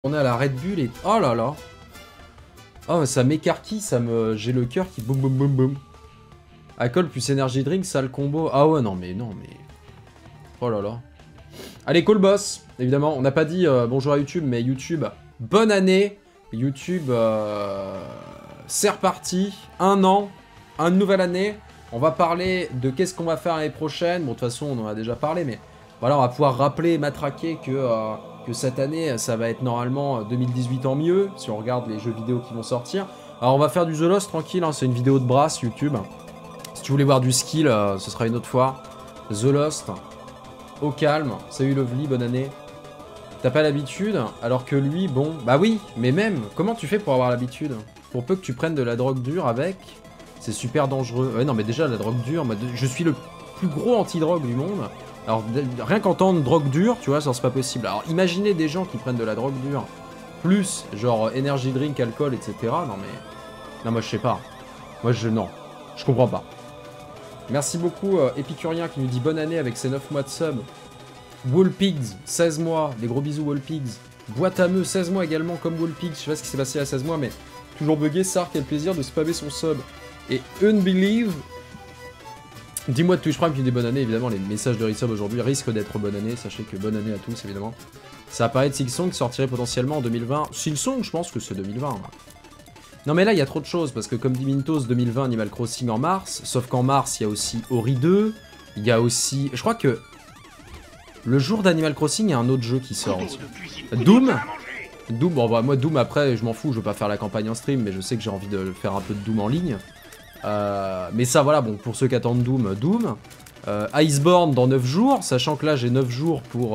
On est à la Red Bull et... Oh là là. Oh, ça m'écarquille, ça me... J'ai le cœur qui boum boum boum boum. Alcool plus energy drink, ça le combo. Ah ouais, non mais... Oh là là. Allez, call boss. Évidemment, on n'a pas dit bonjour à YouTube, mais YouTube, bonne année. YouTube, c'est reparti. 1 an, une nouvelle année. On va parler de qu'est-ce qu'on va faire l'année prochaine. Bon, de toute façon, on en a déjà parlé, mais... Voilà, on va pouvoir rappeler et matraquer que cette année, ça va être normalement 2018 en mieux, si on regarde les jeux vidéo qui vont sortir. Alors on va faire du The Lost tranquille, hein, c'est une vidéo de brasse YouTube. Si tu voulais voir du skill, ce sera une autre fois. The Lost, au calme, salut Lovely, bonne année. T'as pas l'habitude, alors que lui, bon, bah oui, mais même, comment tu fais pour avoir l'habitude? Pour peu que tu prennes de la drogue dure avec, c'est super dangereux. Ouais non mais déjà la drogue dure, moi, je suis le plus gros anti-drogue du monde. Alors, rien qu'entendre drogue dure, tu vois, ça c'est pas possible. Alors, imaginez des gens qui prennent de la drogue dure, plus, genre, energy drink, alcool, etc. Non, mais... Non, moi, je sais pas. Moi, non. Je comprends pas. Merci beaucoup, Épicurien, qui nous dit bonne année avec ses 9 mois de sub. Woolpigs, 16 mois. Des gros bisous, Woolpigs. Boîte à meux, 16 mois également, comme Woolpigs. Je sais pas ce qui s'est passé à 16 mois, mais... Toujours bugué, Sar, quel plaisir de spammer son sub. Et Unbelieve... Dis-moi de Twitch Prime qui dit bonne année, évidemment, les messages de resub aujourd'hui risquent d'être bonne année, sachez que bonne année à tous, évidemment. Ça apparaît de Silksong qui sortirait potentiellement en 2020. Silksong, je pense que c'est 2020. Là. Non mais là, il y a trop de choses, parce que comme dit Mintos, 2020, Animal Crossing en mars, sauf qu'en mars, il y a aussi Ori 2, il y a aussi... Je crois que le jour d'Animal Crossing, il y a un autre jeu qui sort aussi. Doom. Doom, bon bah moi Doom après, je m'en fous, je veux pas faire la campagne en stream, mais je sais que j'ai envie de faire un peu de Doom en ligne. Mais ça voilà, bon pour ceux qui attendent Doom, Iceborne dans 9 jours, sachant que là j'ai 9 jours pour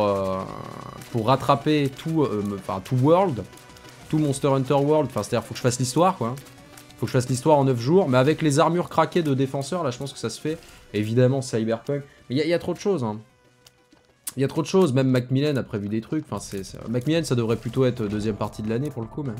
rattraper tout World, tout Monster Hunter World, enfin c'est-à-dire faut que je fasse l'histoire quoi. Faut que je fasse l'histoire en 9 jours, mais avec les armures craquées de défenseurs, là je pense que ça se fait. Évidemment Cyberpunk, mais il y a trop de choses hein. Il y a trop de choses, même Macmillan a prévu des trucs, enfin Macmillan ça devrait plutôt être deuxième partie de l'année pour le coup, mais...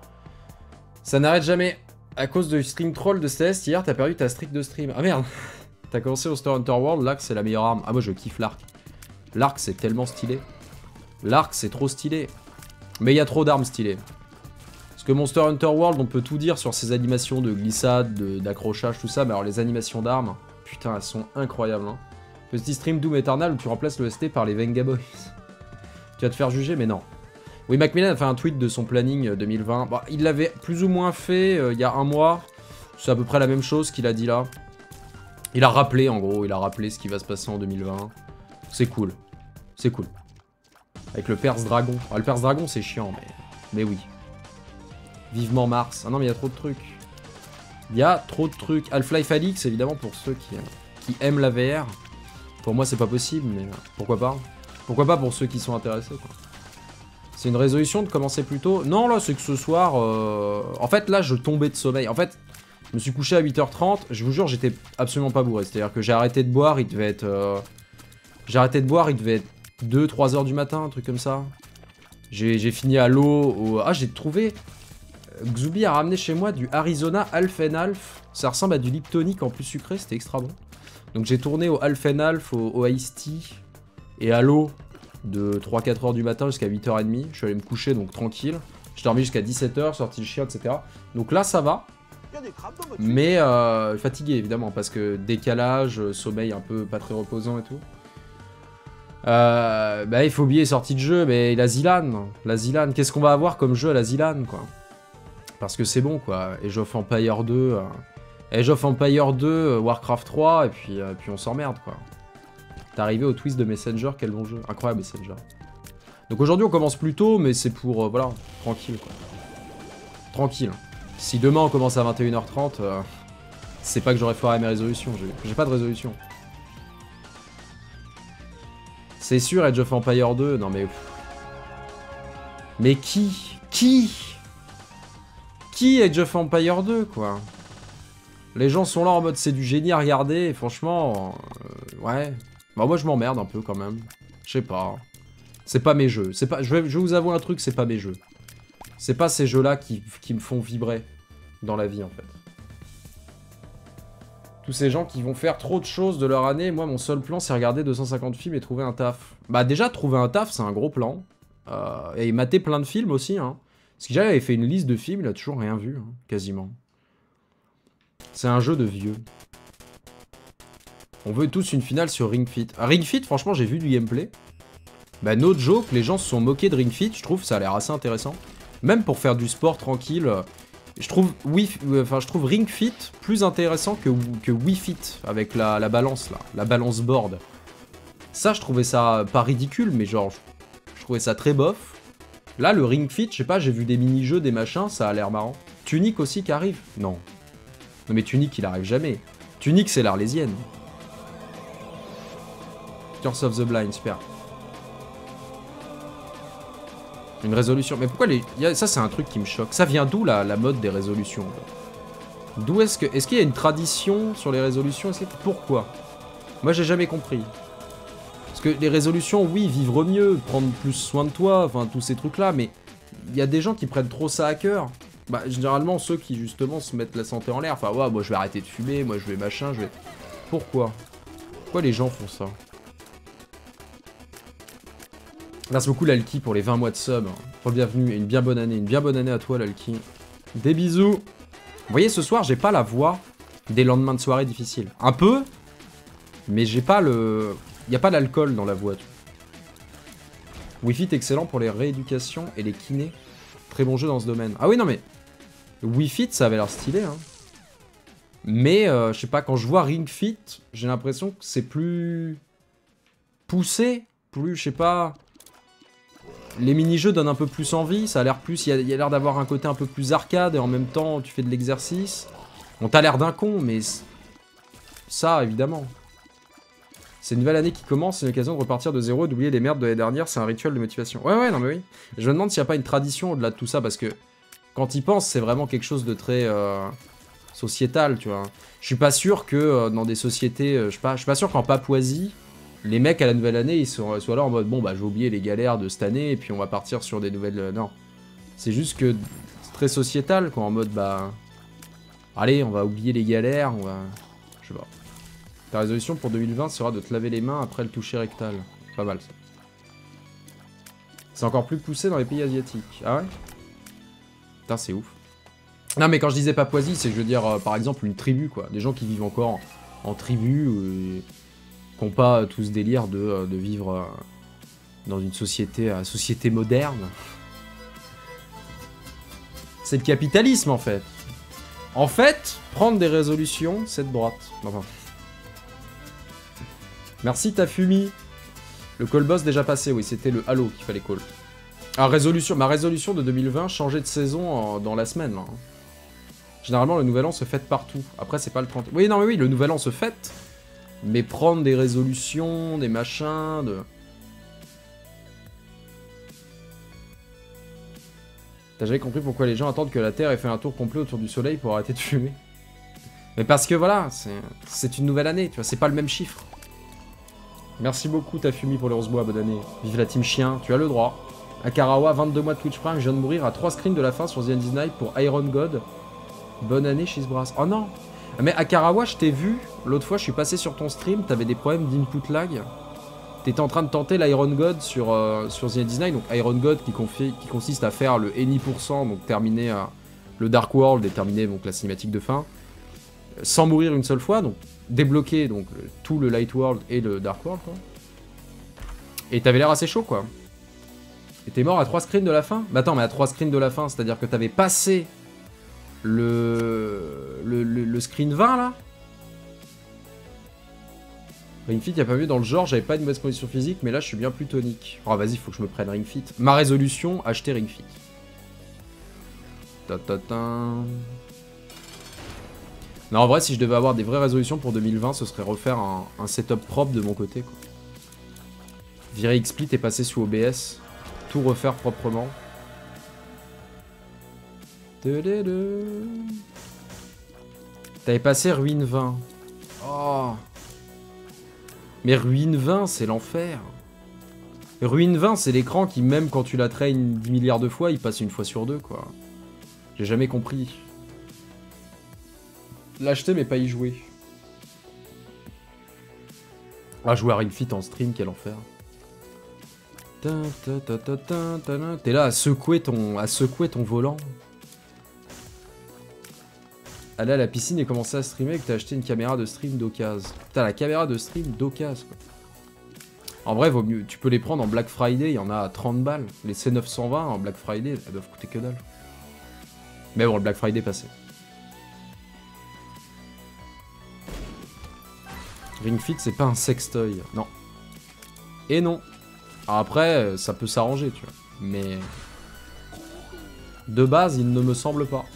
Ça n'arrête jamais. À cause de stream troll de CS, hier t'as perdu ta streak de stream. Ah merde. T'as commencé au Star Hunter World, l'arc c'est la meilleure arme. Ah moi je kiffe l'arc. L'arc c'est tellement stylé. L'arc c'est trop stylé. Mais il y a trop d'armes stylées. Parce que Monster Hunter World on peut tout dire sur ses animations de glissade, d'accrochage, tout ça. Mais alors les animations d'armes, putain elles sont incroyables. Hein. Petit stream Doom Eternal où tu remplaces le ST par les Venga Boys. Tu vas te faire juger mais non. Oui, Macmillan a fait un tweet de son planning 2020. Bon, il l'avait plus ou moins fait il y a 1 mois. C'est à peu près la même chose qu'il a dit là. Il a rappelé, en gros, il a rappelé ce qui va se passer en 2020. C'est cool. C'est cool. Avec le Perse Dragon. Ah, le Perse Dragon, c'est chiant, mais oui. Vivement Mars. Ah non, mais il y a trop de trucs. Il y a trop de trucs. Half-Life Alyx, évidemment, pour ceux qui aiment la VR. Pour moi, c'est pas possible, mais pourquoi pas. Pourquoi pas pour ceux qui sont intéressés, quoi. C'est une résolution de commencer plus tôt. Non, là, c'est que ce soir... En fait, là, je tombais de sommeil. En fait, je me suis couché à 8h30. Je vous jure, j'étais absolument pas bourré. C'est-à-dire que j'ai arrêté de boire, il devait être... J'ai arrêté de boire, il devait être 2-3 heures du matin, un truc comme ça. J'ai fini à l'eau... Ah, j'ai trouvé... Xubi a ramené chez moi du Arizona Half and Half. Ça ressemble à du Liptonic en plus sucré, c'était extra bon. Donc j'ai tourné au Half and Half, au Iced Tea et à l'eau. De 3-4 heures du matin jusqu'à 8h30. Je suis allé me coucher, donc tranquille. J'ai dormi jusqu'à 17h, sorti le chien, etc. Donc là, ça va. Mais fatigué, évidemment, parce que décalage, sommeil un peu pas très reposant et tout. Bah, il faut oublier sortie de jeu, mais la Zilan. La Zilan, qu'est-ce qu'on va avoir comme jeu à la Zilan, quoi. Parce que c'est bon, quoi. Age of Empire 2, Age of Empire 2, Warcraft 3, et puis on s'emmerde, quoi. T'es arrivé au twist de Messenger, quel bon jeu. Incroyable Messenger. Donc aujourd'hui on commence plus tôt, mais c'est pour, voilà, tranquille quoi. Tranquille. Si demain on commence à 21h30, c'est pas que j'aurais foiré mes résolutions, j'ai pas de résolution. C'est sûr Age of Empire 2, non mais... Mais qui Age of Empire 2 quoi. Les gens sont là en mode c'est du génie à regarder, et franchement, ouais... Bah moi je m'emmerde un peu quand même. Je sais pas. C'est pas mes jeux. C'est pas. Je vais vous avouer un truc, c'est pas mes jeux. C'est pas ces jeux-là qui me font vibrer dans la vie en fait. Tous ces gens qui vont faire trop de choses de leur année, moi mon seul plan c'est regarder 250 films et trouver un taf. Bah déjà trouver un taf c'est un gros plan. Et maté plein de films aussi, hein. Parce que j'avais fait une liste de films, il a toujours rien vu, hein, quasiment. C'est un jeu de vieux. On veut tous une finale sur Ring Fit. Ring Fit, franchement, j'ai vu du gameplay. Bah, no joke, les gens se sont moqués de Ring Fit, je trouve, ça a l'air assez intéressant. Même pour faire du sport tranquille, je trouve Ring Fit plus intéressant que Wii Fit, avec la balance, là, la balance board. Ça, je trouvais ça pas ridicule, mais genre, je trouvais ça très bof. Là, le Ring Fit, je sais pas, j'ai vu des mini-jeux, des machins, ça a l'air marrant. Tunic aussi qui arrive? Non. Non mais Tunic, il arrive jamais. Tunic, c'est l'Arlésienne. Curse of the Blind, super. Une résolution. Mais pourquoi les... Ça, c'est un truc qui me choque. Ça vient d'où, la mode des résolutions? D'où est-ce que... Est-ce qu'il y a une tradition sur les résolutions? Pourquoi? Moi, j'ai jamais compris. Parce que les résolutions, oui, vivre mieux, prendre plus soin de toi, enfin, tous ces trucs-là, mais il y a des gens qui prennent trop ça à cœur. Bah, généralement, ceux qui, justement, se mettent la santé en l'air. Enfin, ouais, moi, je vais arrêter de fumer, moi, je vais machin, je vais... Pourquoi? Pourquoi les gens font ça? Merci beaucoup, Lalki, pour les 20 mois de sub. Bienvenue et une bien bonne année à toi, Lalki. Des bisous. Vous voyez, ce soir, j'ai pas la voix des lendemains de soirée difficiles. Un peu, mais j'ai pas le... Il n'y a pas d'alcool dans la voix. Wi-Fi est excellent pour les rééducations et les kinés. Très bon jeu dans ce domaine. Ah oui, non mais... Wi-Fi, ça avait l'air stylé, hein. Mais, je sais pas, quand je vois Ring Fit, j'ai l'impression que c'est plus... poussé. Plus, je sais pas... Les mini-jeux donnent un peu plus envie, ça a l'air plus... Il y a l'air d'avoir un côté un peu plus arcade et en même temps, tu fais de l'exercice. Bon, t'as l'air d'un con, mais... Ça, évidemment. C'est une nouvelle année qui commence, c'est une occasion de repartir de zéro et d'oublier les merdes de l'année dernière, c'est un rituel de motivation. Ouais, non mais oui. Je me demande s'il n'y a pas une tradition au-delà de tout ça, parce que quand y penses, c'est vraiment quelque chose de très sociétal, tu vois. Je suis pas sûr que dans des sociétés, je suis pas sûr qu'en Papouasie, les mecs à la nouvelle année, ils soient là en mode, bon bah j'ai oublié les galères de cette année, et puis on va partir sur des nouvelles... non. C'est juste que c'est très sociétal, quoi, en mode, bah... Allez, on va oublier les galères, on va... Je sais pas. Ta résolution pour 2020 sera de te laver les mains après le toucher rectal. Pas mal ça. C'est encore plus poussé dans les pays asiatiques. Ah ouais? Putain, c'est ouf. Non mais quand je disais Papouasie, c'est que je veux dire par exemple une tribu quoi. Des gens qui vivent encore en tribu, qui n'ont pas tout ce délire de vivre dans une société moderne. C'est le capitalisme en fait. En fait, prendre des résolutions, c'est de droite. Enfin... Merci Tafumi. Le call boss déjà passé, oui, c'était le Halo qu'il fallait call. Ah, ma résolution de 2020, changer de saison dans la semaine. Là. Généralement, le nouvel an se fête partout. Après, c'est pas le 30... Oui, non, mais oui, le nouvel an se fête. Mais prendre des résolutions, des machins, de... T'as jamais compris pourquoi les gens attendent que la Terre ait fait un tour complet autour du Soleil pour arrêter de fumer? Mais parce que voilà, c'est une nouvelle année, tu vois, c'est pas le même chiffre. Merci beaucoup Tafumi pour les 11 mois, bonne année. Vive la team chien, tu as le droit. Akarawa, 22 mois de Twitch Prime, je viens de mourir à 3 screens de la fin sur The End's Night pour Iron God. Bonne année, Shizbrass. Oh non! Mais Akarawa, je t'ai vu, l'autre fois je suis passé sur ton stream, t'avais des problèmes d'input lag. T'étais en train de tenter l'Iron God sur The End's Night, donc Iron God qui consiste à faire le any %, donc terminer le Dark World et terminer donc la cinématique de fin, sans mourir une seule fois, donc débloquer donc tout le Light World et le Dark World quoi. Et t'avais l'air assez chaud quoi. Et t'es mort à 3 screens de la fin? Bah attends, mais à 3 screens de la fin, c'est-à-dire que t'avais passé le screen 20 là? Ring Fit, y'a pas mieux dans le genre, j'avais pas une mauvaise condition physique, mais là je suis bien plus tonique. Oh vas-y, faut que je me prenne Ring Fit. Ma résolution, acheter Ring Fit. Non, en vrai, si je devais avoir des vraies résolutions pour 2020, ce serait refaire un setup propre de mon côté, quoi. Virer XSplit et passer sous OBS. Tout refaire proprement. T'avais passé Ruine 20. Oh. Mais Ruine 20, c'est l'enfer. Ruine 20, c'est l'écran qui, même quand tu la traînes 10 milliards de fois, il passe une fois sur deux, quoi. J'ai jamais compris. L'acheter mais pas y jouer. Ah, jouer à Ring Fit en stream, quel enfer. T'es là à secouer ton volant. Aller à la piscine et commencer à streamer et que t'as acheté une caméra de stream d'occasion. Putain, la caméra de stream d'occasion, quoi. En vrai, vaut mieux, tu peux les prendre en Black Friday, il y en a à 30 balles. Les C920 en Black Friday, elles doivent coûter que dalle. Mais bon, le Black Friday passé. Ring Fit, c'est pas un sextoy. Non. Et non. Alors après, ça peut s'arranger, tu vois. Mais... de base, il ne me semble pas.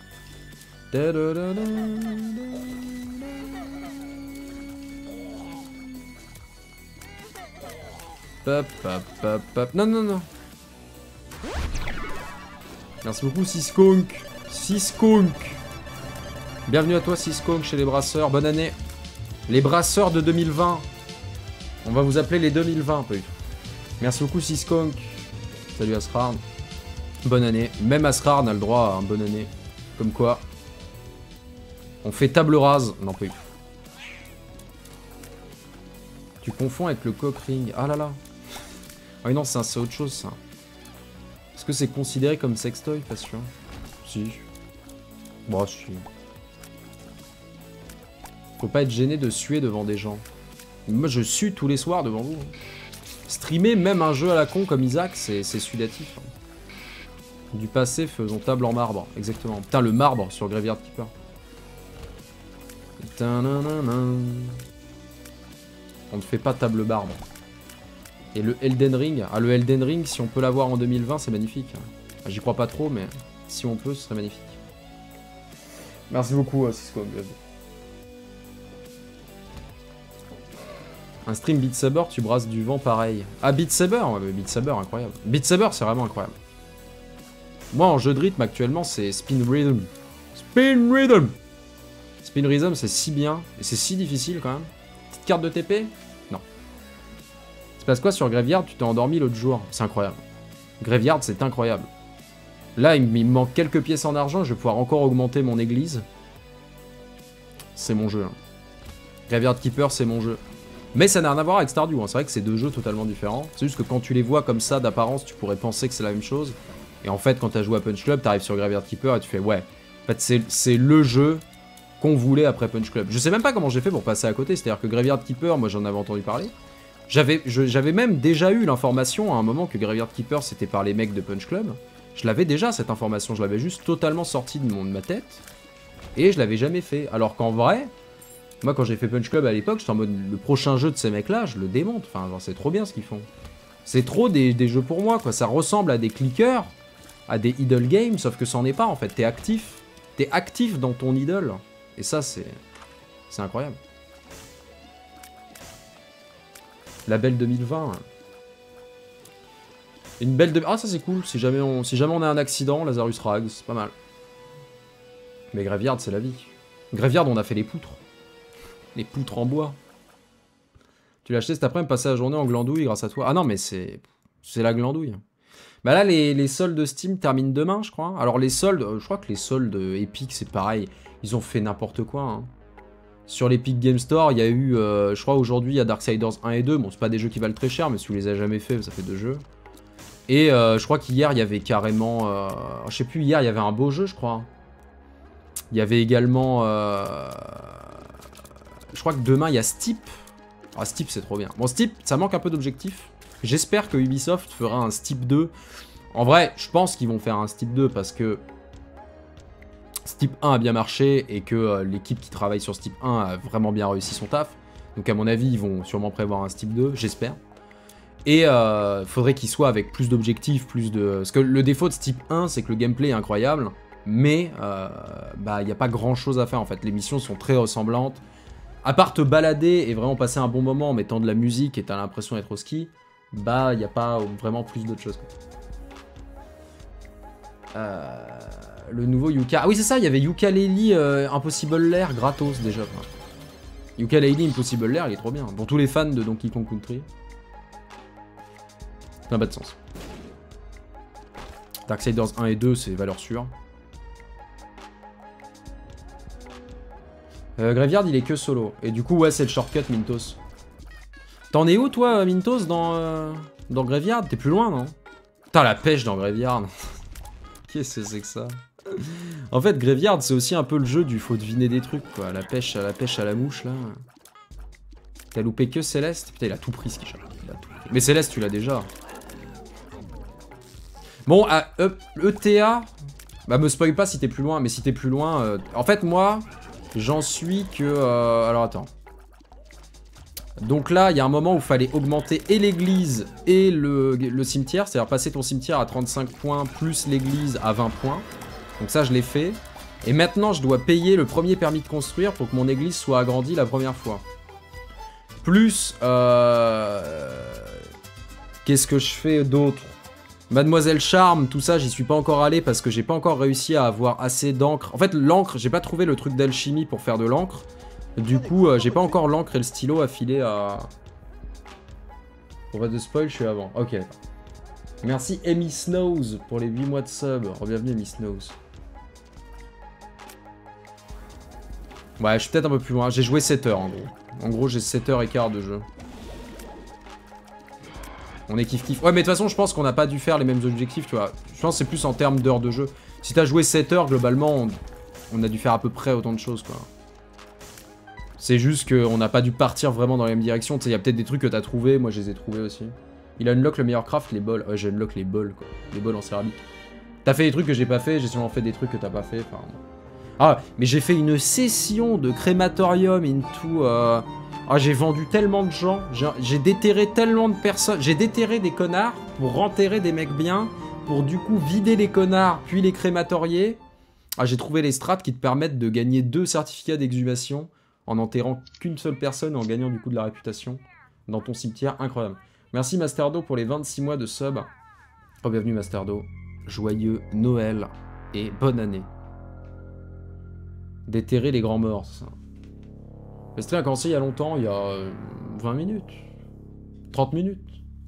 Pop, pop, pop, pop. Non, non, non. Merci beaucoup, Siskonk. Siskonk. Bienvenue à toi, Siskonk, chez les brasseurs. Bonne année. Les brasseurs de 2020. On va vous appeler les 2020, peu. Merci beaucoup, Siskonk. Salut, Asrar. Bonne année. Même Asrar a le droit à une bonne année. Comme quoi. On fait table rase. Non, peu. Tu confonds avec le cock ring. Ah là là. Ah non, c'est autre chose, ça. Est-ce que c'est considéré comme sextoy? Pas sûr. Si. Bon, si. Faut pas être gêné de suer devant des gens. Moi, je sue tous les soirs devant vous. Streamer même un jeu à la con comme Isaac, c'est sudatif. Du passé, faisons table en marbre. Exactement. Putain, le marbre sur Graveyard Keeper. On ne fait pas table marbre. Et le Elden Ring, ah le Elden Ring, si on peut l'avoir en 2020, c'est magnifique. J'y crois pas trop, mais si on peut, ce serait magnifique. Merci beaucoup, Cisco. Un stream Beat Saber, tu brasses du vent pareil. Ah, Beat Saber, ouais, Beat Saber, incroyable. Beat Saber, c'est vraiment incroyable. Moi, en jeu de rythme, actuellement, c'est Spin Rhythm. Spin Rhythm. Spin Rhythm, c'est si bien, et c'est si difficile, quand même. Petite carte de TP? Non. C'est parce quoi, sur Graveyard, tu t'es endormi l'autre jour? C'est incroyable. Graveyard, c'est incroyable. Là, il me manque quelques pièces en argent, je vais pouvoir encore augmenter mon église. C'est mon jeu. Hein. Graveyard Keeper, c'est mon jeu. Mais ça n'a rien à voir avec Stardew, hein. C'est vrai que c'est deux jeux totalement différents. C'est juste que quand tu les vois comme ça, d'apparence, tu pourrais penser que c'est la même chose. Et en fait, quand t'as joué à Punch Club, t'arrives sur Graveyard Keeper et tu fais ouais. En fait, c'est le jeu qu'on voulait après Punch Club. Je sais même pas comment j'ai fait pour passer à côté. C'est-à-dire que Graveyard Keeper, moi j'en avais entendu parler. J'avais même déjà eu l'information à un moment que Graveyard Keeper c'était par les mecs de Punch Club. Je l'avais déjà cette information, je l'avais juste totalement sorti de ma tête. Et je l'avais jamais fait. Alors qu'en vrai... Moi, quand j'ai fait Punch Club à l'époque, j'étais en mode, le prochain jeu de ces mecs-là, je le démonte. Enfin, c'est trop bien ce qu'ils font. C'est trop des jeux pour moi, quoi. Ça ressemble à des clickers, à des idle games, sauf que c'en est pas, en fait. T'es actif. T'es actif dans ton idle. Et ça, c'est incroyable. La belle 2020. Une belle... Ah, ça, c'est cool. Si jamais on a un accident, Lazarus Rags, c'est pas mal. Mais Graveyard, c'est la vie. Graveyard, on a fait les poutres. Les poutres en bois. Tu l'as acheté cet après-midi, passer la journée en glandouille grâce à toi. Ah non, mais c'est la glandouille. Bah là, les soldes de Steam terminent demain, je crois. Alors les soldes, je crois que les soldes Epic, c'est pareil. Ils ont fait n'importe quoi. Hein. Sur l'Epic Game Store, il y a eu, je crois aujourd'hui, il y a Darksiders 1 et 2. Bon, c'est pas des jeux qui valent très cher, mais si vous les avez jamais fait, ça fait 2 jeux. Et je crois qu'hier, il y avait carrément... je sais plus, hier, il y avait un beau jeu, je crois. Il y avait également... je crois que demain, il y a Steep. Ah, Steep, c'est trop bien. Bon, Steep, ça manque un peu d'objectifs. J'espère que Ubisoft fera un Steep 2. En vrai, je pense qu'ils vont faire un Steep 2 parce que Steep 1 a bien marché et que l'équipe qui travaille sur Steep 1 a vraiment bien réussi son taf. Donc, à mon avis, ils vont sûrement prévoir un Steep 2, j'espère. Et faudrait qu'il soit avec plus d'objectifs, plus de... Parce que le défaut de Steep 1, c'est que le gameplay est incroyable, mais bah, il n'y a pas grand-chose à faire, en fait. Les missions sont très ressemblantes. À part te balader et vraiment passer un bon moment en mettant de la musique et t'as l'impression d'être au ski, bah il n'y a pas vraiment plus d'autres choses. Le nouveau Yuka... Ah oui c'est ça, il y avait Yooka-Laylee Impossible Lair gratos déjà. Yooka-Laylee Impossible Lair, il est trop bien. Pour tous les fans de Donkey Kong Country. Ça n'a pas de sens. Darksiders 1 et 2, c'est valeur sûre. Graveyard, il est que solo. Et du coup, ouais, c'est le shortcut, Mintos. T'en es où, toi, Mintos, dans Graveyard? T'es plus loin, non? Putain, la pêche dans Graveyard. Qu'est-ce que c'est que ça? En fait, Graveyard, c'est aussi un peu le jeu du faut deviner des trucs, quoi. La pêche à la mouche, là. T'as loupé que Céleste? Putain, il a tout pris, ce Kisha. Mais Céleste, tu l'as déjà. Bon, à ETA... Bah, me spoil pas si t'es plus loin, mais si t'es plus loin... En fait, moi, j'en suis que... Alors, attends. Donc là, il y a un moment où il fallait augmenter et l'église et le cimetière. C'est-à-dire passer ton cimetière à 35 points plus l'église à 20 points. Donc ça, je l'ai fait. Et maintenant, je dois payer le premier permis de construire pour que mon église soit agrandie la première fois. Plus... Qu'est-ce que je fais d'autre? Mademoiselle Charme, tout ça, j'y suis pas encore allé parce que j'ai pas encore réussi à avoir assez d'encre. En fait, l'encre, j'ai pas trouvé le truc d'alchimie pour faire de l'encre. Du coup, j'ai pas encore l'encre et le stylo affilés à... Pour pas de spoil, je suis avant. Ok. Merci Amy Snows pour les 8 mois de sub. Bienvenue Amy Snows. Ouais, je suis peut-être un peu plus loin. J'ai joué 7 heures en gros. En gros, j'ai 7h15 de jeu. On est kiff-kiff. Ouais, mais de toute façon, je pense qu'on n'a pas dû faire les mêmes objectifs, tu vois. Je pense que c'est plus en termes d'heures de jeu. Si t'as joué 7 heures, globalement, on a dû faire à peu près autant de choses, quoi. C'est juste qu'on n'a pas dû partir vraiment dans la même direction. Tu sais, il y a peut-être des trucs que t'as trouvés, moi je les ai trouvés aussi. Il a unlock le meilleur craft, les bols. Ouais, j'ai unlock les bols, quoi. Les bols en céramique. T'as fait des trucs que j'ai pas fait, j'ai sûrement fait des trucs que t'as pas fait, enfin... Ah, mais j'ai fait une session de crématorium into... Ah, j'ai vendu tellement de gens, j'ai déterré tellement de personnes, j'ai déterré des connards pour enterrer des mecs bien, pour du coup vider les connards, puis les crématorier. Ah, j'ai trouvé les strats qui te permettent de gagner 2 certificats d'exhumation en enterrant qu'une seule personne et en gagnant du coup de la réputation dans ton cimetière, incroyable. Merci Masterdo pour les 26 mois de sub. Oh, bienvenue Masterdo, joyeux Noël et bonne année. Déterrer les grands morts, c'est ça. Le stream a commencé il y a longtemps, il y a 20 minutes. 30 minutes.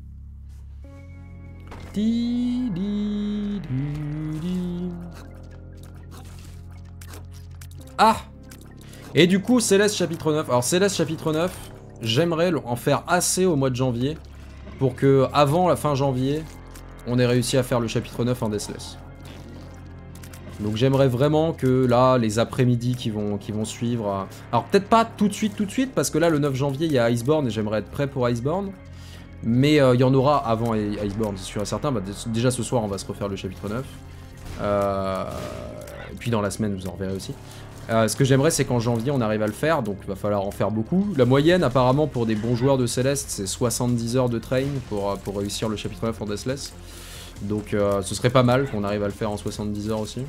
Ah! Et du coup, Céleste chapitre 9. Alors Céleste chapitre 9, j'aimerais en faire assez au mois de janvier pour que, avant la fin janvier, on ait réussi à faire le chapitre 9 en Deathless. Donc j'aimerais vraiment que là, les après-midi qui vont suivre... Alors peut-être pas tout de suite, parce que là, le 9 janvier, il y a Iceborne et j'aimerais être prêt pour Iceborne. Mais il y en aura avant Iceborne, c'est sûr et certain. Bah, déjà ce soir, on va se refaire le chapitre 9. Et puis dans la semaine, vous en reverrez aussi. Ce que j'aimerais, c'est qu'en janvier, on arrive à le faire, donc il va falloir en faire beaucoup. La moyenne, apparemment, pour des bons joueurs de Céleste, c'est 70 heures de train pour réussir le chapitre 9 en Deathless. Donc ce serait pas mal qu'on arrive à le faire en 70 heures aussi.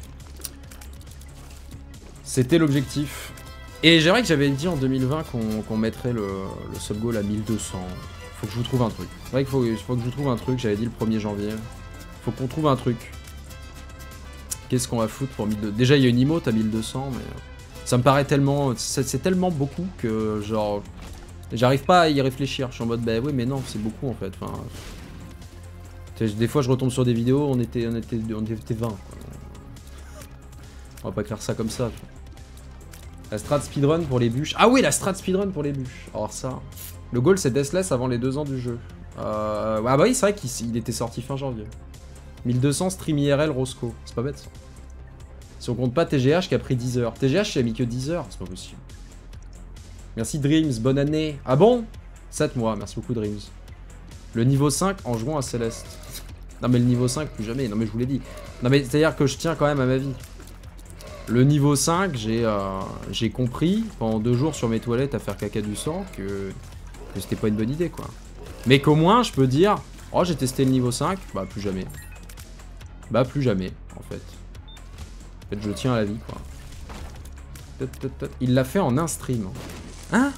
C'était l'objectif. Et j'aimerais que j'avais dit en 2020 qu'on mettrait le sub goal à 1200. Faut que je vous trouve un truc. C'est vrai qu'il faut que je vous trouve un truc, j'avais dit le 1er janvier. Faut qu'on trouve un truc. Qu'est-ce qu'on va foutre pour 1200? Déjà il y a une emote à 1200, mais ça me paraît tellement... C'est tellement beaucoup que genre... J'arrive pas à y réfléchir. Je suis en mode bah oui mais non, c'est beaucoup en fait. Enfin... Des fois je retombe sur des vidéos, on était 20 quoi. On va pas écrire ça comme ça. La strat speedrun pour les bûches. Ah oui, la strat speedrun pour les bûches. Alors ça. Le goal c'est Deathless avant les 2 ans du jeu. Ah bah oui, c'est vrai qu'il était sorti fin janvier. 1200 stream IRL Roscoe. C'est pas bête ça. Si on compte pas TGH qui a pris 10 heures. TGH il a mis que 10 heures, c'est pas possible. Merci Dreams, bonne année. Ah bon? 7 mois, merci beaucoup Dreams. Le niveau 5 en jouant à Céleste. Non mais le niveau 5 plus jamais, non mais je vous l'ai dit. Non mais c'est à dire que je tiens quand même à ma vie. Le niveau 5 j'ai compris pendant 2 jours sur mes toilettes à faire caca du sang que c'était pas une bonne idée quoi. Mais qu'au moins je peux dire oh j'ai testé le niveau 5, bah plus jamais. Bah plus jamais en fait. En fait je tiens à la vie quoi. Il l'a fait en un stream. Hein?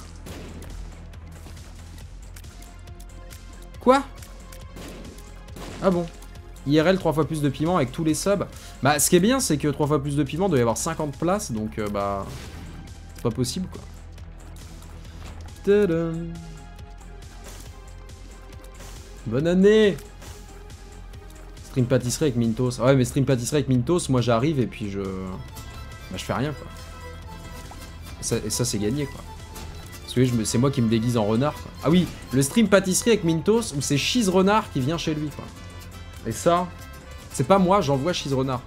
Quoi? Ah bon? IRL 3 fois plus de piment avec tous les subs. Bah ce qui est bien c'est que 3 fois plus de piment doit y avoir 50 places donc bah c'est pas possible quoi. Tadam. Bonne année. Stream pâtisserie avec Mintos. Ah ouais mais stream pâtisserie avec Mintos, moi j'arrive et puis je... Bah je fais rien quoi. Et ça c'est gagné quoi. Parce que c'est moi qui me déguise en renard, quoi. Ah oui, le stream pâtisserie avec Mintos, où c'est Cheese Renard qui vient chez lui, quoi. Et ça, c'est pas moi, j'envoie Cheese Renard.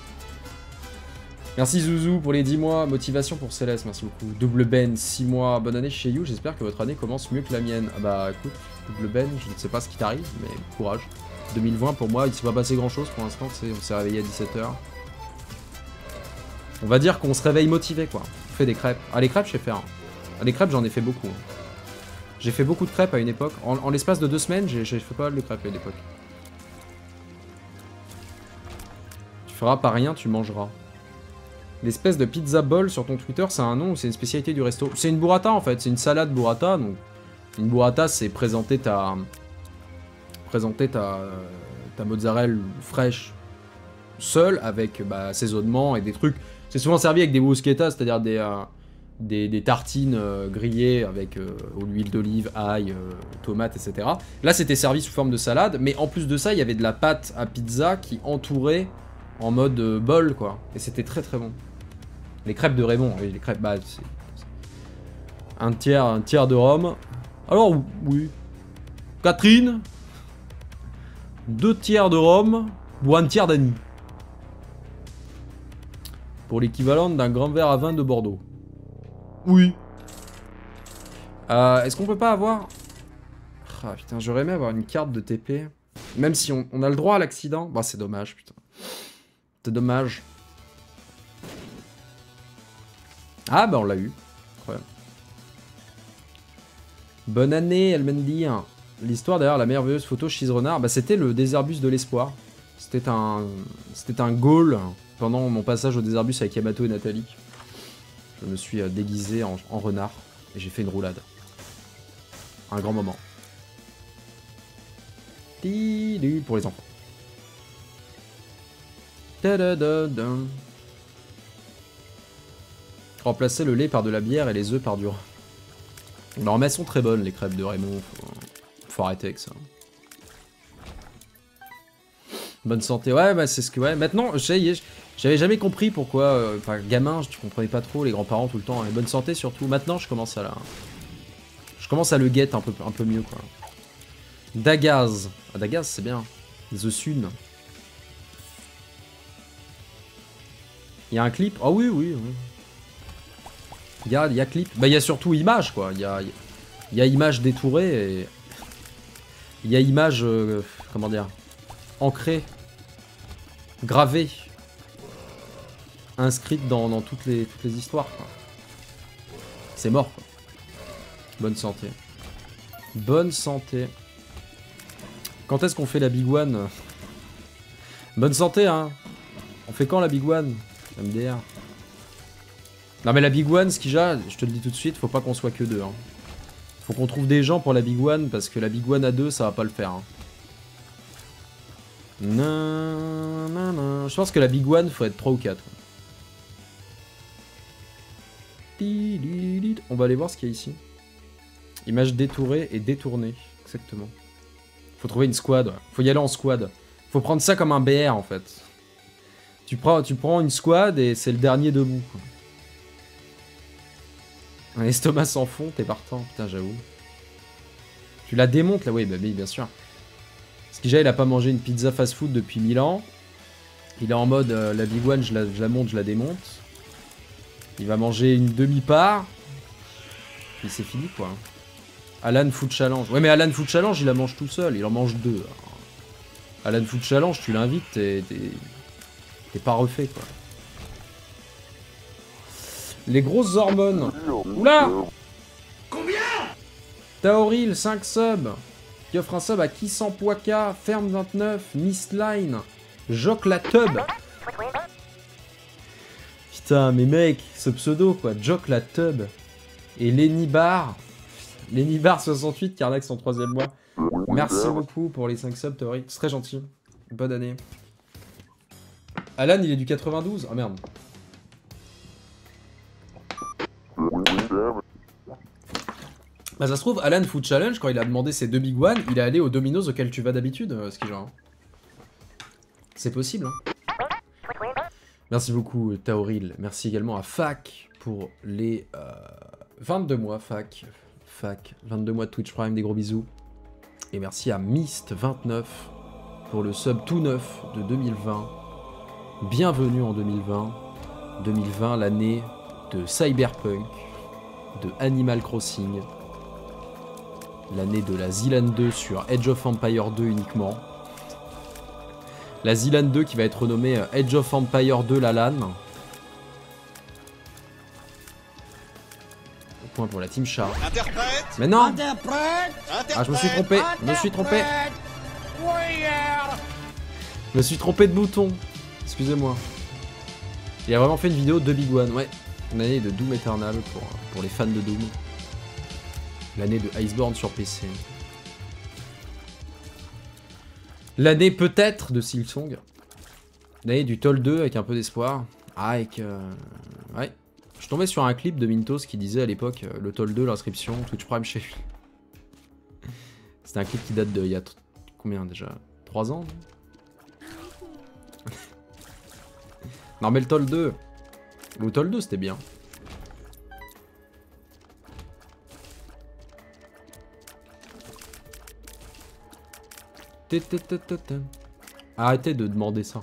Merci Zouzou pour les 10 mois. Motivation pour Céleste, merci beaucoup. Double Ben, 6 mois. Bonne année chez You, j'espère que votre année commence mieux que la mienne. Ah bah écoute, Double Ben, je ne sais pas ce qui t'arrive, mais courage. 2020 pour moi, il s'est pas passé grand chose pour l'instant, on s'est réveillé à 17h. On va dire qu'on se réveille motivé, quoi. On fait des crêpes. Ah, les crêpes, je sais faire. Ah, les crêpes, j'en ai fait beaucoup. J'ai fait beaucoup de crêpes à une époque. En l'espace de 2 semaines, j'ai fait pas mal de crêpes à une époque. Tu feras pas rien, tu mangeras. L'espèce de pizza ball sur ton Twitter, c'est un nom ou c'est une spécialité du resto? C'est une burrata en fait, c'est une salade burrata. Donc, une burrata, c'est présenter ta mozzarella fraîche seule avec assaisonnement et des trucs. C'est souvent servi avec des bruschettas, c'est-à-dire des tartines grillées avec l'huile d'olive, ail, tomates, etc. Là, c'était servi sous forme de salade, mais en plus de ça, il y avait de la pâte à pizza qui entourait en mode bol, quoi. Et c'était très très bon. Les crêpes de Raymond, oui, les crêpes, c'est un tiers de rhum. Alors, oui. Catherine, 2 tiers de rhum ou 1 tiers d'Annie. Pour l'équivalent d'un grand verre à vin de Bordeaux. Oui. Est-ce qu'on peut pas avoir... Ah putain, j'aurais aimé avoir une carte de TP. Même si on a le droit à l'accident. Bah c'est dommage, putain. C'est dommage. Ah bah on l'a eu. Incroyable. Bonne année, Elmendi. L'histoire derrière la merveilleuse photo Cheese Renard, bah c'était le Déserbus de l'espoir. C'était un goal pendant mon passage au Déserbus avec Yamato et Nathalie. Je me suis déguisé en renard et j'ai fait une roulade. Un grand moment. Pour les enfants. Remplacer le lait par de la bière et les œufs par du... Non mais elles sont très bonnes les crêpes de Raymond. Faut arrêter avec ça. Bonne santé. Ouais bah c'est ce que... Ouais, maintenant, j'avais jamais compris pourquoi... Enfin, gamin, tu comprenais pas trop, les grands-parents tout le temps. Et bonne santé surtout. Maintenant, je commence à le get un peu mieux, quoi. Dagaz. Ah, Dagaz, c'est bien. The Sun. Il y a un clip? Ah oui, oui, oui. Il y a clip. Bah, il y a surtout image, quoi. Il y a image détourée et... Il y a image... comment dire? Ancrée. Gravée. Inscrite dans toutes les histoires, quoi. C'est mort, quoi. Bonne santé. Bonne santé. Quand est-ce qu'on fait la Big One? Bonne santé, hein. On fait quand la Big One? MDR. Non mais la Big One, Skija, je te le dis tout de suite, faut pas qu'on soit que 2. Hein. Faut qu'on trouve des gens pour la Big One, parce que la Big One à 2, ça va pas le faire. Hein. Non, non, non. Je pense que la Big One, faut être 3 ou 4. On va aller voir ce qu'il y a ici. Image détourée et détournée. Exactement. Faut trouver une squad. Ouais. Faut y aller en squad. Faut prendre ça comme un BR en fait. Tu prends une squad et c'est le dernier debout. Quoi. Un estomac sans fond, t'es partant. Putain, j'avoue. Tu la démontes là, oui, bah oui, bien sûr. Skija, il a pas mangé une pizza fast-food depuis 1000 ans. Il est en mode la Big One, je la monte, je la démonte. Il va manger une demi-part. Puis c'est fini quoi. Alan Food Challenge. Ouais mais Alan Food Challenge il la mange tout seul, il en mange 2. Alan Food Challenge tu l'invites, t'es pas refait quoi. Les grosses hormones. Oula. Combien? Taoril 5 subs. Qui offre un sub à Kissan Poika, Ferme 29, Mistline, Jock la Tub. Putain mais mec, ce pseudo quoi, Jock la Tub. Et Lenny Bar. Lenny Bar 68, Carlax en 3ème mois. Merci beaucoup pour les 5 subs, Taoril. C'est très gentil. Bonne année. Alan, il est du 92. Ah merde. Bah ça se trouve, Alan Food Challenge, quand il a demandé ses 2 Big One, il est allé au Domino's auquel tu vas d'habitude, ce qui genre. C'est possible, hein. Merci beaucoup, Taoril. Merci également à Fac pour les 22 mois, fac. 22 mois de Twitch Prime, des gros bisous. Et merci à Myst29 pour le sub tout neuf de 2020. Bienvenue en 2020. 2020, l'année de Cyberpunk, de Animal Crossing, l'année de la Zealand 2 sur Age of Empire 2 uniquement. La Zealand 2 qui va être renommée Age of Empire 2 la LAN. Au point pour la Team Char. Interprète. Mais non. Interprète. Ah, je me suis trompé. Je me suis trompé. Je me suis trompé de bouton. Excusez-moi. Il a vraiment fait une vidéo de Big One. Ouais. Une année de Doom Eternal pour les fans de Doom. L'année de Iceborne sur PC. L'année peut-être de Silksong. L'année du Toll 2 avec un peu d'espoir. Ah, avec... Ouais. Je suis tombé sur un clip de Mintos qui disait à l'époque le Toll 2, l'inscription, Twitch Prime chez lui. C'était un clip qui date de... Il y a combien déjà 3 ans? Non mais le Toll 2. Le Toll 2 c'était bien. Arrêtez de demander ça.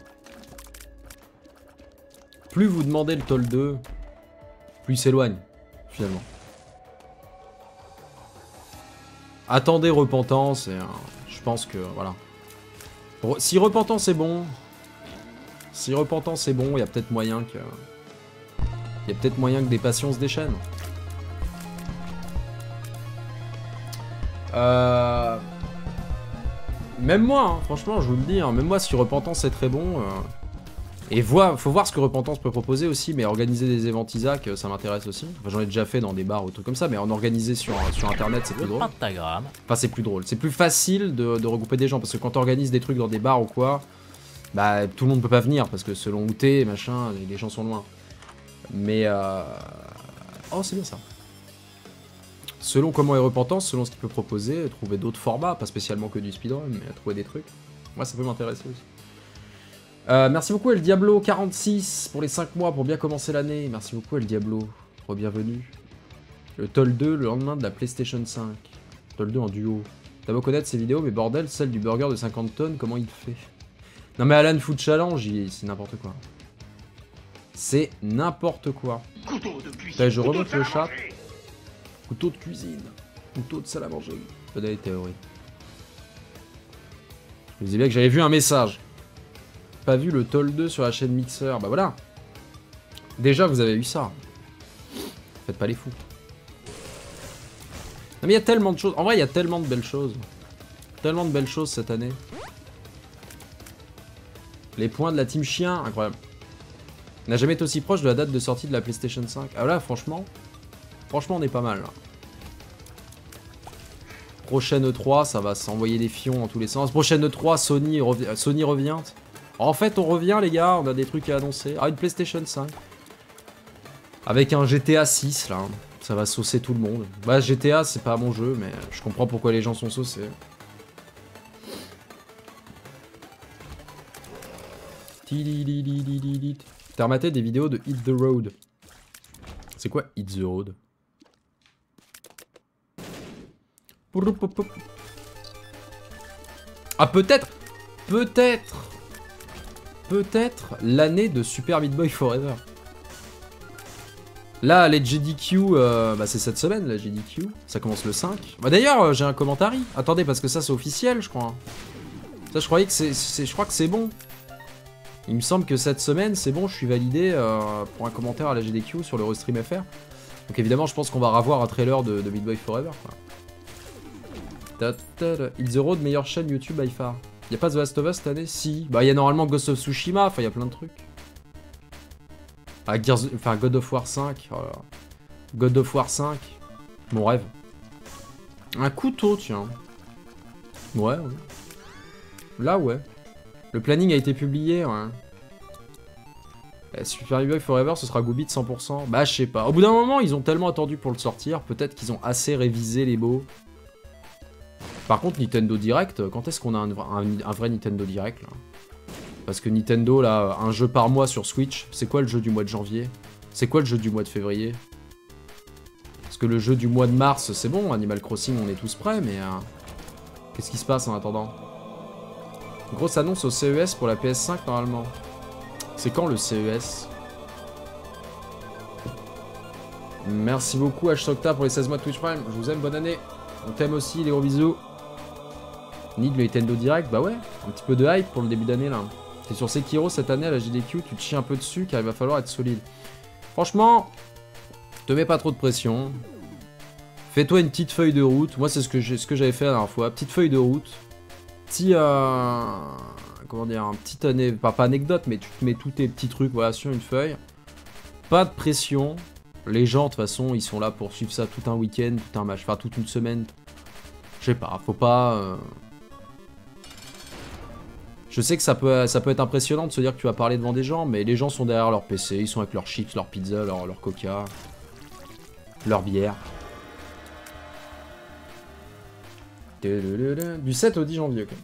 Plus vous demandez le Toll 2, plus il s'éloigne, finalement. Attendez Repentance, et je pense que, voilà. Si Repentance est bon, il y a peut-être moyen que... Il y a peut-être moyen que des passions se déchaînent. Même moi, hein, franchement, je vous le dis, hein, même moi, si Repentance est très bon... Et faut voir ce que Repentance peut proposer aussi, mais organiser des events Isaac, ça m'intéresse aussi. Enfin, j'en ai déjà fait dans des bars ou trucs comme ça, mais en organiser sur internet, c'est plus drôle. Enfin, c'est plus drôle. C'est plus facile de regrouper des gens, parce que quand t'organises des trucs dans des bars ou quoi, bah tout le monde peut pas venir, parce que selon où t'es, machin, les gens sont loin. Mais oh, c'est bien ça. Selon comment est Repentance, selon ce qu'il peut proposer, trouver d'autres formats, pas spécialement que du speedrun, mais trouver des trucs. Moi, ça peut m'intéresser aussi. Merci beaucoup El Diablo 46 pour les 5 mois pour bien commencer l'année. Merci beaucoup El Diablo, re-bienvenue. Le Toll 2 le lendemain de la PlayStation 5. Toll 2 en duo. T'as beau connaître ces vidéos, mais bordel, celle du burger de 50 tonnes, comment il fait? Non mais Alan Food Challenge, c'est n'importe quoi. C'est n'importe quoi. Là, je remonte le chat. Couteau de cuisine. Couteau de salle à manger. Pas des théories. Je me disais bien que j'avais vu un message. Pas vu le Toll 2 sur la chaîne Mixer. Bah voilà. Déjà, vous avez eu ça. Faites pas les fous. Non mais il y a tellement de choses. En vrai, il y a tellement de belles choses. Tellement de belles choses cette année. Les points de la team chien, incroyable. On n'a jamais été aussi proche de la date de sortie de la PlayStation 5. Ah là, franchement, on est pas mal. Là. Prochaine E3, ça va s'envoyer des fions dans tous les sens. Prochaine E3, Sony revient. En fait, on revient, les gars, on a des trucs à annoncer. Ah, une PlayStation 5. Avec un GTA 6, là. Ça va saucer tout le monde. Bah, GTA, c'est pas mon jeu, mais je comprends pourquoi les gens sont saucés. T'as rematé des vidéos de Hit the Road. C'est quoi Hit the Road? Ah, peut-être l'année de Super Meat Boy Forever. Là, les JDQ, bah c'est cette semaine, la JDQ. Ça commence le 5. Bah d'ailleurs, j'ai un commentaire. Attendez, parce que ça, c'est officiel, je crois. Ça, je croyais que je crois que c'est bon. Il me semble que cette semaine, c'est bon, je suis validé pour un commentaire à la JDQ sur le Restream FR. Donc évidemment, je pense qu'on va revoir un trailer de Meat Boy Forever. Hit the Road, meilleure chaîne YouTube by far. Y'a pas The Last of Us cette année? Si. Bah y'a normalement Ghost of Tsushima, enfin y'a plein de trucs. Ah, God of War 5. Oh là là. God of War 5. Mon rêve. Un couteau, tiens. Ouais. Là, ouais. Le planning a été publié, ouais. Super Meat Boy Forever, ce sera Goobit 100%. Bah, je sais pas. Au bout d'un moment, ils ont tellement attendu pour le sortir. Peut-être qu'ils ont assez révisé les beaux. Par contre, Nintendo Direct, quand est-ce qu'on a un vrai Nintendo Direct, là? Parce que Nintendo, là, un jeu par mois sur Switch. C'est quoi le jeu du mois de janvier? C'est quoi le jeu du mois de février? Parce que le jeu du mois de mars, c'est bon, Animal Crossing, on est tous prêts, mais... qu'est-ce qui se passe en attendant? Grosse annonce au CES pour la PS5, normalement. C'est quand le CES? Merci beaucoup, Hashtagta, pour les 16 mois de Twitch Prime. Je vous aime, bonne année. On t'aime aussi, les gros bisous. Need le Nintendo Direct, bah ouais, un petit peu de hype pour le début d'année, là. T'es sur Sekiro cette année à la JDQ, tu te chies un peu dessus, car il va falloir être solide. Franchement, te mets pas trop de pression. Fais-toi une petite feuille de route. Moi, c'est ce que j'avais fait la dernière fois. Petite feuille de route. Petit, comment dire, un petit pas anecdote, mais tu te mets tous tes petits trucs, voilà, sur une feuille. Pas de pression. Les gens, de toute façon, ils sont là pour suivre ça tout un week-end, tout un match, enfin toute une semaine. Je sais pas, faut pas... Je sais que ça peut être impressionnant de se dire que tu vas parler devant des gens, mais les gens sont derrière leur PC, ils sont avec leurs chips, leur pizza, leur coca, leur bière. Du 7 au 10 janvier, ok.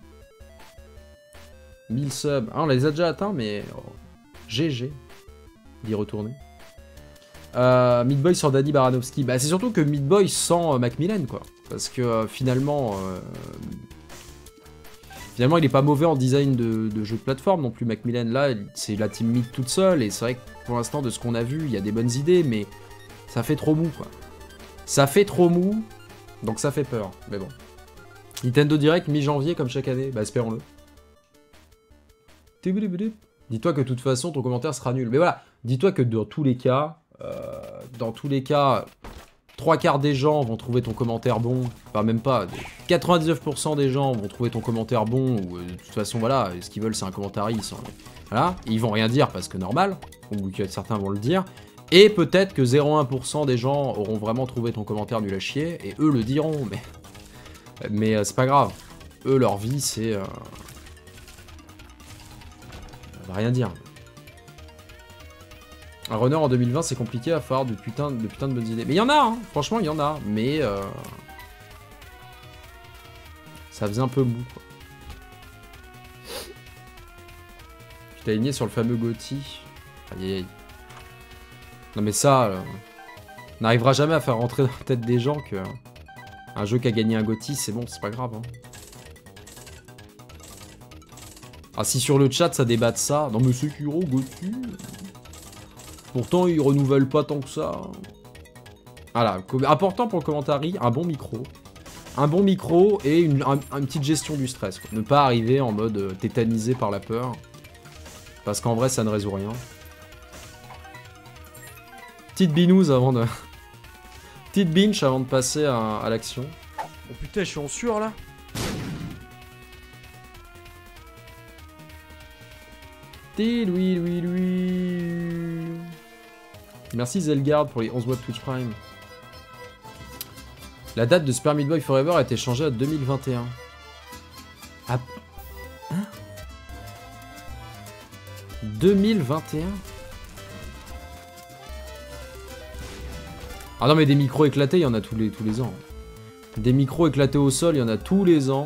1000 subs. Ah, on les a déjà atteints, mais... Oh. GG. D'y retourner. Meat Boy sur Daddy Baranovski. Bah, c'est surtout que Meat Boy sans Macmillan, quoi. Parce que finalement... Finalement, il est pas mauvais en design de jeu de plateforme non plus, Macmillan. Là, c'est la team Meat toute seule, et c'est vrai que pour l'instant, de ce qu'on a vu, il y a des bonnes idées, mais ça fait trop mou, quoi. Ça fait trop mou, donc ça fait peur, mais bon. Nintendo Direct mi-janvier, comme chaque année, bah espérons-le. Dis-toi que de toute façon, ton commentaire sera nul. Mais voilà, dis-toi que dans tous les cas, 3/4 des gens vont trouver ton commentaire bon. Enfin, même pas. 99% des gens vont trouver ton commentaire bon. Ou de toute façon, voilà, ce qu'ils veulent, c'est un commentaire. Voilà, ils vont rien dire parce que normal. Ou que certains vont le dire. Et peut-être que 0,1% des gens auront vraiment trouvé ton commentaire nul à chier. Et eux le diront. Mais c'est pas grave. Eux, leur vie, c'est... On va rien dire. Un runner en 2020, c'est compliqué à faire de putain de bonnes idées. Mais il y en a, hein. Franchement, il y en a. Mais... ça faisait un peu mou, quoi. Tu t'es aligné sur le fameux Gotti. Aïe, aïe. Non mais ça... on n'arrivera jamais à faire rentrer dans la tête des gens que... Un jeu qui a gagné un Gotti, c'est bon, c'est pas grave. Hein. Ah, si sur le chat ça débat de ça. Non mais Sekiro, Gotti... Pourtant, ils renouvellent pas tant que ça. Voilà, important pour le commentaire, un bon micro. Un bon micro et une petite gestion du stress. Quoi. Ne pas arriver en mode tétanisé par la peur. Parce qu'en vrai, ça ne résout rien. Petite binouse avant de... Petite binge avant de passer à l'action. Oh putain, je suis en sueur là. Merci Zelgard pour les 11 mois de Twitch Prime. La date de Super Meat Boy Forever a été changée à 2021. Ah... Hein 2021 ? Ah non mais des micros éclatés, il y en a tous les ans. Des micros éclatés au sol, il y en a tous les ans.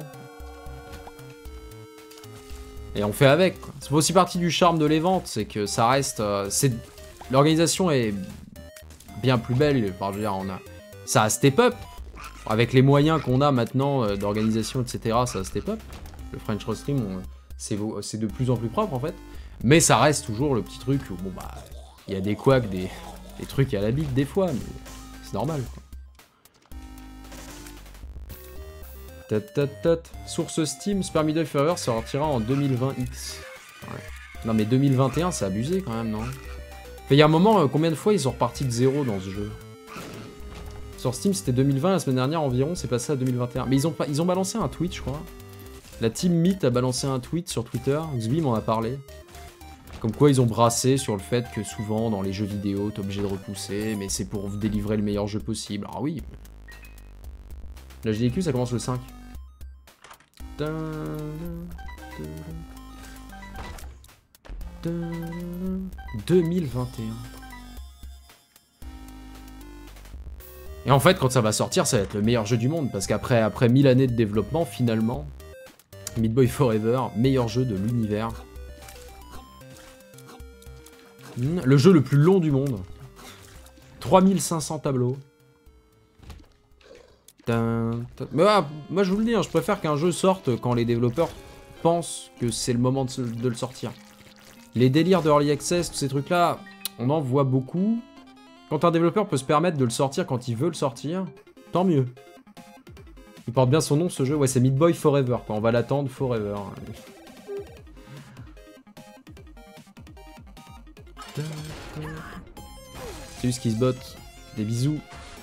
Et on fait avec. C'est aussi partie du charme de l'évent, c'est que ça reste... L'organisation est bien plus belle. Enfin, je veux dire, ça a step up. Avec les moyens qu'on a maintenant d'organisation, etc., ça a step up. Le French Rostream, c'est de plus en plus propre, en fait. Mais ça reste toujours le petit truc où, bon, bah, il y a des couacs, des trucs à la bite des fois, mais c'est normal, quoi. Source Steam, Super Meat Boy Forever sortira en 2020X. Ouais. Non mais 2021, c'est abusé quand même, non? Il y a un moment, combien de fois ils sont repartis de zéro dans ce jeu? Sur Steam, c'était 2020, la semaine dernière environ, c'est passé à 2021. Mais ils ont balancé un tweet, je crois. La team Meat a balancé un tweet sur Twitter, Xby m'en a parlé. Comme quoi ils ont brassé sur le fait que souvent dans les jeux vidéo, t'es obligé de repousser, mais c'est pour vous délivrer le meilleur jeu possible. Ah oui. La JDQ, ça commence le 5. 2021. Et en fait, quand ça va sortir, ça va être le meilleur jeu du monde, parce qu'après 1000 années de développement, finalement, Meat Boy Forever, meilleur jeu de l'univers. Le jeu le plus long du monde. 3500 tableaux. Mais moi je vous le dis, hein, je préfère qu'un jeu sorte quand les développeurs pensent que c'est le moment de le sortir. Les délires de Early Access, tous ces trucs-là, on en voit beaucoup. Quand un développeur peut se permettre de le sortir quand il veut le sortir, tant mieux. Il porte bien son nom ce jeu, ouais c'est Meat Boy Forever, quoi. On va l'attendre forever. C'est juste qui se botte. Des bisous.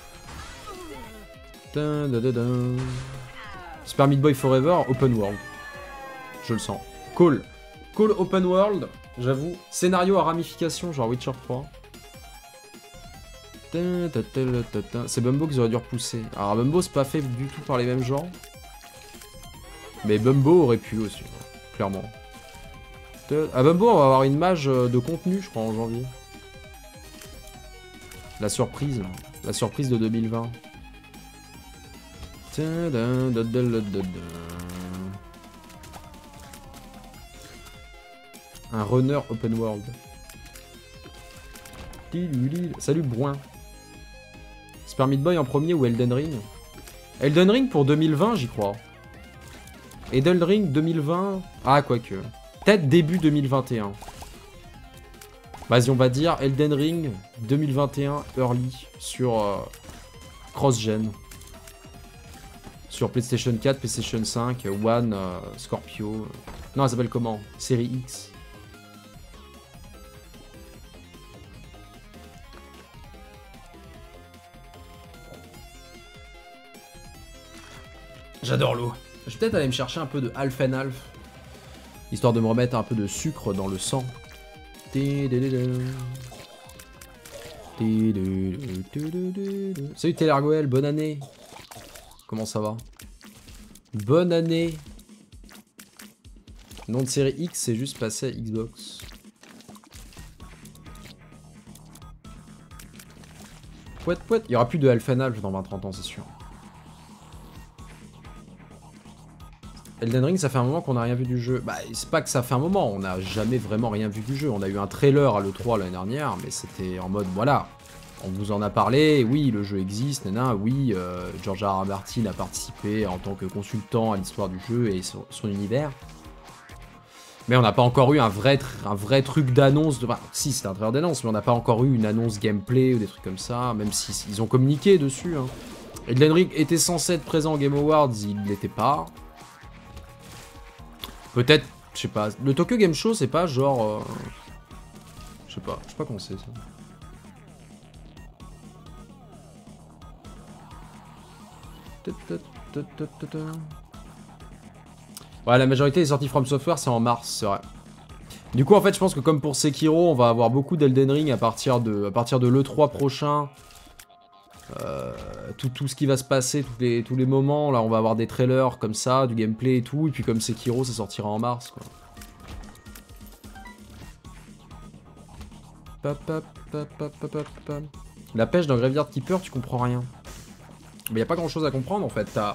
Super Meat Boy Forever, Open World. Je le sens. Cool. Cool Open World, j'avoue. Scénario à ramification, genre Witcher 3. C'est Bumbo qu'ils auraient dû repousser. Alors Bumbo c'est pas fait du tout par les mêmes gens. Mais Bumbo aurait pu aussi, clairement. À Bumbo on va avoir une mage de contenu je crois en janvier. La surprise là. La surprise de 2020. Un runner open world. Salut Bruin. Super Meat Boy en premier ou Elden Ring? Elden Ring pour 2020, j'y crois. Elden Ring 2020... Ah, quoique. Peut-être début 2021. Vas-y, on va dire Elden Ring 2021 early sur cross-gen. Sur PlayStation 4, PlayStation 5, One, Scorpio... Non, elle s'appelle comment? Série X. J'adore l'eau. Je vais peut-être aller me chercher un peu de Half and Half. Histoire de me remettre un peu de sucre dans le sang. Salut Télergoel, bonne année. Comment ça va? Bonne année. Nom de série X, c'est juste passé à Xbox. Pouet, pouet. Il y aura plus de Half and Half dans 20-30 ans, c'est sûr. Elden Ring, ça fait un moment qu'on n'a rien vu du jeu. Bah, c'est pas que ça fait un moment, on n'a jamais vraiment rien vu du jeu. On a eu un trailer à l'E3 l'année dernière, mais c'était en mode, voilà, on vous en a parlé, oui, le jeu existe, nana, oui, George R. R. Martin a participé en tant que consultant à l'histoire du jeu et son univers. Mais on n'a pas encore eu un vrai truc d'annonce. Enfin, si, c'était un trailer d'annonce, mais on n'a pas encore eu une annonce gameplay ou des trucs comme ça, même s'ils ont communiqué dessus. Hein. Elden Ring était censé être présent au Game Awards, il ne l'était pas. Peut-être, je sais pas. Le Tokyo Game Show, c'est pas genre... Je sais pas comment c'est ça. Ouais, la majorité des sorties From Software, c'est en mars, c'est vrai. Du coup, en fait, je pense que comme pour Sekiro, on va avoir beaucoup d'Elden Ring à partir de l'E3 prochain. Tout ce qui va se passer, tous les moments, là on va avoir des trailers comme ça, du gameplay et tout, et puis comme Sekiro ça sortira en mars quoi. La pêche dans Graveyard Keeper, tu comprends rien. Mais y a pas grand chose à comprendre en fait, t'as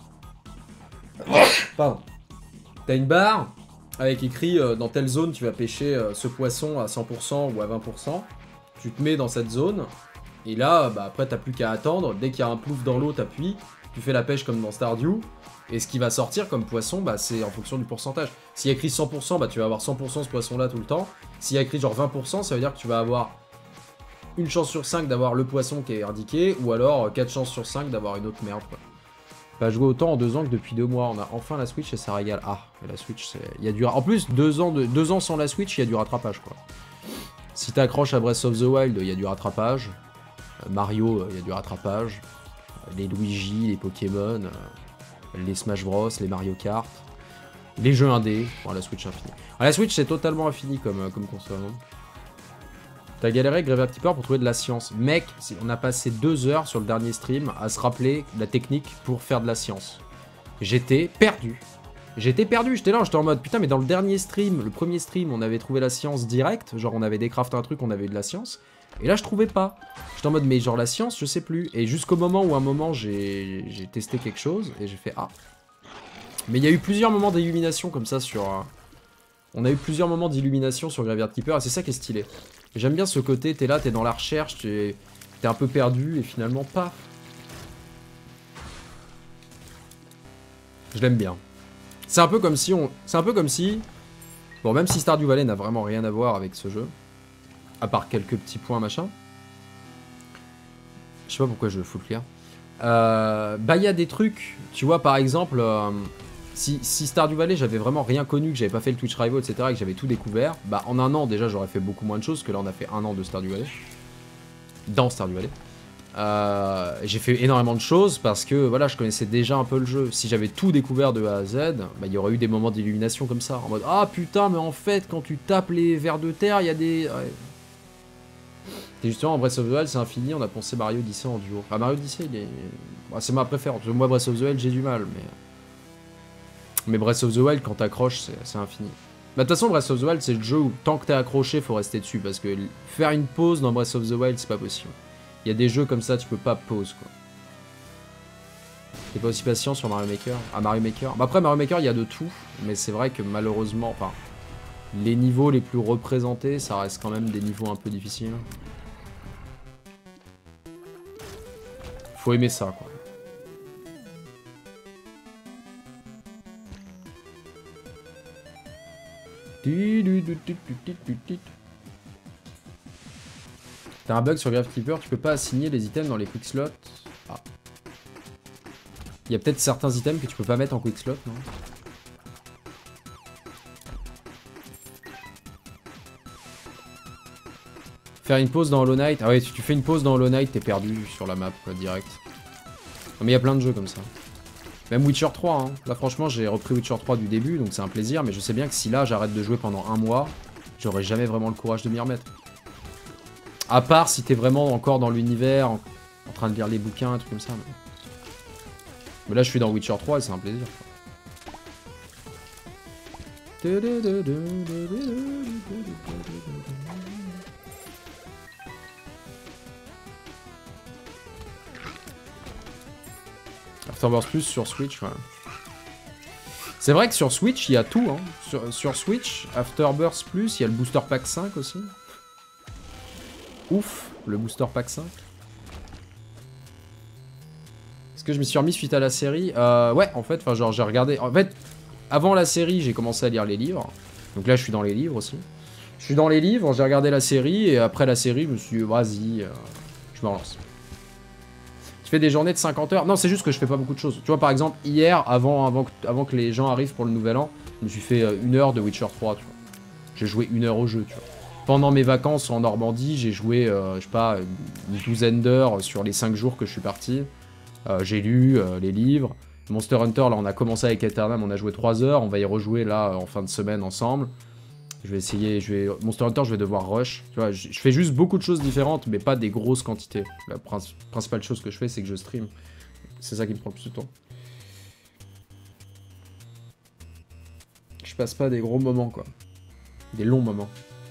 une barre avec écrit dans telle zone tu vas pêcher ce poisson à 100% ou à 20%, tu te mets dans cette zone. Et là, bah après, t'as plus qu'à attendre. Dès qu'il y a un plouf dans l'eau, t'appuies. Tu fais la pêche comme dans Stardew. Et ce qui va sortir comme poisson, bah, c'est en fonction du pourcentage. S'il y a écrit 100%, bah, tu vas avoir 100% ce poisson-là tout le temps. S'il y a écrit genre 20%, ça veut dire que tu vas avoir une chance sur 5 d'avoir le poisson qui est indiqué. Ou alors 4 chances sur 5 d'avoir une autre merde. Quoi. Pas joué autant en 2 ans que depuis 2 mois. On a enfin la Switch et ça régale. Ah, la Switch, c'est... Il y a du... En plus, 2 ans sans la Switch, il y a du rattrapage. Quoi. Si t'accroches à Breath of the Wild, il y a du rattrapage. Mario, il y a du rattrapage, les Luigi, les Pokémon, les Smash Bros, les Mario Kart, les jeux indés, bon, la Switch infinie. Ah, la Switch c'est totalement infini comme console. Hein. T'as galéré avec Graveyard Keeper pour trouver de la science. Mec, on a passé 2 heures sur le dernier stream à se rappeler la technique pour faire de la science. J'étais perdu. J'étais en mode putain mais dans le dernier stream, le premier stream, on avait trouvé la science direct, genre on avait décrafté un truc, on avait eu de la science. Et là je trouvais pas. J'étais en mode mais genre la science je sais plus. Et jusqu'au moment où un moment j'ai testé quelque chose et j'ai fait ah. Mais il y a eu plusieurs moments d'illumination comme ça sur... On a eu plusieurs moments d'illumination sur Graveyard Keeper et c'est ça qui est stylé. J'aime bien ce côté, t'es là, t'es dans la recherche, t'es un peu perdu et finalement pas. Je l'aime bien. C'est un peu comme si C'est un peu comme si... Bon, même si Stardew Valley n'a vraiment rien à voir avec ce jeu, à part quelques petits points machin. Je sais pas pourquoi je fous le clair. Bah, il y a des trucs, tu vois, par exemple, si Stardew Valley, j'avais vraiment rien connu, que j'avais pas fait le Twitch Rival, etc., et que j'avais tout découvert, bah, en un an, déjà, j'aurais fait beaucoup moins de choses que là, on a fait un an de Stardew Valley. Dans Stardew Valley. J'ai fait énormément de choses parce que voilà, je connaissais déjà un peu le jeu. Si j'avais tout découvert de A à Z, bah, il y aurait eu des moments d'illumination comme ça, en mode ah putain, mais en fait, quand tu tapes les vers de terre, il y a des. Ouais. Et justement, en Breath of the Wild, c'est infini, on a pensé Mario Odyssey en duo. Ah, Mario Odyssey, il est. Bah, c'est ma préférence. Moi, Breath of the Wild, j'ai du mal, mais Breath of the Wild, quand t'accroches, c'est infini. Bah, de toute façon, Breath of the Wild, c'est le jeu où tant que t'es accroché, faut rester dessus, parce que faire une pause dans Breath of the Wild, c'est pas possible. Il y a des jeux comme ça, tu peux pas pause, quoi. T'es pas aussi patient sur Mario Maker? Ah, Mario Maker. Bah, après, Mario Maker, il y a de tout, mais c'est vrai que malheureusement, enfin, les niveaux les plus représentés, ça reste quand même des niveaux un peu difficiles. Faut aimer ça, quoi. T'as un bug sur Gravekeeper, tu peux pas assigner les items dans les quick slots. Ah. Il y a peut-être certains items que tu peux pas mettre en quick slot, non? Faire une pause dans Hollow Knight. Ah ouais, si tu fais une pause dans Hollow Knight, t'es perdu sur la map, quoi, direct. Non, mais il y a plein de jeux comme ça. Même Witcher 3, hein. Là franchement j'ai repris Witcher 3 du début, donc c'est un plaisir, mais je sais bien que si là j'arrête de jouer pendant un mois, j'aurai jamais vraiment le courage de m'y remettre. À part si t'es vraiment encore dans l'univers, en train de lire les bouquins, un truc comme ça. Mais là je suis dans Witcher 3 et c'est un plaisir. Afterbirth Plus sur Switch, ouais. C'est vrai que sur Switch, il y a tout, hein. Sur Switch, Afterbirth Plus, il y a le Booster Pack 5 aussi. Ouf, le Booster Pack 5. Est-ce que je m'y suis remis suite à la série? Ouais, en fait, enfin, genre, j'ai regardé... En fait, avant la série, j'ai commencé à lire les livres. Donc là, je suis dans les livres aussi. Je suis dans les livres, j'ai regardé la série, et après la série, je me suis dit, vas-y, je me relance. Je fais des journées de 50 heures. Non, c'est juste que je fais pas beaucoup de choses. Tu vois, par exemple, hier, avant que les gens arrivent pour le nouvel an, je me suis fait 1 heure de Witcher 3, tu vois. J'ai joué 1 heure au jeu, tu vois. Pendant mes vacances en Normandie, j'ai joué, je sais pas, une douzaine d'heures sur les 5 jours que je suis parti. J'ai lu les livres. Monster Hunter, là, on a commencé avec Eternam, on a joué 3 heures. On va y rejouer, là, en fin de semaine, ensemble. Je vais essayer, Monster Hunter, je vais devoir rush. Tu vois, je fais juste beaucoup de choses différentes, mais pas des grosses quantités. La principale chose que je fais, c'est que je stream. C'est ça qui me prend le plus de temps. Je passe pas des gros moments, quoi. Des longs moments.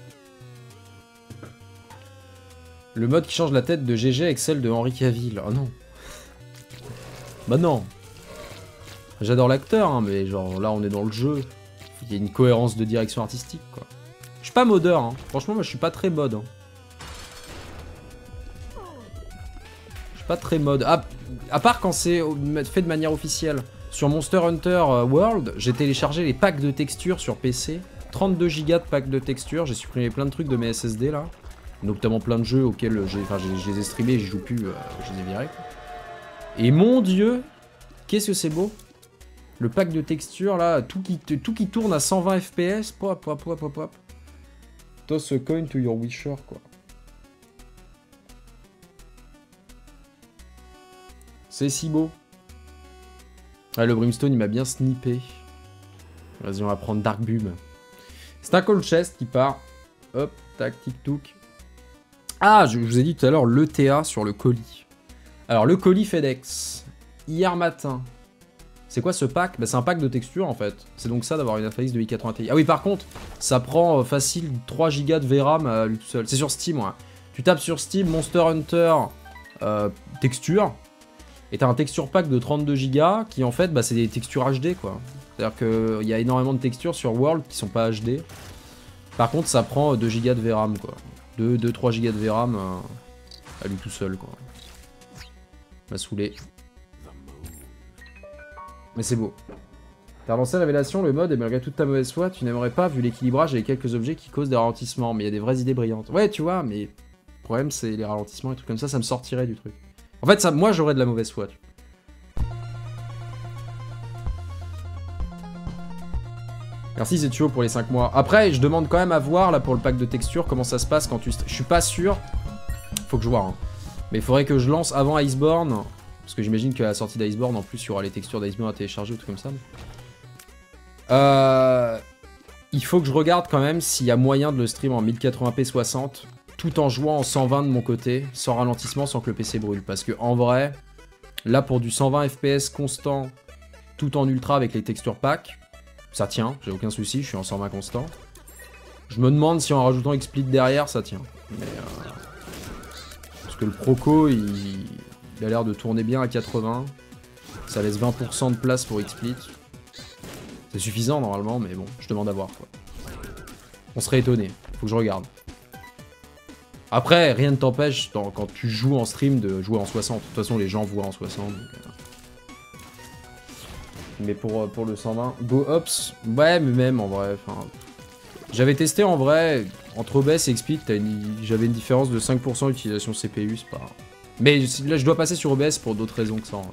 Le mode qui change la tête de GG avec celle de Henry Cavill. Oh non. Bah non. J'adore l'acteur, hein, mais genre là, on est dans le jeu. Il y a une cohérence de direction artistique, quoi. Je suis pas modeur, hein. Franchement, moi, je suis pas très mode. Hein. Je suis pas très mode. Ah, à part quand c'est fait de manière officielle. Sur Monster Hunter World, j'ai téléchargé les packs de textures sur PC. 32 Go de packs de textures. J'ai supprimé plein de trucs de mes SSD, là. Notamment plein de jeux auxquels je les ai streamés et je joue plus. Je les ai virés. Et mon dieu, qu'est-ce que c'est beau. Le pack de texture là, tout qui tourne à 120 FPS, pop. Toss a coin to your wisher, quoi. C'est si beau. Ah, le Brimstone, il m'a bien snippé. Vas-y, on va prendre Dark Boom. C'est un cold chest qui part. Hop, tac, tic-touc. Ah, je vous ai dit tout à l'heure, l'ETA sur le colis. Alors, le colis FedEx. Hier matin... C'est quoi ce pack? Bah, c'est un pack de texture en fait. C'est donc ça d'avoir une AFX de i80 Ti. Ah oui, par contre, ça prend facile 3 Go de VRAM lui tout seul. C'est sur Steam, ouais. Tu tapes sur Steam Monster Hunter texture. Et t'as un texture pack de 32 Go qui en fait, bah, c'est des textures HD quoi. C'est-à-dire qu'il y a énormément de textures sur World qui sont pas HD. Par contre, ça prend 2 Go de VRAM quoi. 2-3 Go de VRAM à lui tout seul quoi. M'a saoulé. Mais c'est beau. T'as relancé Révélation, le mode, et malgré toute ta mauvaise foi, tu n'aimerais pas, vu l'équilibrage et les quelques objets qui causent des ralentissements. Mais il y a des vraies idées brillantes. Ouais, tu vois, mais le problème, c'est les ralentissements et trucs comme ça me sortirait du truc. En fait, ça, moi, j'aurais de la mauvaise foi. Merci Zetio pour les 5 mois. Après, je demande quand même à voir, là, pour le pack de texture, comment ça se passe quand tu... Je suis pas sûr. Faut que je vois, hein. Mais il faudrait que je lance avant Iceborne. Parce que j'imagine qu'à la sortie d'Iceborne, en plus, il y aura les textures d'Iceborne à télécharger ou tout comme ça. Il faut que je regarde quand même s'il y a moyen de le stream en 1080p 60, tout en jouant en 120 de mon côté, sans ralentissement, sans que le PC brûle. Parce que en vrai, là, pour du 120 FPS constant, tout en ultra avec les textures pack, ça tient, j'ai aucun souci, je suis en 120 constant. Je me demande si en rajoutant XSplit derrière, ça tient. Mais parce que le Proco, il a l'air de tourner bien à 80. Ça laisse 20% de place pour XSplit. C'est suffisant normalement, mais bon, je demande à voir quoi. On serait étonné, faut que je regarde. Après, rien ne t'empêche, quand tu joues en stream, de jouer en 60. De toute façon, les gens voient en 60. Donc, mais pour le 120, Go Ops, ouais, mais même en vrai, enfin... J'avais testé en vrai, entre OBS et XSplit, j'avais une différence de 5% d'utilisation CPU, c'est pas... Mais là, je dois passer sur OBS pour d'autres raisons que ça, en vrai.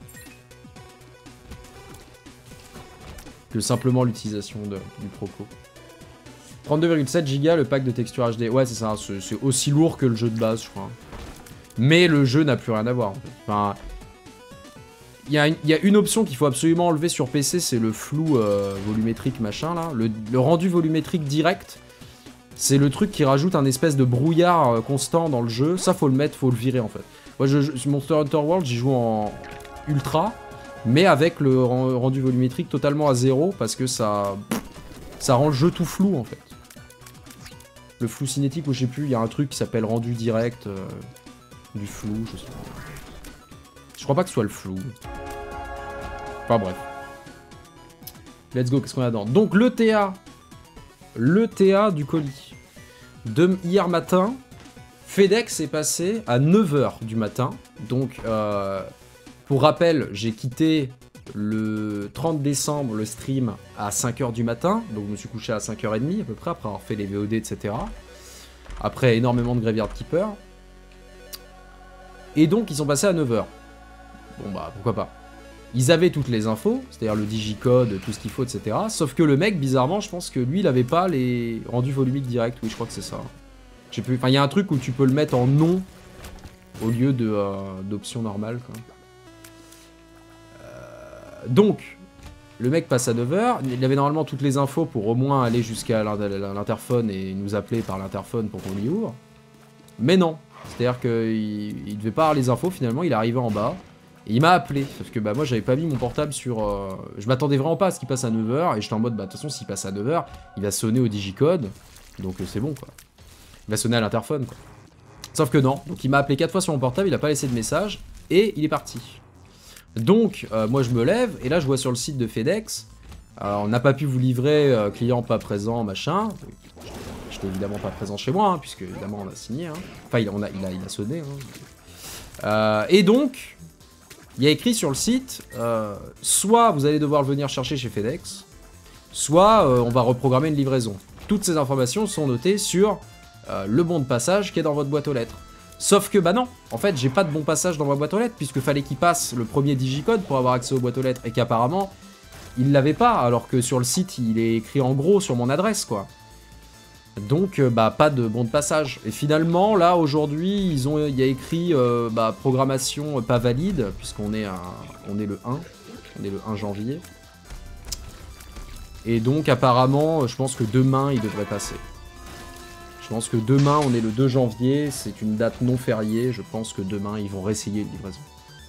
Que simplement l'utilisation du Proco. 32,7 Go le pack de texture HD. Ouais, c'est ça, c'est aussi lourd que le jeu de base, je crois. Mais le jeu n'a plus rien à voir, en fait. Enfin, il y a une option qu'il faut absolument enlever sur PC, c'est le flou volumétrique machin, là. Le rendu volumétrique direct, c'est le truc qui rajoute un espèce de brouillard constant dans le jeu. Ça, faut le mettre, faut le virer, en fait. Moi, Monster Hunter World, j'y joue en ultra, mais avec le rendu volumétrique totalement à 0, parce que ça rend le jeu tout flou, en fait. Le flou cinétique, ou je sais plus, il y a un truc qui s'appelle rendu direct, du flou, je sais pas. Je crois pas que ce soit le flou. Enfin bref. Let's go, qu'est-ce qu'on a dedans? Donc le TA du colis. De hier matin, FedEx est passé à 9h du matin. Donc, pour rappel, j'ai quitté le 30 décembre le stream à 5h du matin. Donc je me suis couché à 5h30 à peu près, après avoir fait les VOD, etc. Après énormément de Graveyard Keeper. Et donc ils sont passés à 9h. Bon bah pourquoi pas. Ils avaient toutes les infos, c'est-à-dire le digicode, tout ce qu'il faut, etc. Sauf que le mec, bizarrement, je pense que lui, il avait pas les rendus volumiques directs. Oui, je crois que c'est ça. Je sais plus. Enfin, il y a un truc où tu peux le mettre en non au lieu d'option normale, quoi. Donc, le mec passe à 9h. Il avait normalement toutes les infos pour au moins aller jusqu'à l'interphone et nous appeler par l'interphone pour qu'on y ouvre. Mais non. C'est-à-dire qu'il devait pas avoir les infos, finalement, il est arrivé en bas. Et il m'a appelé, sauf que bah, moi j'avais pas mis mon portable sur... Je m'attendais vraiment pas à ce qu'il passe à 9h, et j'étais en mode, bah de toute façon s'il passe à 9h, il va sonner au digicode, donc c'est bon quoi. Il va sonner à l'interphone quoi. Sauf que non, donc il m'a appelé 4 fois sur mon portable, il a pas laissé de message, et il est parti. Donc moi je me lève, et là je vois sur le site de FedEx, on n'a pas pu vous livrer, client pas présent, machin. J'étais évidemment pas présent chez moi, hein, puisque évidemment on a signé, hein. Enfin il a sonné, hein. Et donc... Il y a écrit sur le site, soit vous allez devoir le venir chercher chez FedEx, soit on va reprogrammer une livraison. Toutes ces informations sont notées sur le bon de passage qui est dans votre boîte aux lettres. Sauf que bah non, en fait j'ai pas de bon passage dans ma boîte aux lettres, puisque fallait qu'il passe le premier digicode pour avoir accès aux boîtes aux lettres, et qu'apparemment il l'avait pas, alors que sur le site il est écrit en gros sur mon adresse quoi. Donc bah pas de bon de passage. Et finalement là aujourd'hui il y a écrit bah, programmation pas valide, puisqu'on est le 1, on est le 1 janvier. Et donc apparemment je pense que demain il devrait passer. Je pense que demain on est le 2 janvier, c'est une date non fériée, je pense que demain ils vont réessayer une livraison.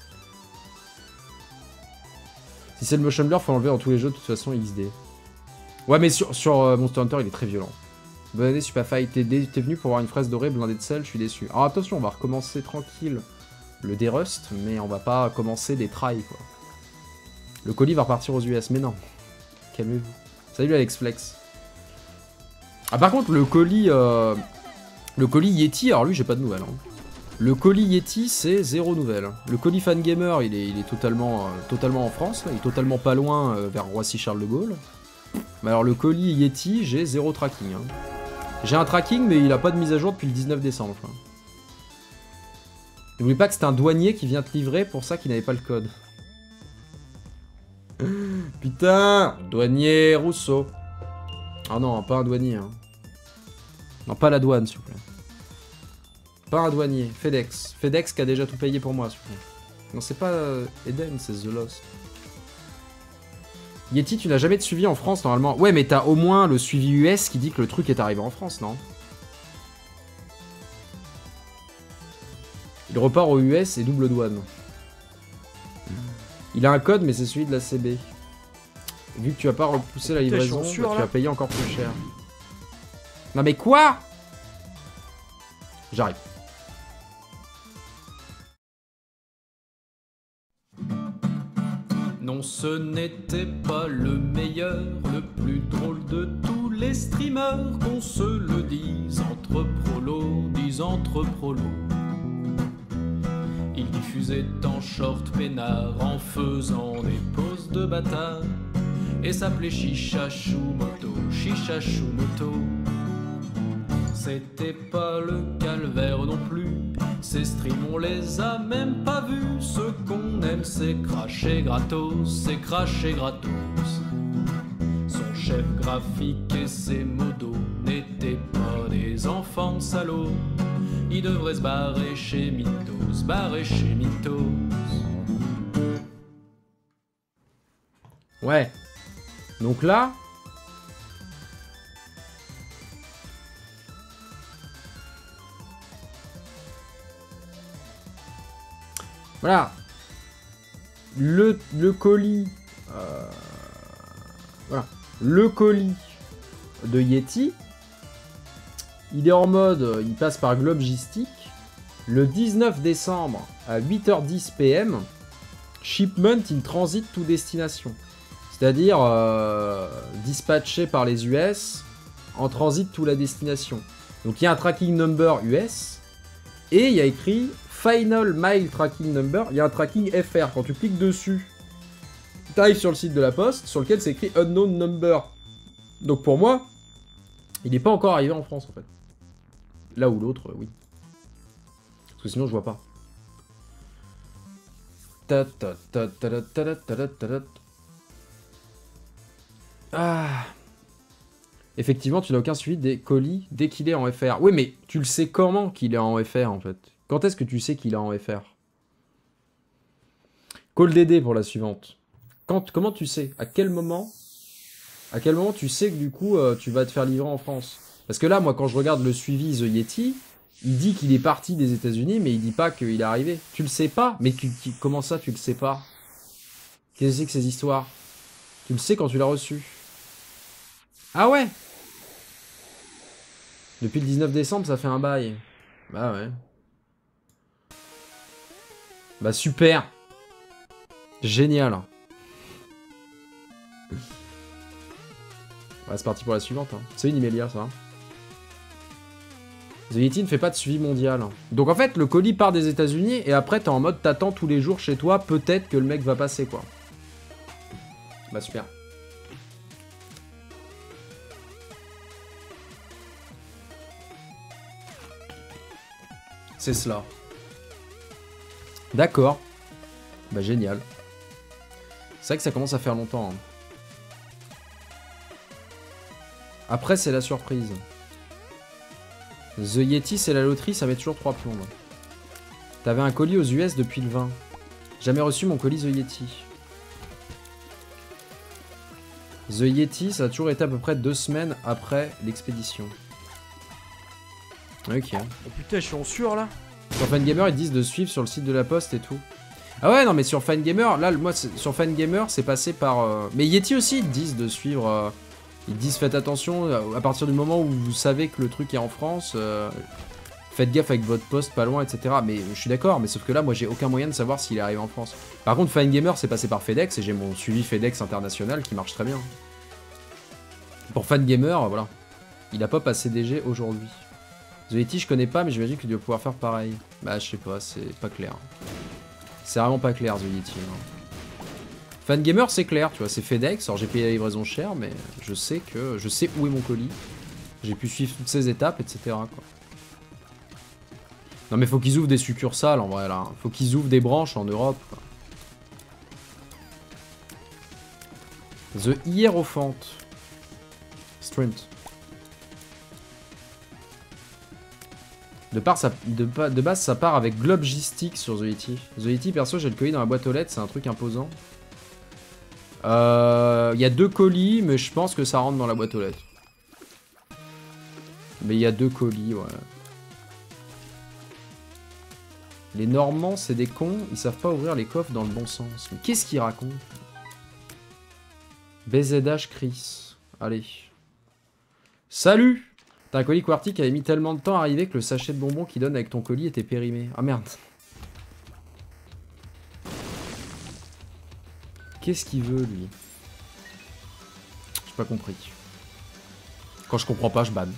Si c'est le motion blur, faut l'enlever dans tous les jeux de toute façon XD. Ouais mais sur Monster Hunter il est très violent. Bonne année Superfly, t'es venu pour voir une fraise dorée blindée de sel, je suis déçu. Alors attention, on va recommencer tranquille le dérust, mais on va pas commencer des tries quoi. Le colis va repartir aux US, mais non. Calmez-vous. Salut Alex Flex. Ah par contre le colis Yeti, alors lui j'ai pas de nouvelles. Hein. Le colis Yeti, c'est 0 nouvelle. Le colis Fangamer, il est totalement en France, là. Il est totalement pas loin vers Roissy-Charles de Gaulle. Mais alors le colis Yeti, j'ai 0 tracking. Hein. J'ai un tracking, mais il a pas de mise à jour depuis le 19 décembre. Hein. N'oublie pas que c'est un douanier qui vient te livrer pour ça qu'il n'avait pas le code. Putain, douanier Rousseau. Ah non, pas un douanier. Hein. Non, pas la douane, s'il vous plaît. Pas un douanier, FedEx. FedEx qui a déjà tout payé pour moi, s'il vous plaît. Non, c'est pas Eden, c'est The Lost. Yeti, tu n'as jamais de suivi en France, normalement. Ouais, mais t'as au moins le suivi US qui dit que le truc est arrivé en France, non? Il repart aux US et double douane. Il a un code, mais c'est celui de la CB. Vu que tu vas pas repousser la livraison, tu vas payer encore plus cher. Non mais quoi? J'arrive. Non, ce n'était pas le meilleur, le plus drôle de tous les streamers, qu'on se le dise entre prolos. Il diffusait en short peinard en faisant des poses de bâtard et s'appelait Chichachoumoto. C'était pas le calvaire non plus, ces streams on les a même pas vus. Ce qu'on aime c'est cracher gratos, Son chef graphique et ses modos n'étaient pas des enfants salauds. Il devrait se barrer chez Mythos, Ouais. Donc là... Voilà. Le colis... Voilà. Le colis de Yeti... Il est en mode, il passe par Globegistic. Le 19 décembre à 8h10 PM, shipment in transit to destination. C'est-à-dire dispatché par les US en transit to la destination. Donc il y a un tracking number US et il y a écrit Final Mile Tracking Number. Il y a un tracking FR. Quand tu cliques dessus, tu arrives sur le site de la Poste sur lequel c'est écrit Unknown Number. Donc pour moi, il n'est pas encore arrivé en France en fait. Là ou l'autre, oui. Parce que sinon, je vois pas. Ah. Effectivement, tu n'as aucun suivi des colis dès qu'il est en FR. Oui, mais tu le sais comment qu'il est en FR, en fait? Quand est-ce que tu sais qu'il est en FR? Call DD pour la suivante. Comment tu sais? À quel moment tu sais que du coup, tu vas te faire livrer en France? Parce que là, moi, quand je regarde le suivi The Yeti, il dit qu'il est parti des États-Unis, mais il dit pas qu'il est arrivé. Tu le sais pas? Mais comment ça, tu le sais pas? Qu'est-ce que c'est que ces histoires? Tu le sais quand tu l'as reçu. Ah ouais? Depuis le 19 décembre, ça fait un bail. Bah ouais. Bah super. Génial. Ouais, c'est parti pour la suivante. Hein. C'est une Imelia, ça. The Yeti ne fait pas de suivi mondial. Donc en fait, le colis part des États-Unis et après, t'es en mode t'attends tous les jours chez toi. Peut-être que le mec va passer, quoi. Bah super. C'est cela. D'accord. Bah génial. C'est vrai que ça commence à faire longtemps. Hein. Après, c'est la surprise. The Yeti, c'est la loterie, ça met toujours 3 plombs. T'avais un colis aux US depuis le 20. Jamais reçu mon colis The Yeti. The Yeti, ça a toujours été à peu près 2 semaines après l'expédition. Ok. Oh putain, je suis en sueur là. Sur Fangamer, ils disent de suivre sur le site de la Poste et tout. Ah ouais, non, mais sur Fangamer, là, moi, sur Fangamer, c'est passé par... Mais Yeti aussi, ils disent de suivre... Ils disent faites attention, à partir du moment où vous savez que le truc est en France, faites gaffe avec votre poste pas loin, etc. Mais je suis d'accord, mais sauf que là, moi, j'ai aucun moyen de savoir s'il est arrivé en France. Par contre, Fangamer, c'est passé par FedEx, et j'ai mon suivi FedEx international qui marche très bien. Pour Fangamer, voilà. Il a pas passé DG aujourd'hui. Zoetti, je connais pas, mais j'imagine que tu dois pouvoir faire pareil. Bah, je sais pas, c'est pas clair. C'est vraiment pas clair, Zoetti. Fangamer, c'est clair, tu vois, c'est FedEx. Alors, j'ai payé la livraison chère, mais je sais où est mon colis. J'ai pu suivre toutes ces étapes, etc. quoi. Non, mais faut qu'ils ouvrent des succursales, en vrai, là. Faut qu'ils ouvrent des branches en Europe, quoi. The Hierophant. Strint. De base, ça part avec Globgistic sur Zoetti. Zoetti, perso, j'ai le colis dans la boîte aux lettres, c'est un truc imposant. Il y a 2 colis, mais je pense que ça rentre dans la boîte aux lettres. Mais il y a 2 colis, ouais. Les Normands, c'est des cons, ils savent pas ouvrir les coffres dans le bon sens. Mais qu'est-ce qu'ils racontent? BZH Chris. Allez. Salut! T'as un colis QWERTY qui avait mis tellement de temps à arriver que le sachet de bonbons qu'il donne avec ton colis était périmé. Ah merde. Qu'est-ce qu'il veut, lui? J'ai pas compris. Quand je comprends pas, je banne.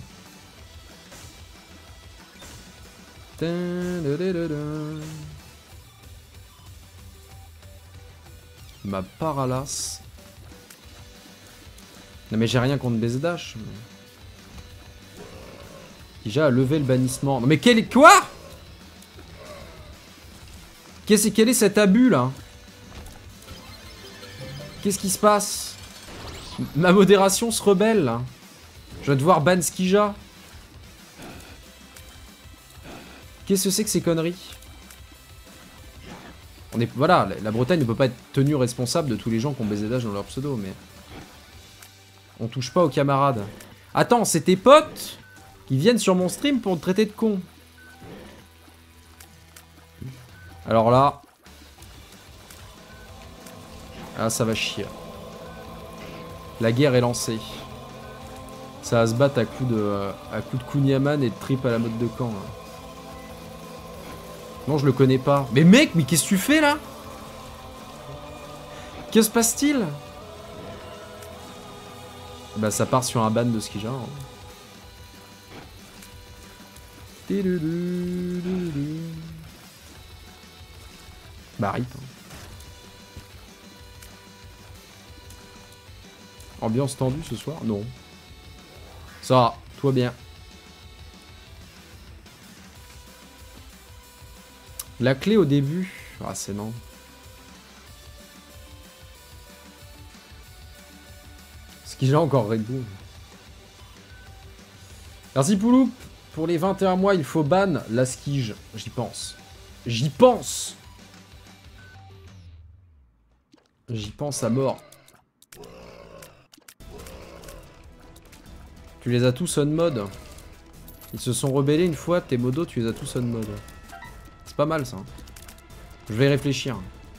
Ma paralas. Non mais j'ai rien contre BZH. Déjà a levé le bannissement. Non mais quel est... Quoi? Quel est cet abus là? Qu'est-ce qui se passe? Ma modération se rebelle là. Je vais devoir ban Skija. Qu'est-ce que c'est que ces conneries? On est... Voilà, la Bretagne ne peut pas être tenue responsable de tous les gens qui ont BZH dans leur pseudo, mais... On touche pas aux camarades. Attends, c'est tes potes qui viennent sur mon stream pour te traiter de con. Alors là... Ah, ça va chier. La guerre est lancée. Ça va se battre à coups de Kunyaman et de trip à la mode de camp, là. Non, je le connais pas. Mais mec, mais qu'est-ce que tu fais, là? Que se passe-t-il? Bah, ça part sur un ban de Skija. Hein. Bah, rip. Ambiance tendue ce soir? Non. Ça va, tout va bien. La clé au début... Ah, c'est non. Ce qui j'ai encore Red Bull. Merci Pouloup. Pour les 21 mois, il faut ban la skige. J'y pense. J'y pense. J'y pense à mort. Tu les as tous on mode. Ils se sont rebellés une fois, tes modos, tu les as tous on mode. C'est pas mal ça. Je vais y réfléchir.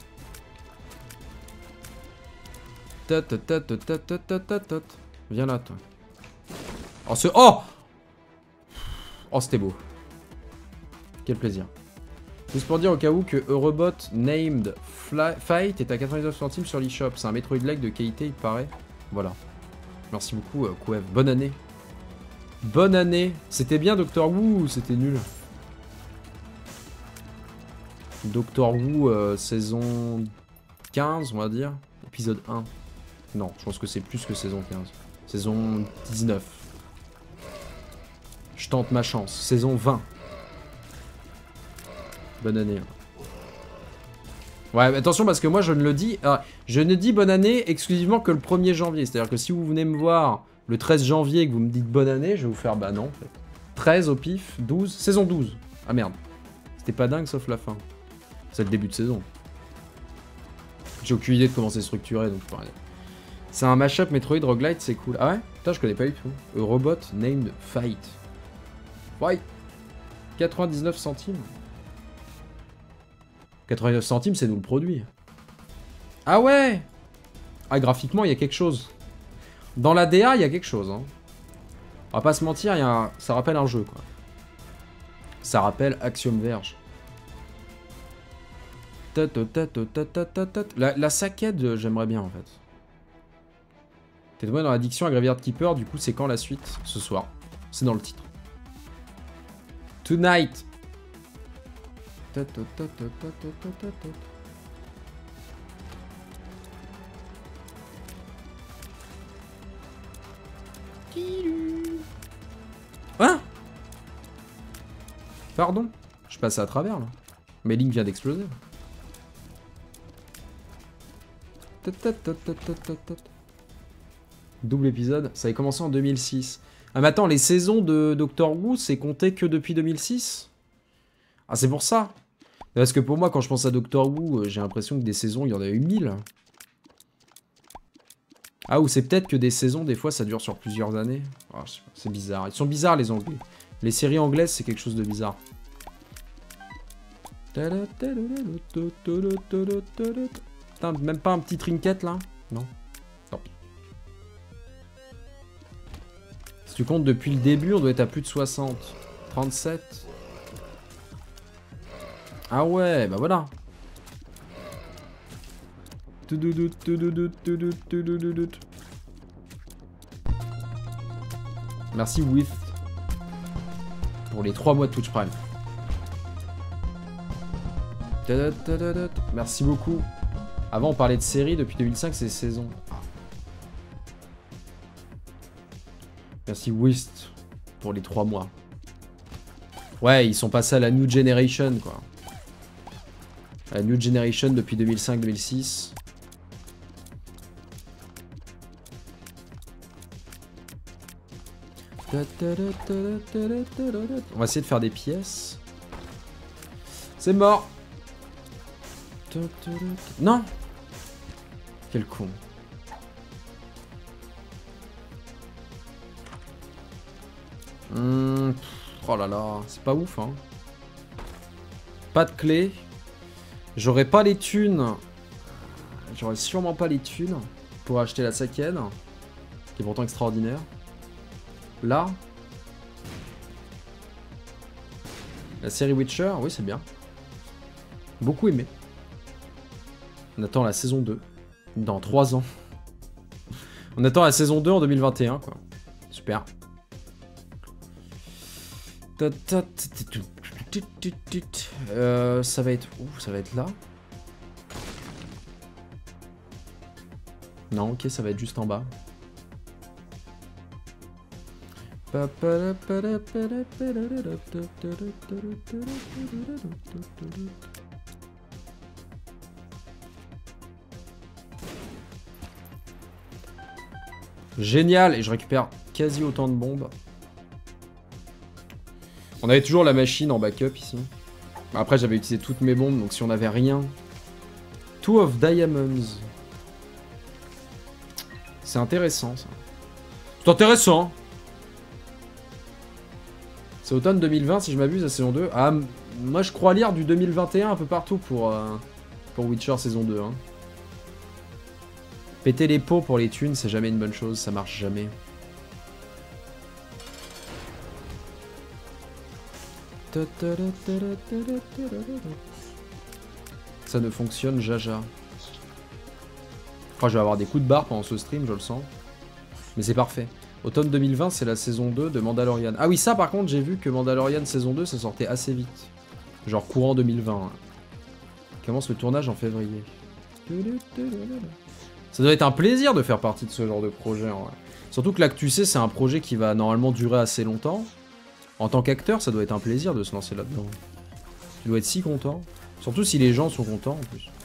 Viens là, toi. Oh, ce... Oh! Oh, c'était beau. Quel plaisir. Juste pour dire au cas où que Eurobot Named Fight est à 99 centimes sur l'eShop. C'est un Metroid-like de qualité, il paraît. Voilà. Merci beaucoup, Kouev. Bonne année. Bonne année. C'était bien, Doctor Who, ou c'était nul? Doctor Who, saison 15, on va dire. Épisode 1. Non, je pense que c'est plus que saison 15. Saison 19. Je tente ma chance. Saison 20. Bonne année. Ouais, attention parce que moi je ne le dis... je ne dis bonne année exclusivement que le 1er janvier. C'est-à-dire que si vous venez me voir le 13 janvier et que vous me dites bonne année, je vais vous faire bah non en fait. 13 au pif, 12, saison 12. Ah merde. C'était pas dingue sauf la fin. C'est le début de saison. J'ai aucune idée de comment c'est structuré donc je peux rien dire. C'est un mashup Metroid roguelite, c'est cool. Ah ouais? Putain, je connais pas du tout. A Robot Named Fight. Ouais. 99 centimes. 89 centimes, c'est nous le produit. Ah ouais! Ah, graphiquement, il y a quelque chose. Dans la DA, il y a quelque chose. Hein. On va pas se mentir, ça rappelle un jeu, quoi. Ça rappelle Axiom Verge. La saccade, j'aimerais bien, en fait. T'es tombé dans l'addiction à Graveyard Keeper, du coup, c'est quand la suite? Ce soir. C'est dans le titre. Tonight. Hein? Pardon? Je passe à travers là. Mais Link vient d'exploser. Double épisode. Ça avait commencé en 2006. Ah mais attends, les saisons de Doctor Who, c'est compté que depuis 2006? Ah c'est pour ça. Parce que pour moi, quand je pense à Doctor Who, j'ai l'impression que des saisons, il y en a eu 1000. Ah ou c'est peut-être que des saisons, des fois, ça dure sur plusieurs années. Oh, c'est bizarre. Ils sont bizarres les Anglais. Les séries anglaises, c'est quelque chose de bizarre. Putain, même pas un petit trinket là? Non. Tant pis. Si tu comptes depuis le début, on doit être à plus de 60. 37. Ah ouais, bah voilà. Merci With pour les 3 mois de Twitch Prime. Merci beaucoup. Avant on parlait de séries, depuis 2005 c'est saison. Merci Wist pour les 3 mois. Ouais, ils sont passés à la New Generation quoi. La New Generation depuis 2005-2006. On va essayer de faire des pièces. C'est mort. Non. Quel con. Oh là là, c'est pas ouf hein. Pas de clé. J'aurais pas les thunes. J'aurais sûrement pas les thunes pour acheter la Saken, qui est pourtant extraordinaire. Là. La série Witcher, oui c'est bien. Beaucoup aimé. On attend la saison 2. Dans 3 ans. On attend la saison 2 en 2021 quoi. Super. Ça va être où? Ça va être là? Non, ok, ça va être juste en bas. Génial! Et je récupère quasi autant de bombes. On avait toujours la machine en backup ici. Après j'avais utilisé toutes mes bombes, donc si on avait rien... Two of Diamonds. C'est intéressant ça. C'est intéressant. C'est automne 2020 si je m'abuse, la saison 2. Ah, moi je crois lire du 2021 un peu partout pour Witcher saison 2. Hein. Péter les pots pour les thunes, c'est jamais une bonne chose, ça marche jamais. Ça ne fonctionne jaja. Oh, je vais avoir des coups de barre pendant ce stream, je le sens. Mais c'est parfait. Automne 2020, c'est la saison 2 de Mandalorian. Ah oui, ça par contre, j'ai vu que Mandalorian saison 2, ça sortait assez vite. Genre courant 2020. Hein. Commence le tournage en février. Ça doit être un plaisir de faire partie de ce genre de projet. En vrai. Surtout que là, que tu sais, c'est un projet qui va normalement durer assez longtemps. En tant qu'acteur, ça doit être un plaisir de se lancer là-dedans. Tu dois être si content. Surtout si les gens sont contents en plus.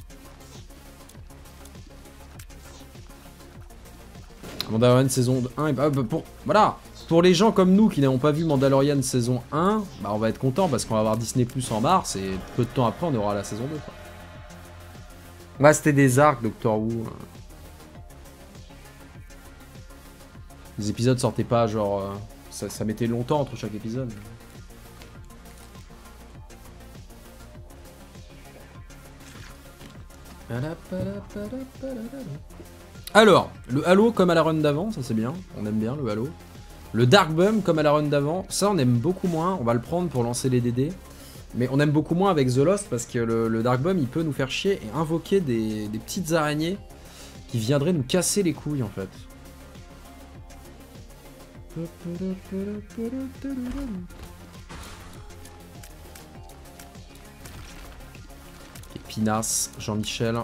Mandalorian saison 1, voilà, pour les gens comme nous qui n'avons pas vu Mandalorian saison 1, bah on va être content parce qu'on va avoir Disney Plus en mars et peu de temps après on aura la saison 2 quoi. Ouais, c'était des arcs Doctor Who. Les épisodes sortaient pas genre... ça mettait longtemps entre chaque épisode. Alors, le Halo comme à la run d'avant, ça c'est bien, on aime bien le Halo. Le Dark Bum comme à la run d'avant, ça on aime beaucoup moins, on va le prendre pour lancer les DD. Mais on aime beaucoup moins avec The Lost parce que le Dark Bum il peut nous faire chier et invoquer des petites araignées qui viendraient nous casser les couilles en fait. Pinas, Jean-Michel.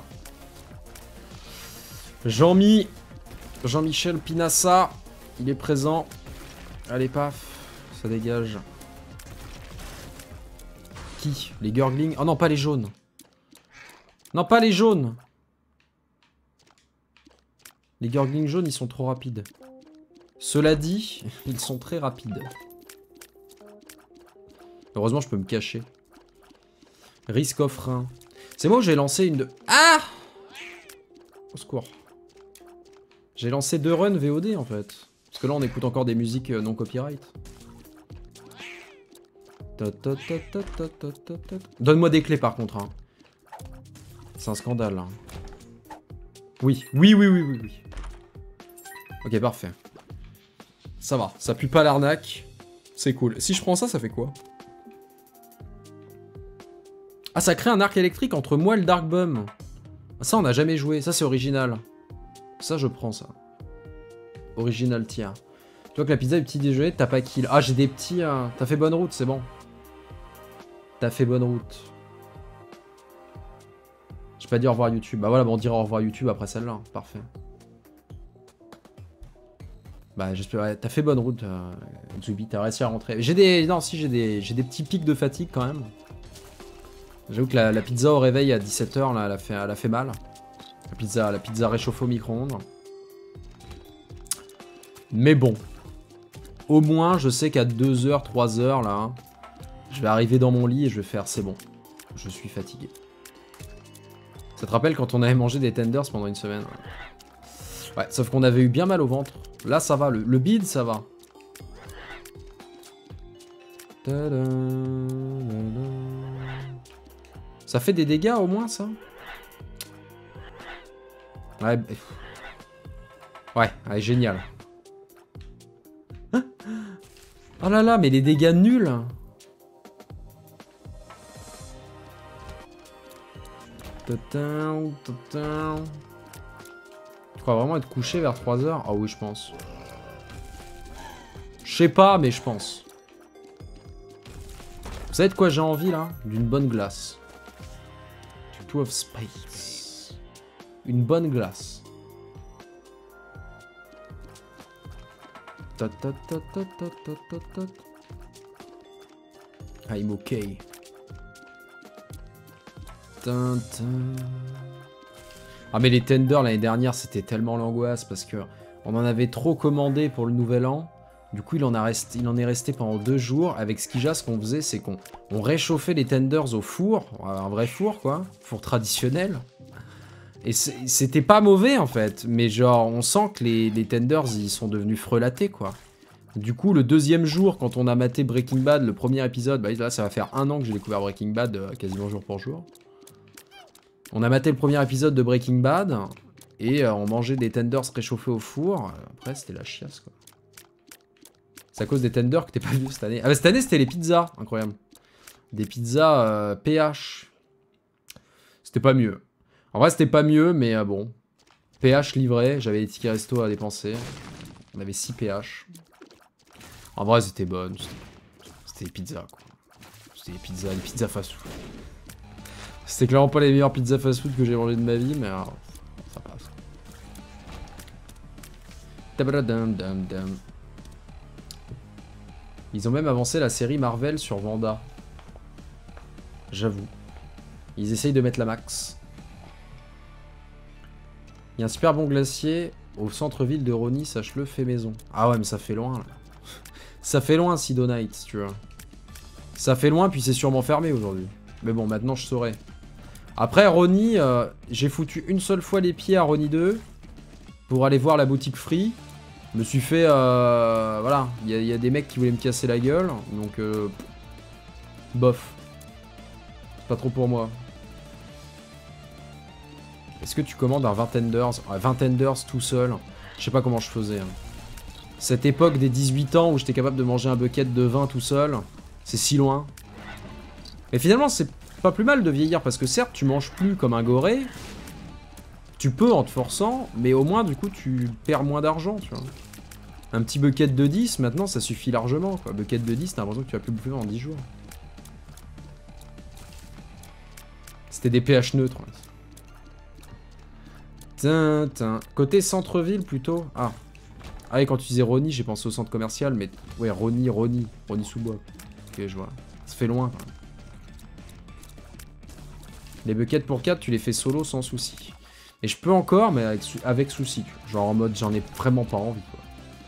Jean-Michel Pinassa, il est présent. Allez, paf, ça dégage. Qui? Les Gurglings? Oh non, pas les jaunes. Non, pas les jaunes. Les Gurglings jaunes, ils sont trop rapides. Cela dit, ils sont très rapides. Heureusement, je peux me cacher. Risque offrin. C'est moi où j'ai lancé une... Ah! Au secours. J'ai lancé 2 runs VOD, en fait. Parce que là, on écoute encore des musiques non copyright. Donne-moi des clés, par contre. Hein. C'est un scandale, là. Oui. Ok, parfait. Ça va. Ça pue pas l'arnaque. C'est cool. Si je prends ça, ça fait quoi? Ah, ça crée un arc électrique entre moi et le Dark Bum. Ça, on n'a jamais joué. Ça, c'est original. Ça, je prends, ça. Original tier. Tu vois que la pizza du petit déjeuner, t'as pas kill. Ah, j'ai des petits... T'as fait bonne route, c'est bon. T'as fait bonne route. J'ai pas dit au revoir YouTube. Bah voilà, bon, on dira au revoir YouTube après celle-là. Parfait. Bah, j'espère... Ouais, t'as fait bonne route, Zubi. T'as réussi à rentrer. J'ai des... Non, si, j'ai des petits pics de fatigue, quand même. J'avoue que la pizza au réveil à 17 h, là, elle a fait mal. La pizza réchauffée au micro-ondes. Mais bon. Au moins, je sais qu'à 2 h, 3 h, là, je vais arriver dans mon lit et je vais faire, c'est bon. Je suis fatigué. Ça te rappelle quand on avait mangé des tenders pendant une semaine? Ouais, sauf qu'on avait eu bien mal au ventre. Là, ça va. Le bide, ça va. Ça fait des dégâts, au moins, ça? Ouais, ouais, génial. Hein? Oh là là, mais les dégâts nuls. Tu crois vraiment être couché vers 3 h? Ah oui, je pense. Je sais pas, mais je pense. Vous savez de quoi j'ai envie, là? D'une bonne glace. Two of Spades. Une bonne glace. I'm okay. Ah mais les tenders l'année dernière c'était tellement l'angoisse parce que on en avait trop commandé pour le nouvel an. Du coup il en est resté pendant 2 jours. Avec Skija, ce qu'on faisait c'est qu'on réchauffait les tenders au four, un vrai four quoi, four traditionnel. Et c'était pas mauvais en fait, mais genre on sent que les tenders ils sont devenus frelatés quoi. Du coup le deuxième jour quand on a maté Breaking Bad, le premier épisode, bah là ça va faire 1 an que j'ai découvert Breaking Bad quasiment jour pour jour. On a maté le premier épisode de Breaking Bad et on mangeait des tenders réchauffés au four. Après c'était la chiasse quoi. C'est à cause des tenders que t'es pas vu cette année. Ah bah cette année c'était les pizzas, incroyable. Des pizzas PH. C'était pas mieux. En vrai c'était pas mieux mais bon. PH livré, j'avais les tickets resto à dépenser. On avait 6 PH. En vrai c'était bonne. C'était des pizzas quoi. C'était des pizzas fast food. C'était clairement pas les meilleures pizzas fast food que j'ai mangé de ma vie mais ça passe. Ils ont même avancé la série Marvel sur Vanda. J'avoue. Ils essayent de mettre la max. Il y a un super bon glacier au centre-ville de Rony, sache-le, fait maison. Ah ouais, mais ça fait loin, là. Ça fait loin, Sidonite, tu vois. Ça fait loin, puis c'est sûrement fermé aujourd'hui. Mais bon, maintenant, je saurai. Après, Rony, j'ai foutu une seule fois les pieds à Rony 2 pour aller voir la boutique Free. Je me suis fait... voilà, il y a des mecs qui voulaient me casser la gueule, donc... bof. Pas trop pour moi. Est-ce que tu commandes un 20 tenders? Ouais, 20 tenders tout seul. Je sais pas comment je faisais. Hein. Cette époque des 18 ans où j'étais capable de manger un bucket de vin tout seul, c'est si loin. Mais finalement, c'est pas plus mal de vieillir parce que certes, tu manges plus comme un goré. Tu peux en te forçant, mais au moins, du coup, tu perds moins d'argent, tu vois. Un petit bucket de 10, maintenant, ça suffit largement, quoi. Bucket de 10, t'as l'impression que tu vas plus bouffer pendant 10 jours. C'était des pH neutres. Tintin. Côté centre-ville plutôt. Ah. Ah et quand tu disais Rony, j'ai pensé au centre commercial, mais... Ouais, Rony sous-bois. Ok, je vois. Ça fait loin. Les buckets pour 4, tu les fais solo sans souci. Et je peux encore, mais avec souci. Genre en mode, j'en ai vraiment pas envie, quoi.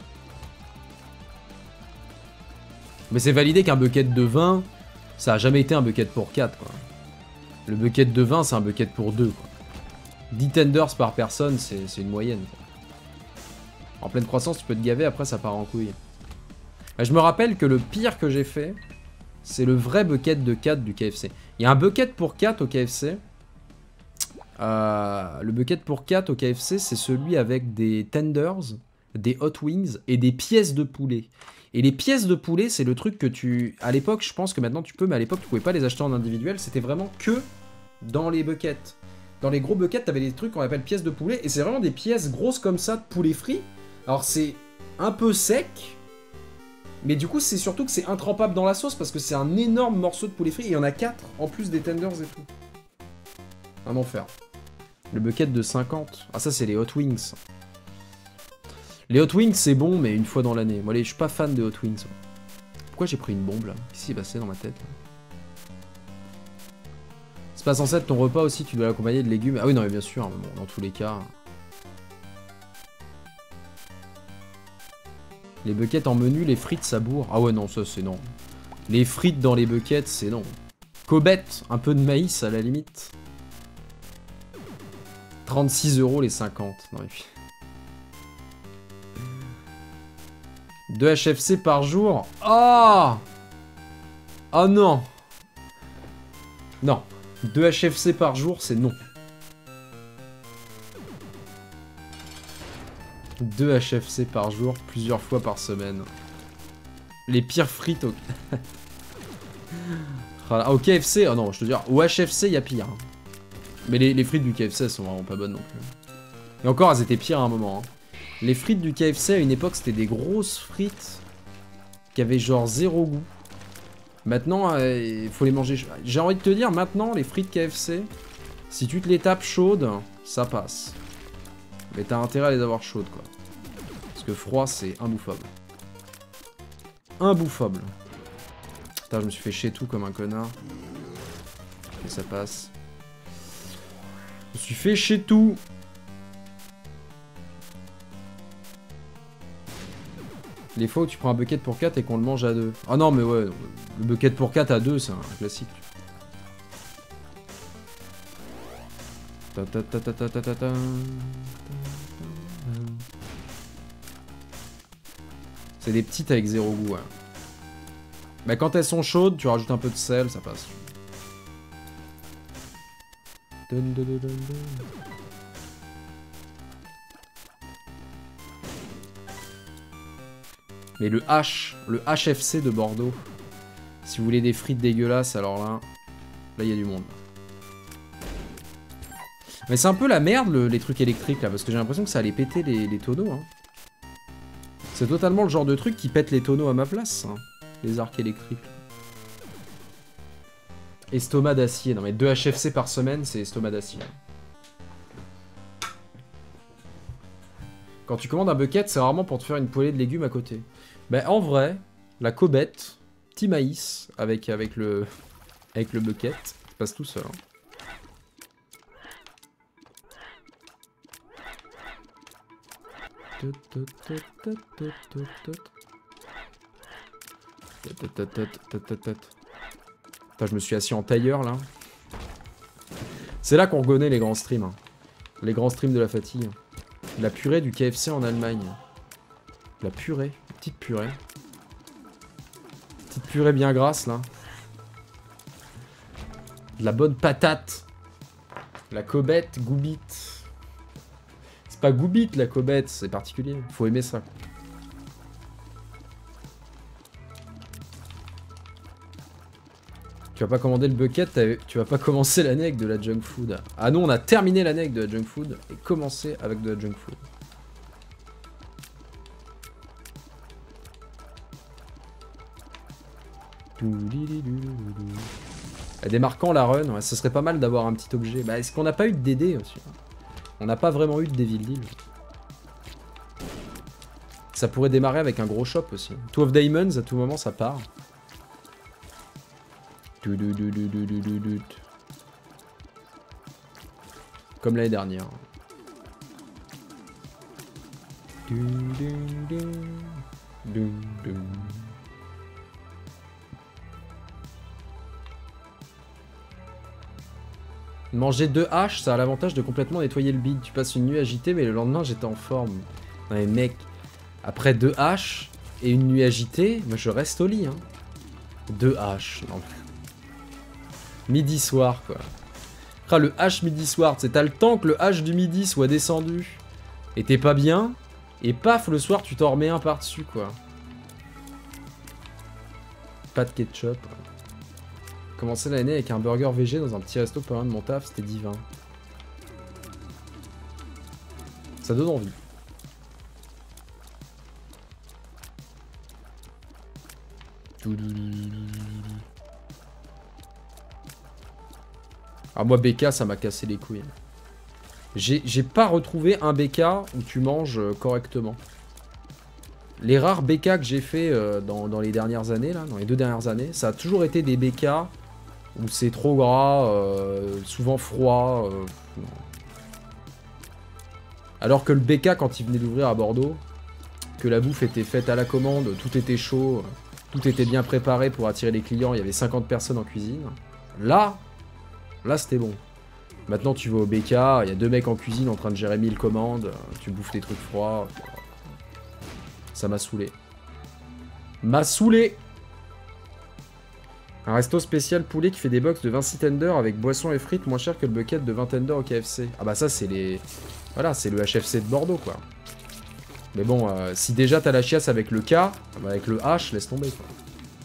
Mais c'est validé qu'un bucket de 20, ça a jamais été un bucket pour 4, quoi. Le bucket de 20, c'est un bucket pour 2, quoi. 10 tenders par personne, c'est une moyenne, quoi. En pleine croissance, tu peux te gaver, après ça part en couille. Bah, je me rappelle que le pire que j'ai fait, c'est le vrai bucket de 4 du KFC. Il y a un bucket pour 4 au KFC. Le bucket pour 4 au KFC, c'est celui avec des tenders, des hot wings et des pièces de poulet. Et les pièces de poulet, c'est le truc que tu... À l'époque, je pense que maintenant tu peux, mais à l'époque, tu pouvais pas les acheter en individuel. C'était vraiment que dans les buckets. Dans les gros buckets, t'avais des trucs qu'on appelle pièces de poulet. Et c'est vraiment des pièces grosses comme ça de poulet frit. Alors c'est un peu sec. Mais du coup, c'est surtout que c'est intrempable dans la sauce parce que c'est un énorme morceau de poulet frit. Et il y en a 4 en plus des tenders et tout. Un enfer. Le bucket de 50. Ah, ça, c'est les Hot Wings. Les Hot Wings, c'est bon, mais une fois dans l'année. Moi, je suis pas fan de Hot Wings. Pourquoi j'ai pris une bombe, là? Qu'est-ce qui s'est passé dans ma tête, là? C'est pas censé être ton repas aussi, tu dois l'accompagner de légumes. Ah oui, non, mais bien sûr, bon, dans tous les cas. Les buckets en menu, les frites, ça bourre. Ah ouais, non, ça, c'est non. Les frites dans les buckets, c'est non. Cobette, un peu de maïs, à la limite. 36 € les 50. Non, et puis... 2 HFC par jour. Ah! Oh non! Non. 2 HFC par jour, c'est non. 2 HFC par jour, plusieurs fois par semaine. Les pires frites au... Voilà. Au KFC, oh non, je te dis, au HFC, il y a pire. Mais les frites du KFC, elles sont vraiment pas bonnes non plus. Et encore, elles étaient pires à un moment. Hein. Les frites du KFC, à une époque, c'était des grosses frites qui avaient genre 0 goût. Maintenant, il faut les manger... J'ai envie de te dire, maintenant, les frites KFC, si tu te les tapes chaudes, ça passe. Mais t'as intérêt à les avoir chaudes, quoi. Parce que froid, c'est imbouffable. Imbouffable. Putain, je me suis fait chier tout comme un connard. Et ça passe. Je me suis fait chier tout. Les fois où tu prends un bucket pour 4 et qu'on le mange à 2. Ah non, mais ouais, le bucket pour 4 à 2, c'est un classique. C'est des petites avec 0 goût, ouais. Mais quand elles sont chaudes, tu rajoutes un peu de sel, ça passe. Mais le HFC de Bordeaux. Si vous voulez des frites dégueulasses, alors là, il y a du monde. Mais c'est un peu la merde, les trucs électriques, là, parce que j'ai l'impression que ça allait péter les tonneaux, hein. C'est totalement le genre de truc qui pète les tonneaux à ma place, hein, les arcs électriques. Estomac d'acier. Non mais 2 HFC par semaine, c'est estomac d'acier. Quand tu commandes un bucket, c'est rarement pour te faire une poêlée de légumes à côté. Ben en vrai, la cobette, petit maïs avec le bucket, ça passe tout seul. Hein. Putain, je me suis assis en tailleur là. C'est là qu'on reconnaît les grands streams. Hein. Les grands streams de la fatigue. La purée du KFC en Allemagne. La purée. Petite purée. Petite purée bien grasse là. De la bonne patate. La cobette, goubite. C'est pas goubite la cobette, c'est particulier. Faut aimer ça. Tu vas pas commander le bucket, tu vas pas commencer l'année avec de la junk food. Ah non, on a terminé l'année avec de la junk food et commencé avec de la junk food. Démarquant la run, ouais, ce serait pas mal d'avoir un petit objet. Bah, est-ce qu'on n'a pas eu de DD aussi? On n'a pas vraiment eu de Devil Deal. Ça pourrait démarrer avec un gros shop aussi. Two of Diamonds, à tout moment, ça part. Comme l'année dernière. Manger 2 haches, ça a l'avantage de complètement nettoyer le bide. Tu passes une nuit agitée, mais le lendemain, j'étais en forme. Non mais mec, après 2 haches et une nuit agitée, moi je reste au lit. Hein. 2 haches, non. Midi-soir, quoi. Ah, le hache midi-soir, c'est t'as le temps que le hache du midi soit descendu. Et t'es pas bien. Et paf, le soir, tu t'en remets un par-dessus, quoi. Pas de ketchup. Commencer l'année avec un burger végé dans un petit resto pas loin de mon taf, c'était divin. Ça donne envie. Ah moi BK ça m'a cassé les couilles. J'ai pas retrouvé un BK où tu manges correctement. Les rares BK que j'ai fait dans les dernières années, là, dans les 2 dernières années, ça a toujours été des BK où c'est trop gras, souvent froid. Alors que le BK, quand il venait d'ouvrir à Bordeaux, que la bouffe était faite à la commande, tout était chaud, tout était bien préparé pour attirer les clients, il y avait 50 personnes en cuisine. Là c'était bon. Maintenant tu vas au BK, il y a 2 mecs en cuisine en train de gérer 1000 commandes, tu bouffes des trucs froids. Ça m'a saoulé. M'a saoulé. Un resto spécial poulet qui fait des box de 26 tenders avec boissons et frites moins cher que le bucket de 20 tenders au KFC. Ah bah ça c'est les... Voilà, c'est le HFC de Bordeaux quoi. Mais bon, si déjà t'as la chiasse avec le K, bah avec le H, laisse tomber quoi.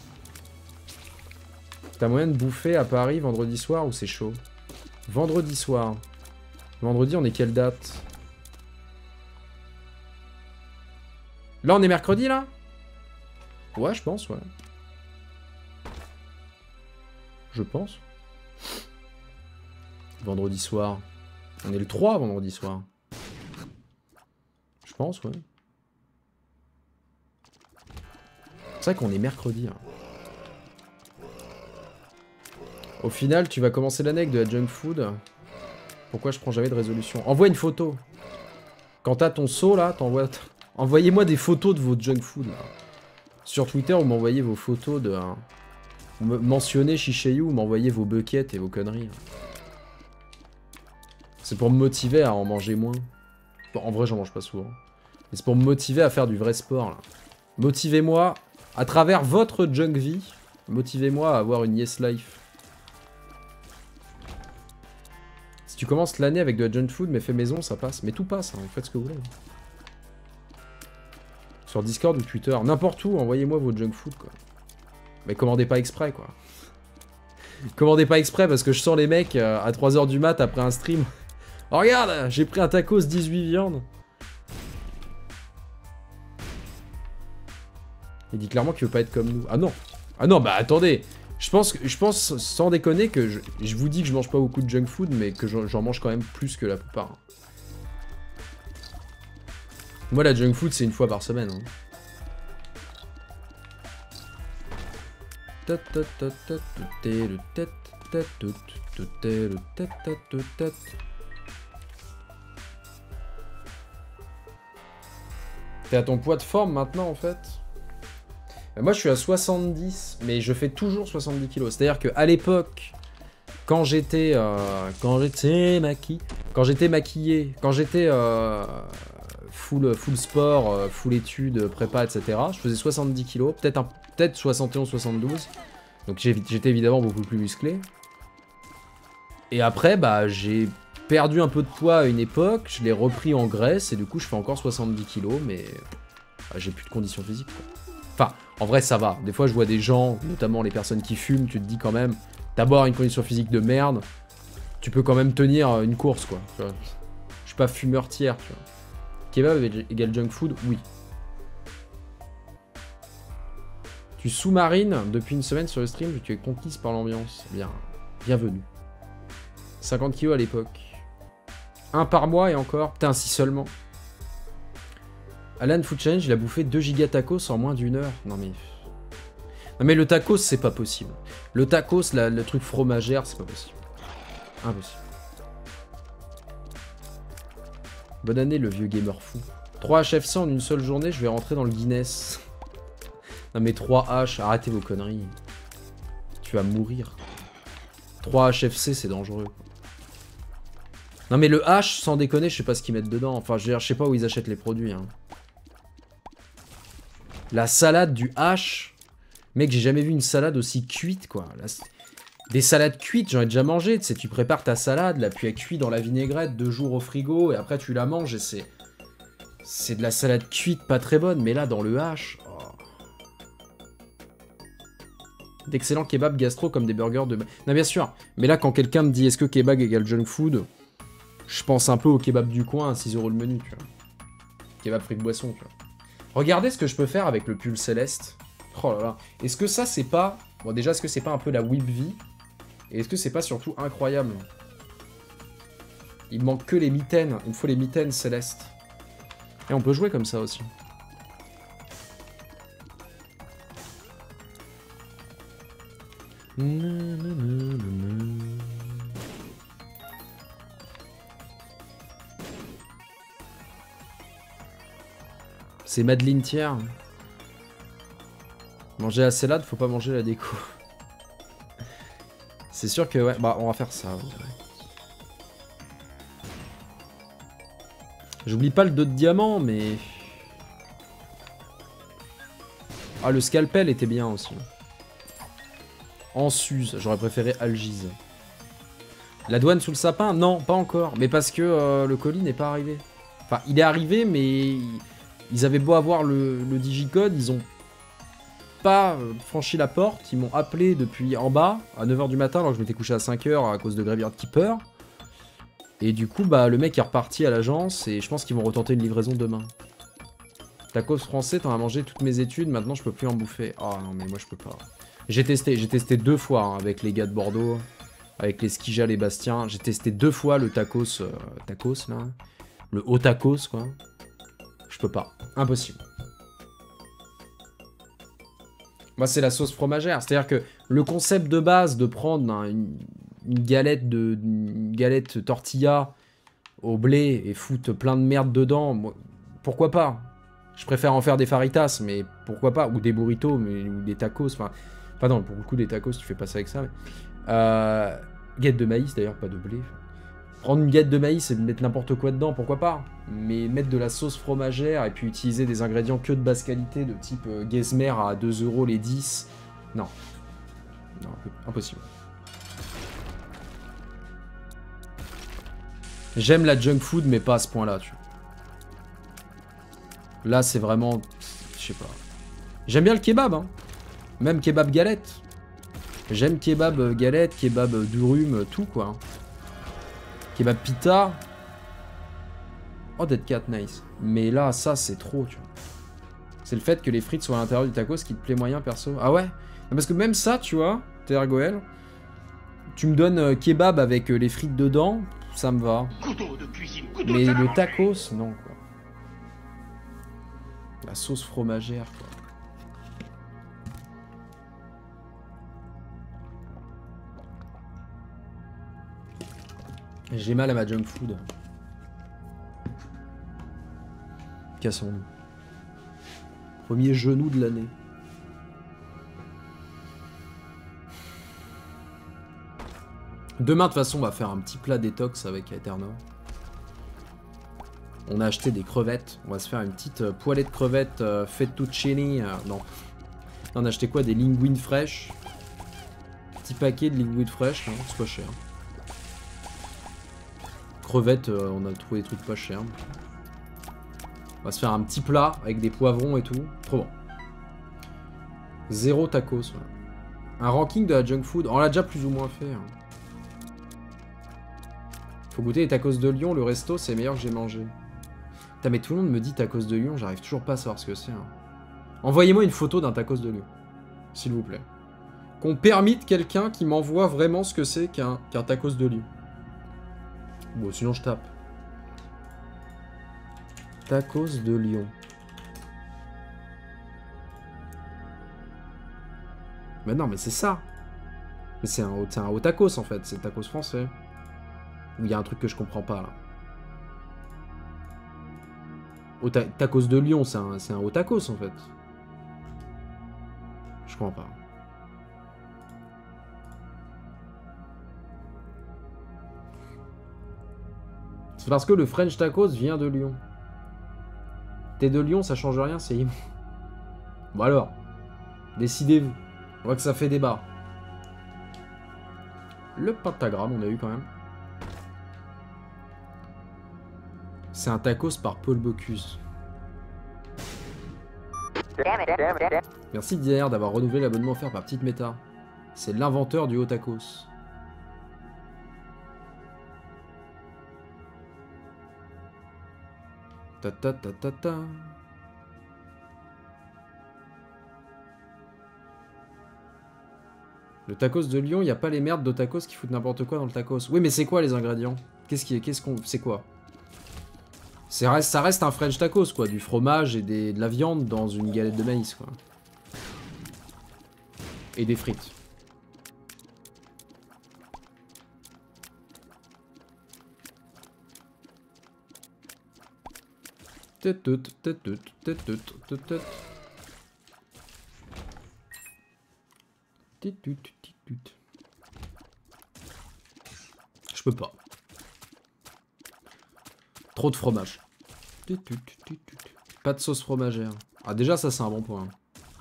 T'as moyen de bouffer à Paris vendredi soir ou c'est chaud? Vendredi soir. Vendredi on est quelle date? Là on est mercredi là? Ouais je pense ouais. Je pense. Vendredi soir. On est le 3 vendredi soir. Je pense, ouais. C'est vrai qu'on est mercredi. Hein. Au final, tu vas commencer l'année avec de la junk food. Pourquoi je prends jamais de résolution? Envoie une photo. Quand t'as ton seau là, t'envoies... Envoyez-moi des photos de vos junk food. Là. Sur Twitter, vous m'envoyez vos photos de... Vous mentionnez Shishayu, vous m'envoyez vos buckets et vos conneries. C'est pour me motiver à en manger moins. Bon, en vrai, j'en mange pas souvent. Mais c'est pour me motiver à faire du vrai sport. Motivez-moi, à travers votre junk vie, motivez-moi à avoir une yes life. Si tu commences l'année avec de la junk food, mais fait maison, ça passe. Mais tout passe, hein, vous faites ce que vous voulez. Sur Discord ou Twitter, n'importe où, envoyez-moi vos junk food, quoi. Mais commandez pas exprès, quoi. Commandez pas exprès, parce que je sens les mecs à 3h du mat après un stream. Oh, regarde, j'ai pris un tacos 18 viandes. Il dit clairement qu'il veut pas être comme nous. Ah non. Ah non, bah attendez. Je pense sans déconner que je vous dis que je mange pas beaucoup de junk food, mais que j'en mange quand même plus que la plupart. Moi, la junk food, c'est une fois par semaine. Hein. T'es à ton poids de forme maintenant, en fait? Moi, je suis à 70, mais je fais toujours 70 kilos. C'est-à-dire qu'à l'époque, quand j'étais maquillé, quand j'étais full sport, full études, prépa, etc., je faisais 70 kilos, peut-être 71, 72. Donc j'étais évidemment beaucoup plus musclé. Et après, bah, j'ai perdu un peu de poids à une époque, je l'ai repris en graisse, et du coup, je fais encore 70 kilos, mais bah, j'ai plus de conditions physiques, quoi. Enfin, en vrai, ça va. Des fois, je vois des gens, notamment les personnes qui fument, tu te dis quand même, d'abord une condition physique de merde, tu peux quand même tenir une course, quoi. Je suis pas fumeur tiers, tu vois. Kebab égale junk food, oui. Tu sous-marines depuis une semaine sur le stream, tu es conquise par l'ambiance. Bien. Bienvenue. 50 kilos à l'époque. Un par mois et encore. Putain, si seulement. Alan Food Challenge, il a bouffé 2 giga tacos en moins d'1 heure. Non mais... Non mais le tacos, c'est pas possible. Le tacos, le truc fromagère, c'est pas possible. Impossible. Bonne année, le vieux gamer fou. 3 HFC en une seule journée, je vais rentrer dans le Guinness. Non mais 3 H, arrêtez vos conneries. Tu vas mourir. 3 HFC, c'est dangereux. Non mais le H, sans déconner, je sais pas ce qu'ils mettent dedans. Enfin, je sais pas où ils achètent les produits. Hein. La salade du H... Mec, j'ai jamais vu une salade aussi cuite, quoi. Des salades cuites, j'en ai déjà mangé. Tu sais, tu prépares ta salade, là, puis elle cuit dans la vinaigrette 2 jours au frigo, et après tu la manges, et c'est... C'est de la salade cuite pas très bonne, mais là, dans le H... Oh. D'excellents kebabs gastro comme des burgers de... Non, bien sûr. Mais là, quand quelqu'un me dit est-ce que kebab égale junk food, je pense un peu au kebab du coin à 6 € le menu, tu vois. Kebab fric boisson, tu vois. Regardez ce que je peux faire avec le pull céleste. Oh là là. Est-ce que ça, c'est pas... Bon, déjà, est-ce que c'est pas un peu la whip vie? Et est-ce que c'est pas surtout incroyable? Il me manque que les mitaines. Il me faut les mitaines célestes. Et on peut jouer comme ça aussi. C'est Madeleine Thiers. Manger la salade, faut pas manger la déco. C'est sûr que ouais, bah on va faire ça. J'oublie pas le dos de diamant, mais... Ah, le scalpel était bien aussi. En Suze, j'aurais préféré Algise. La douane sous le sapin? Non, pas encore. Mais parce que le colis n'est pas arrivé. Enfin, il est arrivé, mais... Ils avaient beau avoir le digicode, ils ont pas franchi la porte. Ils m'ont appelé depuis en bas, à 9 h du matin, alors que je m'étais couché à 5 h à cause de Graveyard Keeper. Et du coup, bah, le mec est reparti à l'agence, et je pense qu'ils vont retenter une livraison demain. Tacos français, t'en as mangé toutes mes études, maintenant je peux plus en bouffer. Oh non, mais moi je peux pas. J'ai testé 2 fois hein, avec les gars de Bordeaux, avec les Skija, les Bastiens. J'ai testé 2 fois le tacos, tacos là, le haut tacos quoi. Je peux pas, impossible. Moi c'est la sauce fromagère, c'est-à-dire que le concept de base de prendre hein, une galette tortilla au blé et foutre plein de merde dedans, moi, pourquoi pas? Je préfère en faire des faritas, mais pourquoi pas? Ou des burritos, ou des tacos, enfin non, pour le coup des tacos tu fais pas ça avec ça, mais... Galette de maïs d'ailleurs, pas de blé. Prendre une galette de maïs et mettre n'importe quoi dedans, pourquoi pas? Mais mettre de la sauce fromagère et puis utiliser des ingrédients que de basse qualité, de type Gesmer à 2 € les 10, non. Non, impossible. J'aime la junk food, mais pas à ce point-là, tu vois. Là, c'est vraiment... Je sais pas. J'aime bien le kebab, hein. Même kebab galette. J'aime kebab galette, kebab durum, tout, quoi. Kebab pita. Oh, Dead Cat, nice. Mais là, ça, c'est trop, tu vois. C'est le fait que les frites soient à l'intérieur du tacos qui te plaît moyen, perso. Ah ouais? Parce que même ça, tu vois, Tergoel, tu me donnes kebab avec les frites dedans, ça me va. Mais le tacos, non, quoi. La sauce fromagère, quoi. J'ai mal à ma junk food. Cassons-nous. Premier genou de l'année. Demain, de toute façon, on va faire un petit plat détox avec Eternor. On a acheté des crevettes. On va se faire une petite poêlée de crevettes fettuccine. Non. On a acheté quoi? Des linguines fraîches. Petit paquet de linguines fraîches. Non, c'est pas cher. Crevettes, on a trouvé des trucs pas chers. On va se faire un petit plat avec des poivrons et tout. Trop bon. 0 tacos. Ouais. Un ranking de la junk food. On l'a déjà plus ou moins fait. Hein. Faut goûter les tacos de Lyon. Le resto, c'est le meilleur que j'ai mangé. Putain, mais tout le monde me dit tacos de Lyon. J'arrive toujours pas à savoir ce que c'est. Hein. Envoyez-moi une photo d'un tacos de Lyon. S'il vous plaît. Qu'on permette quelqu'un qui m'envoie vraiment ce que c'est qu'un tacos de lion. Bon, sinon je tape. Tacos de lion. Mais non, mais c'est ça. Mais c'est un haut tacos en fait, c'est le tacos français. Ou il y a un truc que je comprends pas là. Tacos de Lyon, c'est un haut tacos en fait. Je comprends pas. C'est parce que le French tacos vient de Lyon. T'es de Lyon, ça change rien, c'est immonde. Bon alors, décidez-vous. On voit que ça fait débat. Le pentagramme, on a eu quand même. C'est un tacos par Paul Bocuse. Merci Dier d'avoir renouvelé l'abonnement offert par Petite Méta. C'est l'inventeur du haut tacos. Ta ta ta ta ta. Le tacos de Lyon, il n'y a pas les merdes de tacos qui foutent n'importe quoi dans le tacos. Oui, mais c'est quoi les ingrédients? C'est quoi? Ça reste un French tacos, quoi. Du fromage et de la viande dans une galette de maïs, quoi. Et des frites. Je peux pas. Trop de fromage. Pas de sauce fromagère. Ah déjà ça c'est un bon point.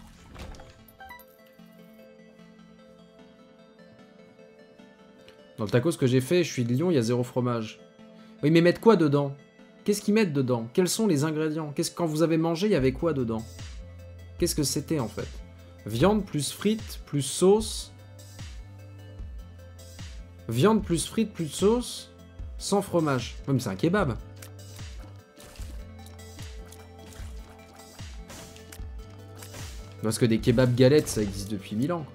Dans le tacos que j'ai fait, je suis de Lyon, il y a 0 fromage. Oui mais mettre quoi dedans? Qu'est-ce qu'ils mettent dedans? Quels sont les ingrédients? Quand vous avez mangé, il y avait quoi dedans? Qu'est-ce que c'était en fait? Viande plus frites plus sauce. Viande plus frites plus sauce. Sans fromage. Ouais, mais c'est un kebab. Parce que des kebabs galettes, ça existe depuis 1000 ans. Quoi.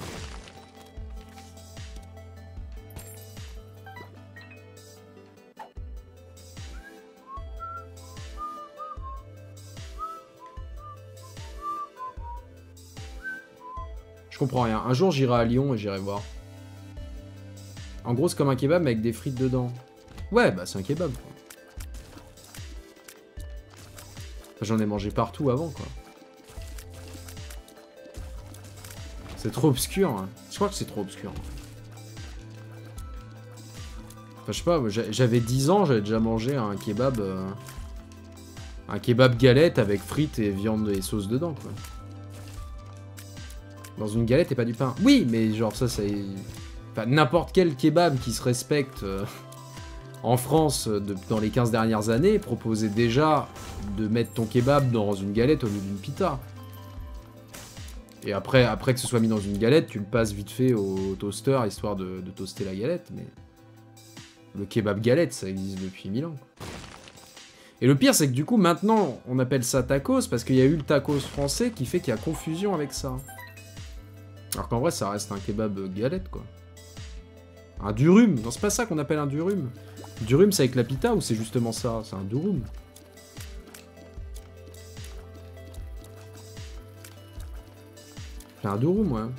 Je comprends rien. Un jour, j'irai à Lyon et j'irai voir. En gros, c'est comme un kebab mais avec des frites dedans. Ouais, bah c'est un kebab. Quoi. J'en ai mangé partout avant, quoi. C'est trop obscur. Hein. Je crois que c'est trop obscur. Enfin, je sais pas, j'avais 10 ans, j'avais déjà mangé un kebab... un kebab galette avec frites et viande et sauce dedans, quoi. Dans une galette et pas du pain. Oui, mais genre ça, c'est... Enfin, n'importe quel kebab qui se respecte en France dans les 15 dernières années proposait déjà de mettre ton kebab dans une galette au lieu d'une pita. Et après que ce soit mis dans une galette, tu le passes vite fait au toaster histoire de toaster la galette. Mais le kebab galette, ça existe depuis 1000 ans. Et le pire, c'est que du coup, maintenant, on appelle ça tacos parce qu'il y a eu le tacos français qui fait qu'il y a confusion avec ça. Alors qu'en vrai, ça reste un kebab galette, quoi. Un durum. Non, c'est pas ça qu'on appelle un durum. Durum, c'est avec la pita ou c'est justement ça? C'est un durum. C'est un durum, ouais.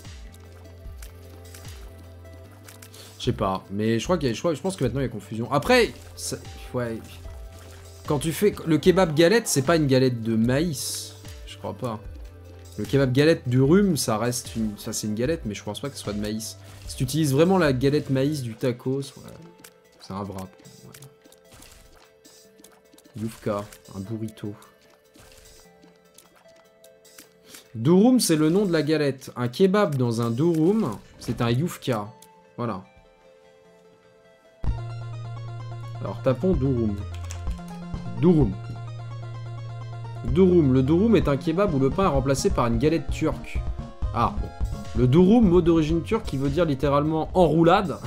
Je sais pas. Mais je pense que maintenant, il y a confusion. Après, ça, ouais... Quand tu fais... Le kebab galette, c'est pas une galette de maïs. Je crois pas. Le kebab galette du rhume, ça reste une... Ça, c'est une galette, mais je pense pas que ce soit de maïs. Si tu utilises vraiment la galette maïs du tacos, ouais, c'est un wrap. Ouais. Yufka, un burrito. Durum, c'est le nom de la galette. Un kebab dans un durum, c'est un yufka. Voilà. Alors, tapons durum. Durum. Durum. Le durum est un kebab où le pain est remplacé par une galette turque. Ah, bon. Le durum, mot d'origine turque qui veut dire littéralement enroulade,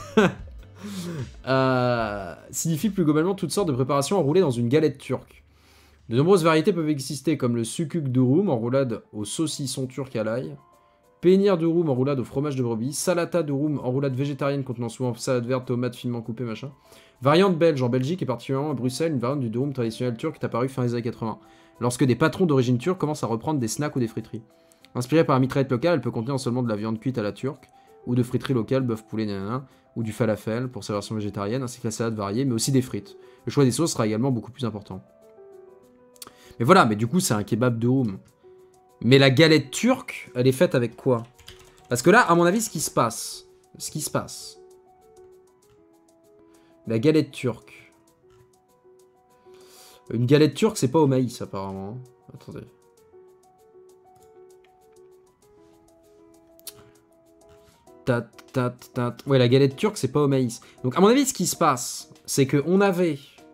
signifie plus globalement toutes sortes de préparations enroulées dans une galette turque. De nombreuses variétés peuvent exister comme le sukuk durum, enroulade au saucisson turc à l'ail, Pénir de roum en roulade au fromage de brebis. Salata de roum en roulade végétarienne contenant souvent salade verte, tomates finement coupées, machin. Variante belge en Belgique et particulièrement à Bruxelles, une variante du durum traditionnel turc est apparue fin des années 80. Lorsque des patrons d'origine turque commencent à reprendre des snacks ou des friteries. Inspirée par la mitraillette locale, elle peut contenir seulement de la viande cuite à la turque, ou de friterie locale, bœuf, poulet, nanana, ou du falafel pour sa version végétarienne, ainsi que la salade variée, mais aussi des frites. Le choix des sauces sera également beaucoup plus important. Mais voilà, mais du coup c'est un kebab de roum. Mais la galette turque, elle est faite avec quoi? Parce que là, à mon avis, ce qui se passe... La galette turque. Une galette turque, c'est pas au maïs, apparemment. Attendez. Ouais, la galette turque, c'est pas au maïs. Donc, à mon avis, ce qui se passe, c'est qu'on avait...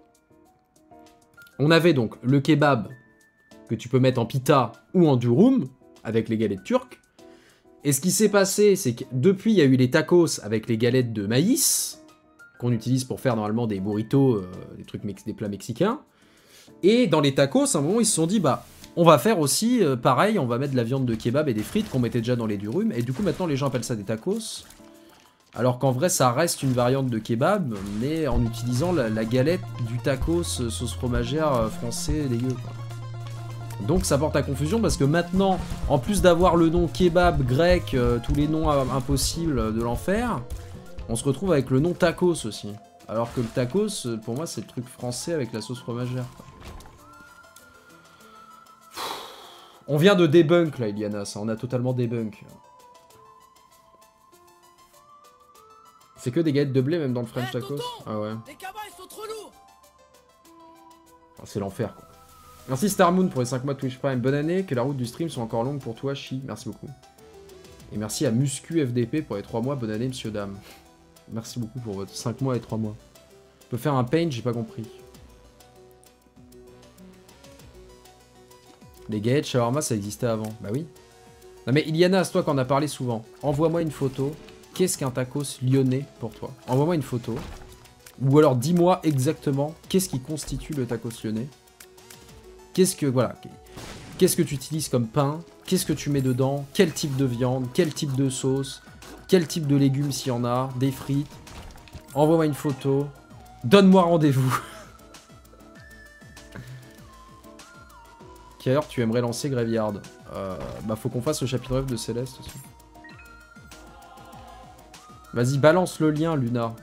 On avait donc le kebab que tu peux mettre en pita ou en durum, avec les galettes turques. Et ce qui s'est passé, c'est que depuis, il y a eu les tacos avec les galettes de maïs, qu'on utilise pour faire normalement des burritos, des plats mexicains. Et dans les tacos, à un moment, ils se sont dit, bah, on va faire aussi pareil, on va mettre de la viande de kebab et des frites qu'on mettait déjà dans les durum. Et du coup, maintenant, les gens appellent ça des tacos. Alors qu'en vrai, ça reste une variante de kebab, mais en utilisant la galette du tacos sauce fromagère français dégueu, quoi. Donc ça porte à confusion parce que maintenant, en plus d'avoir le nom kebab grec, tous les noms impossibles de l'enfer, on se retrouve avec le nom tacos aussi. Alors que le tacos, pour moi, c'est le truc français avec la sauce fromagère. On vient de debunk là, Iliana, ça, on a totalement debunk. C'est que des galettes de blé même dans le French tacos. Ah ouais. C'est l'enfer quoi. Merci Starmoon pour les 5 mois de Twitch Prime. Bonne année, que la route du stream soit encore longue pour toi, Chi. Merci beaucoup. Et merci à Muscu FDP pour les 3 mois. Bonne année, monsieur, dame. Merci beaucoup pour votre 5 mois et 3 mois. On peut faire un paint, j'ai pas compris. Les galettes shawarma, ça existait avant. Bah oui. Non mais Iliana, c'est toi qu'on a parlé souvent. Envoie-moi une photo. Qu'est-ce qu'un tacos lyonnais pour toi? Envoie-moi une photo. Ou alors dis-moi exactement qu'est-ce qui constitue le tacos lyonnais. Qu'est-ce que, voilà, qu'est-ce que tu utilises comme pain? Qu'est-ce que tu mets dedans? Quel type de viande? Quel type de sauce? Quel type de légumes s'il y en a? Des frites? Envoie-moi une photo. Donne-moi rendez-vous. Quelle heure tu aimerais lancer Graveyard? Bah faut qu'on fasse le chapitre 9 de Céleste aussi. Vas-y, balance le lien, Luna.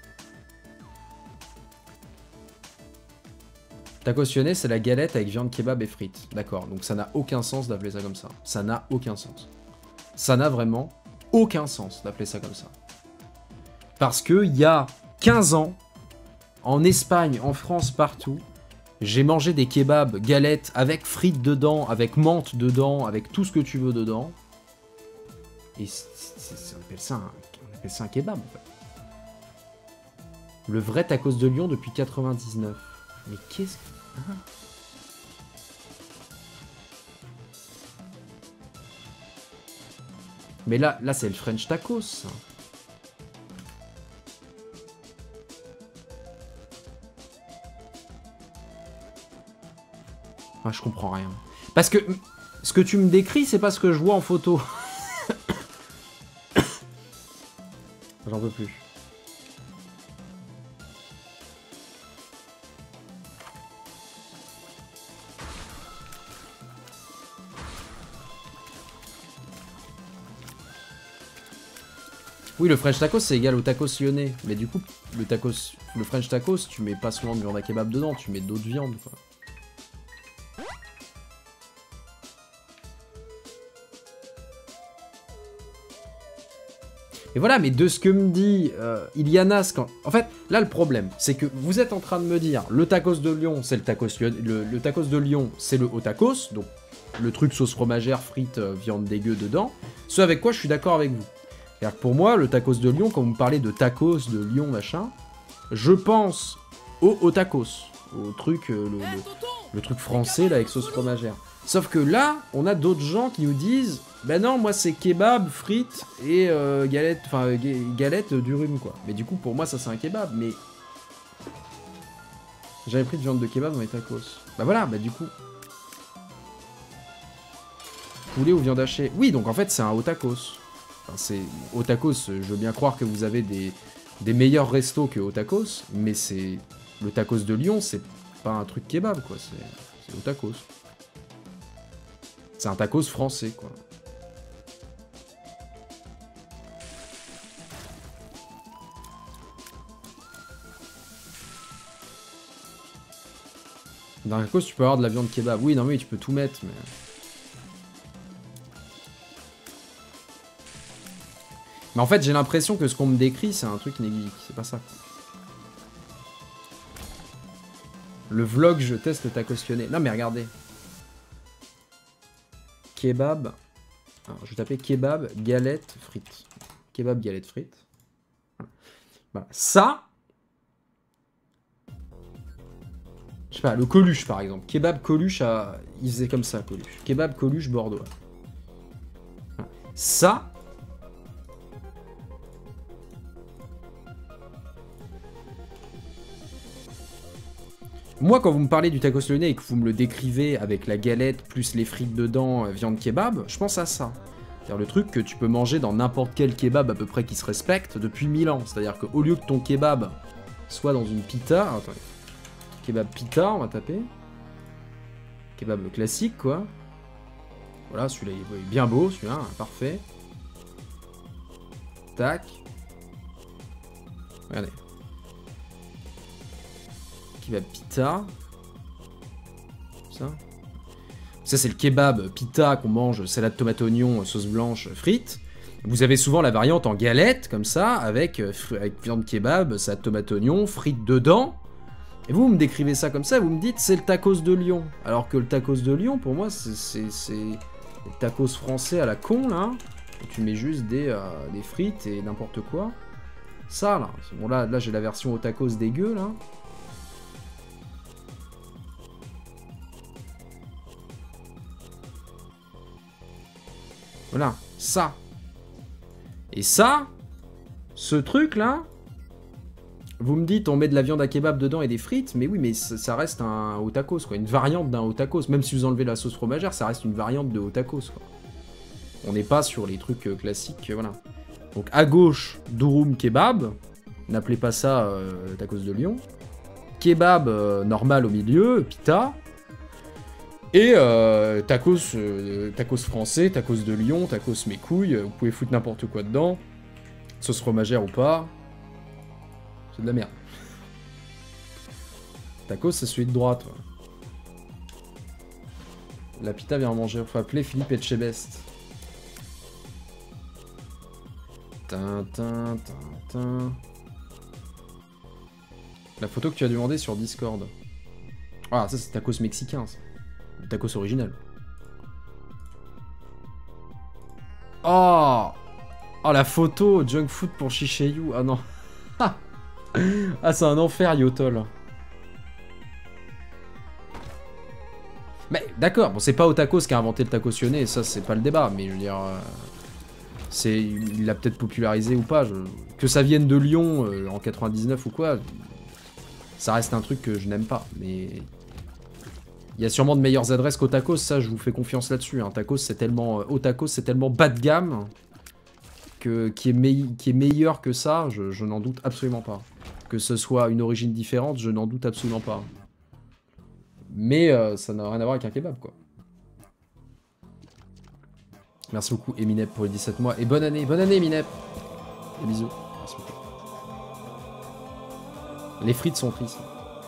Tacos lyonnais, c'est la galette avec viande kebab et frites. D'accord, donc ça n'a aucun sens d'appeler ça comme ça. Ça n'a aucun sens. Ça n'a vraiment aucun sens d'appeler ça comme ça. Parce que il y a 15 ans, en Espagne, en France, partout, j'ai mangé des kebabs, galettes, avec frites dedans, avec menthe dedans, avec tout ce que tu veux dedans. Et on appelle ça un kebab, en fait. Le vrai tacos de Lyon depuis 99. Mais qu'est-ce que... Ah. Mais là c'est le French tacos. Ah, je comprends rien. Parce que ce que tu me décris, c'est pas ce que je vois en photo. J'en peux plus. Oui, le French tacos, c'est égal au tacos lyonnais. Mais du coup, le French tacos, tu mets pas seulement de viande à kebab dedans, tu mets d'autres viandes, quoi. Et voilà, mais de ce que me dit Ilianas, en fait, là, le problème, c'est que vous êtes en train de me dire, le tacos de Lyon, c'est le tacos lyonnais, le tacos de Lyon, c'est le haut tacos, donc le truc sauce fromagère, frites, viande dégueu dedans, ce avec quoi je suis d'accord avec vous. C'est-à-dire que pour moi, le tacos de Lyon, quand vous me parlez de tacos de Lyon, machin, je pense au tacos, au truc, le truc français, là, avec sauce fromagère. Sauf que là, on a d'autres gens qui nous disent, ben non, moi c'est kebab, frites et galette du rhume, quoi. Mais du coup, pour moi, ça c'est un kebab, mais... J'avais pris de viande de kebab dans les tacos. Bah voilà, bah du coup... poulet ou viande hachée. Oui, donc en fait, c'est un haut tacos. Enfin, c'est haut tacos, je veux bien croire que vous avez des meilleurs restos que haut tacos, mais c'est... Le tacos de Lyon, c'est pas un truc kebab, quoi. C'est haut tacos. C'est un tacos français, quoi. Dans un tacos, tu peux avoir de la viande kebab. Oui, non, mais tu peux tout mettre, mais... Mais en fait, j'ai l'impression que ce qu'on me décrit, c'est un truc négligible. C'est pas ça. Le vlog, je teste le tacostionné. Non, mais regardez. Kebab. Alors, je vais taper kebab, galette, frites. Kebab, galette, frites. Voilà. Ça... Je sais pas, le Coluche, par exemple. Kebab Coluche, il faisait comme ça, Coluche. Kebab Coluche, Bordeaux. Voilà. Ça... Moi, quand vous me parlez du tacos lyonnais et que vous me le décrivez avec la galette plus les frites dedans, viande kebab, je pense à ça. C'est-à-dire le truc que tu peux manger dans n'importe quel kebab à peu près qui se respecte depuis 1000 ans. C'est-à-dire qu'au lieu que ton kebab soit dans une pita... Attendez. Kebab pita, on va taper. Kebab classique, quoi. Voilà, celui-là, il est bien beau, celui-là, hein, parfait. Tac. Regardez. Kebab pita. Ça c'est le kebab pita qu'on mange, salade tomate oignon, sauce blanche, frites. Vous avez souvent la variante en galette, comme ça, avec viande kebab, salade tomate oignon, frites dedans. Et vous me décrivez ça comme ça, vous me dites c'est le tacos de Lyon. Alors que le tacos de Lyon, pour moi, c'est le tacos français à la con, là. Et tu mets juste des frites et n'importe quoi. Ça, là. Bon, là j'ai la version au tacos dégueu, là. Voilà, ça. Et ça, ce truc-là, vous me dites on met de la viande à kebab dedans et des frites, mais oui, mais ça reste un haut tacos, quoi. Une variante d'un haut tacos. Même si vous enlevez la sauce fromagère, ça reste une variante de haut tacos, quoi. On n'est pas sur les trucs classiques, voilà. Donc à gauche, Durum Kebab. N'appelez pas ça tacos de Lyon. Kebab normal au milieu, pita. Et tacos français, tacos de Lyon, tacos mes couilles, vous pouvez foutre n'importe quoi dedans. Sauce fromagère ou pas. C'est de la merde. Tacos, c'est celui de droite. Ouais. La pita vient en manger. Faut appeler Philippe Etchebest. Tintin. La photo que tu as demandé sur Discord. Ah, ça c'est tacos mexicain, ça. Le tacos original. Oh, la photo junk food pour Shishayu. Ah non. Ah, c'est un enfer, Yotol. Mais d'accord, bon, c'est pas Otakos qui a inventé le tacostionné, ça c'est pas le débat, mais je veux dire... il l'a peut-être popularisé ou pas. Que ça vienne de Lyon en 99 ou quoi, ça reste un truc que je n'aime pas, mais... Il y a sûrement de meilleures adresses qu'Otakos, ça je vous fais confiance là-dessus. Hein. Tacos c'est tellement... Otakos c'est tellement bas de gamme qui est meilleur que ça, je n'en doute absolument pas. Que ce soit une origine différente, je n'en doute absolument pas. Mais ça n'a rien à voir avec un kebab, quoi. Merci beaucoup Eminep pour les 17 mois. Et bonne année Eminep. Et bisous. Merci beaucoup. Les frites sont tristes.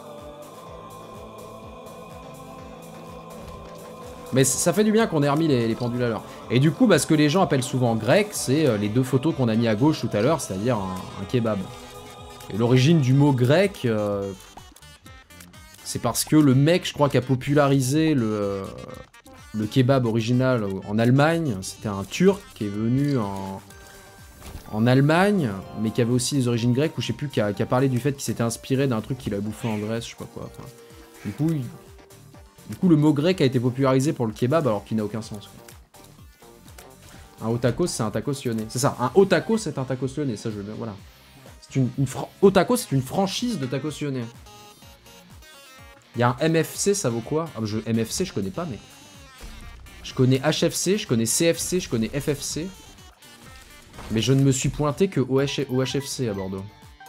Mais ça fait du bien qu'on ait remis les pendules à l'heure. Et du coup, bah, ce que les gens appellent souvent grec, c'est les deux photos qu'on a mis à gauche tout à l'heure, c'est-à-dire un kebab. Et l'origine du mot grec, c'est parce que le mec, je crois, qui a popularisé le kebab original en Allemagne, c'était un Turc qui est venu en Allemagne, mais qui avait aussi des origines grecques, ou je sais plus, qui a parlé du fait qu'il s'était inspiré d'un truc qu'il a bouffé en Grèce, je sais pas quoi. Enfin, du coup, le mot grec a été popularisé pour le kebab alors qu'il n'a aucun sens. Quoi. Un haut tacos, c'est un tacos lyonnais. C'est ça, un haut tacos, c'est un tacos lyonnais. Ça, je veux bien, voilà. Haut tacos, c'est une franchise de tacos lyonnais. Il y a un MFC, ça vaut quoi? MFC, je connais pas, mais... Je connais HFC, je connais CFC, je connais FFC. Mais je ne me suis pointé que au HFC à Bordeaux.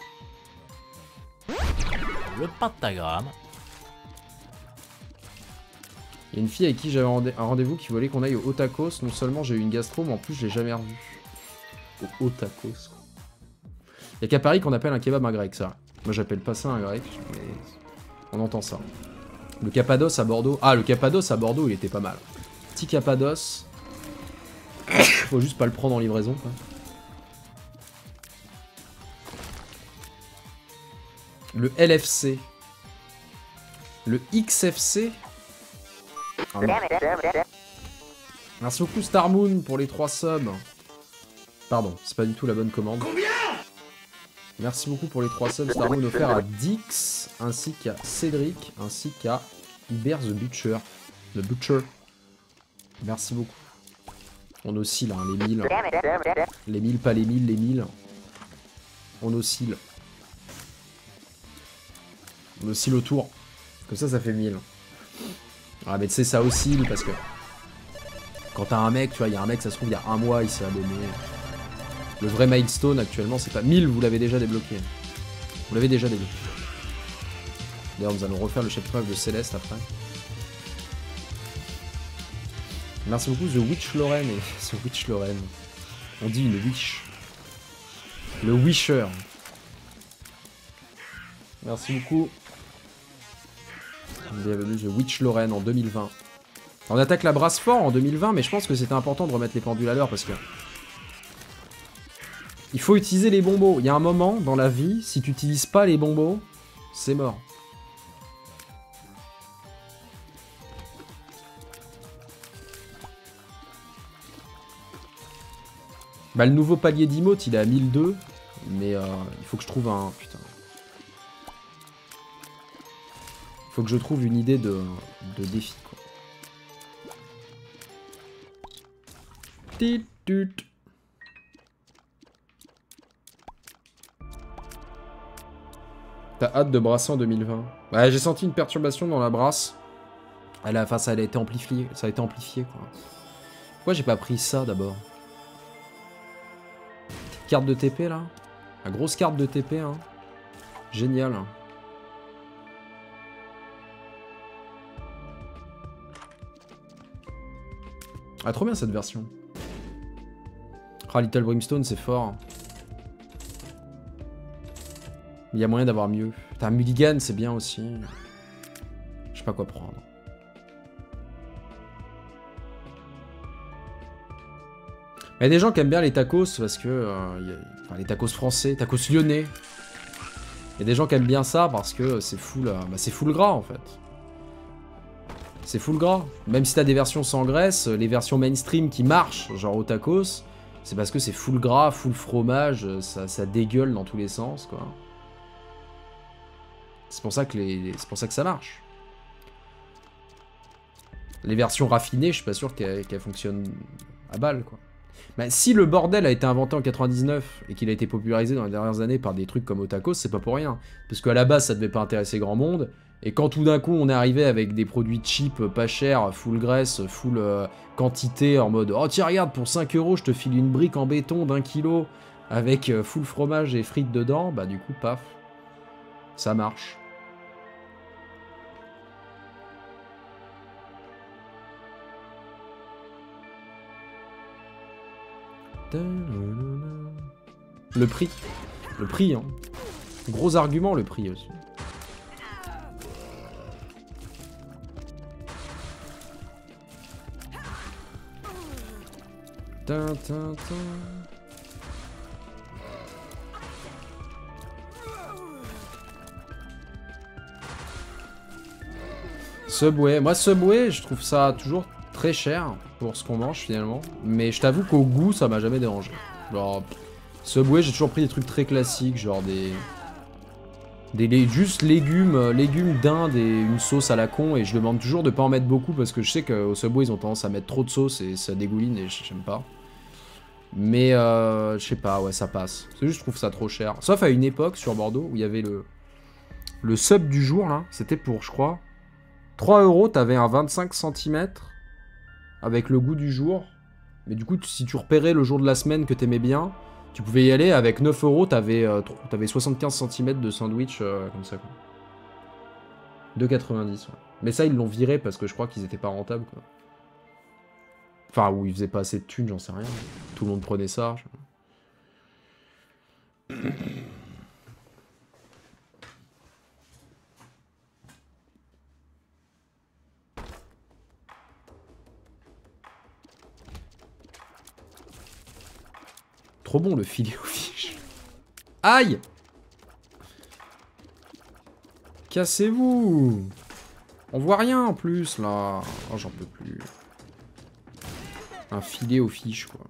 Le pentagramme. Il y a une fille avec qui j'avais un rendez-vous qui voulait qu'on aille au Otakos. Non seulement j'ai eu une gastro, mais en plus je l'ai jamais revu. Au Otakos. Il y a qu'à Paris qu'on appelle un kebab un grec, ça. Moi j'appelle pas ça un grec, mais on entend ça. Le Cappadoce à Bordeaux. Ah, le Cappadoce à Bordeaux, il était pas mal. Petit Cappadoce. Faut juste pas le prendre en livraison, quoi. Le LFC. Le XFC. Ah non. Merci beaucoup Starmoon pour les 3 subs. Pardon, c'est pas du tout la bonne commande. Merci beaucoup pour les 3 subs Starmoon offerts à Dix, ainsi qu'à Cédric, ainsi qu'à Hubert the Butcher. The Butcher. Merci beaucoup. On oscille, hein, les 1000. Les 1000, pas les 1000, les 1000. On oscille. On oscille autour. Comme ça fait 1000. Ah mais tu sais, ça oscille parce que... Quand t'as un mec, tu vois, il y a un mec, ça se trouve, il y a un mois, il s'est abonné. Le vrai milestone actuellement, c'est pas 1000, vous l'avez déjà débloqué. Vous l'avez déjà débloqué. D'ailleurs, nous allons refaire le chapitre de Céleste après. Merci beaucoup, The Witch Lorraine. Et The Witch Lorraine. On dit une Wish. Le Wisher. Merci beaucoup. Bienvenue, The Witch Lorraine en 2020. On attaque la brasse fort en 2020, mais je pense que c'était important de remettre les pendules à l'heure parce que... Il faut utiliser les bonbons. Il y a un moment dans la vie, si tu n'utilises pas les bonbons, c'est mort. Bah le nouveau palier d'emote, il est à 1002, mais il faut que je trouve un... Putain. Faut que je trouve une idée de défi, quoi. Titut. T'as hâte de brasser en 2020? Ouais, j'ai senti une perturbation dans la brasse. Enfin, ça a été amplifié. Ça a été amplifié, quoi. Pourquoi j'ai pas pris ça d'abord? Petite carte de TP là. La grosse carte de TP, hein. Génial. Ah, trop bien cette version. Ah, Little Brimstone, c'est fort. Il y a moyen d'avoir mieux. T'as un Mulligan, c'est bien aussi. Je sais pas quoi prendre. Il y a des gens qui aiment bien les tacos parce que... enfin, les tacos français, tacos lyonnais. Il y a des gens qui aiment bien ça parce que c'est full... bah, c'est full gras, en fait. C'est full gras. Même si t'as des versions sans graisse, les versions mainstream qui marchent, genre au tacos, c'est parce que c'est full gras, full fromage, ça dégueule dans tous les sens, quoi. C'est pour ça que c'est pour ça que ça marche. Les versions raffinées, je suis pas sûr qu'elles fonctionnent à balle, quoi. Bah, si le bordel a été inventé en 99 et qu'il a été popularisé dans les dernières années par des trucs comme Otakos, c'est pas pour rien. Parce qu'à la base, ça devait pas intéresser grand monde. Et quand tout d'un coup, on est arrivé avec des produits cheap, pas chers, full graisse, full quantité, en mode « Oh tiens, regarde, pour 5 €, je te file une brique en béton d'1 kilo avec full fromage et frites dedans », bah du coup, paf, ça marche. Le prix. Le prix, hein. Gros argument, le prix aussi. Subway. Moi, Subway, je trouve ça toujours très cher pour ce qu'on mange finalement. Mais je t'avoue qu'au goût, ça m'a jamais dérangé. Genre, Subway, j'ai toujours pris des trucs très classiques, genre juste légumes d'Inde et une sauce à la con. Et je demande toujours de pas en mettre beaucoup parce que je sais qu'au Subway, ils ont tendance à mettre trop de sauce et ça dégouline et j'aime pas. Mais je sais pas, ouais, ça passe. C'est juste, je trouve ça trop cher. Sauf à une époque sur Bordeaux où il y avait le sub du jour là. C'était pour, je crois, 3 €, t'avais un 25 cm. avec le goût du jour. Mais du coup, si tu repérais le jour de la semaine que t'aimais bien, tu pouvais y aller. Avec 9 euros, t'avais 75 cm de sandwich comme ça, quoi. 2,90, ouais. Mais ça, ils l'ont viré parce que je crois qu'ils étaient pas rentables, quoi. Enfin, ou ils faisaient pas assez de thunes, j'en sais rien. Tout le monde prenait ça. Trop bon le filet aux fiches. Aïe! Cassez-vous! On voit rien en plus là. Oh, j'en peux plus. Un filet aux fiches, quoi.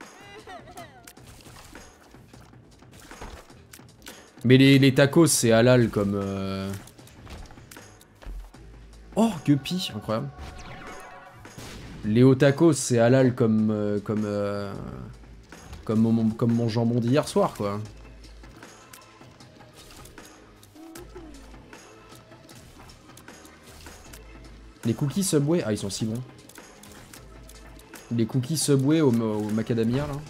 Mais les tacos, c'est halal comme... Oh, Guppy, incroyable. Les hauts tacos, c'est halal comme... comme mon jambon d'hier soir, quoi. Les cookies Subway... Ah, ils sont si bons. Les cookies Subway au macadamia, là.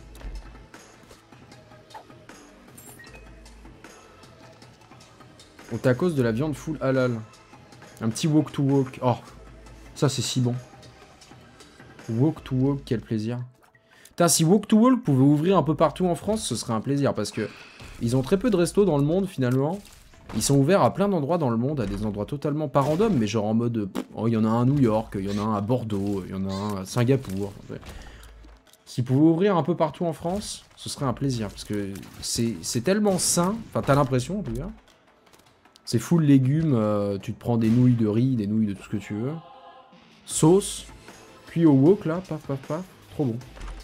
Au tacos de la viande full halal. Un petit walk to walk. Oh, ça c'est si bon. Walk to walk, quel plaisir. Putain, si walk to walk pouvait ouvrir un peu partout en France, ce serait un plaisir. Parce que ils ont très peu de restos dans le monde, finalement. Ils sont ouverts à plein d'endroits dans le monde, à des endroits totalement pas random, mais genre en mode... Oh, il y en a un à New York, il y en a un à Bordeaux, il y en a un à Singapour. S'ils pouvaient ouvrir un peu partout en France, ce serait un plaisir. Parce que c'est tellement sain. Enfin, t'as l'impression, en tout cas. C'est full légumes, tu te prends des nouilles de riz, des nouilles de tout ce que tu veux. Sauce, cuit au wok là, paf paf paf, trop bon.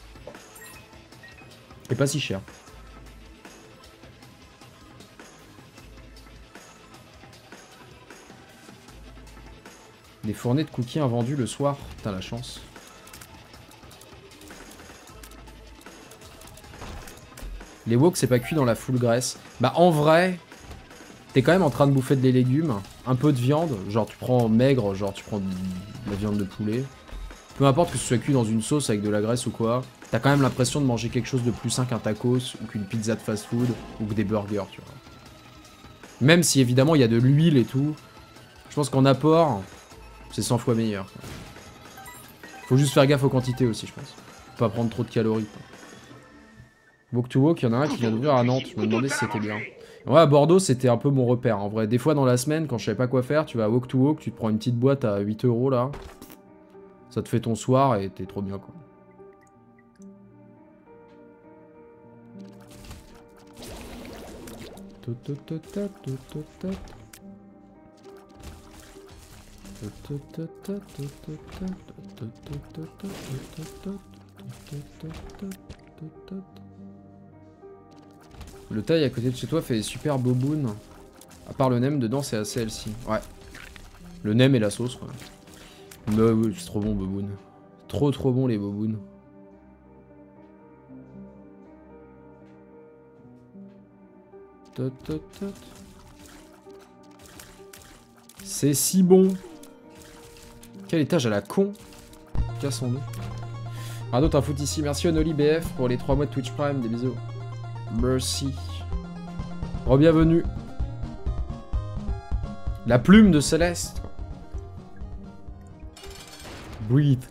Et pas si cher. Des fournées de cookies invendus le soir, t'as la chance. Les wok c'est pas cuit dans la full graisse. Bah en vrai... T'es quand même en train de bouffer des légumes, un peu de viande, genre tu prends maigre, genre tu prends de la viande de poulet. Peu importe que ce soit cuit dans une sauce avec de la graisse ou quoi, t'as quand même l'impression de manger quelque chose de plus sain qu'un tacos, ou qu'une pizza de fast-food, ou que des burgers, tu vois. Même si évidemment il y a de l'huile et tout, je pense qu'en apport, c'est 100 fois meilleur. Faut juste faire gaffe aux quantités aussi, je pense. Faut pas prendre trop de calories, quoi. Walk to walk, il y en a un qui vient d'ouvrir à Nantes, je me demandais si c'était bien. Ouais, à Bordeaux, c'était un peu mon repère, en vrai. Des fois, dans la semaine, quand je savais pas quoi faire, tu vas à Walk to Walk, tu te prends une petite boîte à 8 euros, là. Ça te fait ton soir et t'es trop bien, quoi. Le taille à côté de chez toi fait des super bobounes. À part le nem, dedans c'est assez healthy. Ouais. Le nem et la sauce, quoi. Mais oui, c'est trop bon, boboun. Trop bon les bobounes. C'est si bon. Quel étage à la con. Cassons-nous. Un autre un foot ici. Merci Onoli BF pour les 3 mois de Twitch Prime. Des bisous. Merci. Re-bienvenue. La plume de Céleste. Breathe.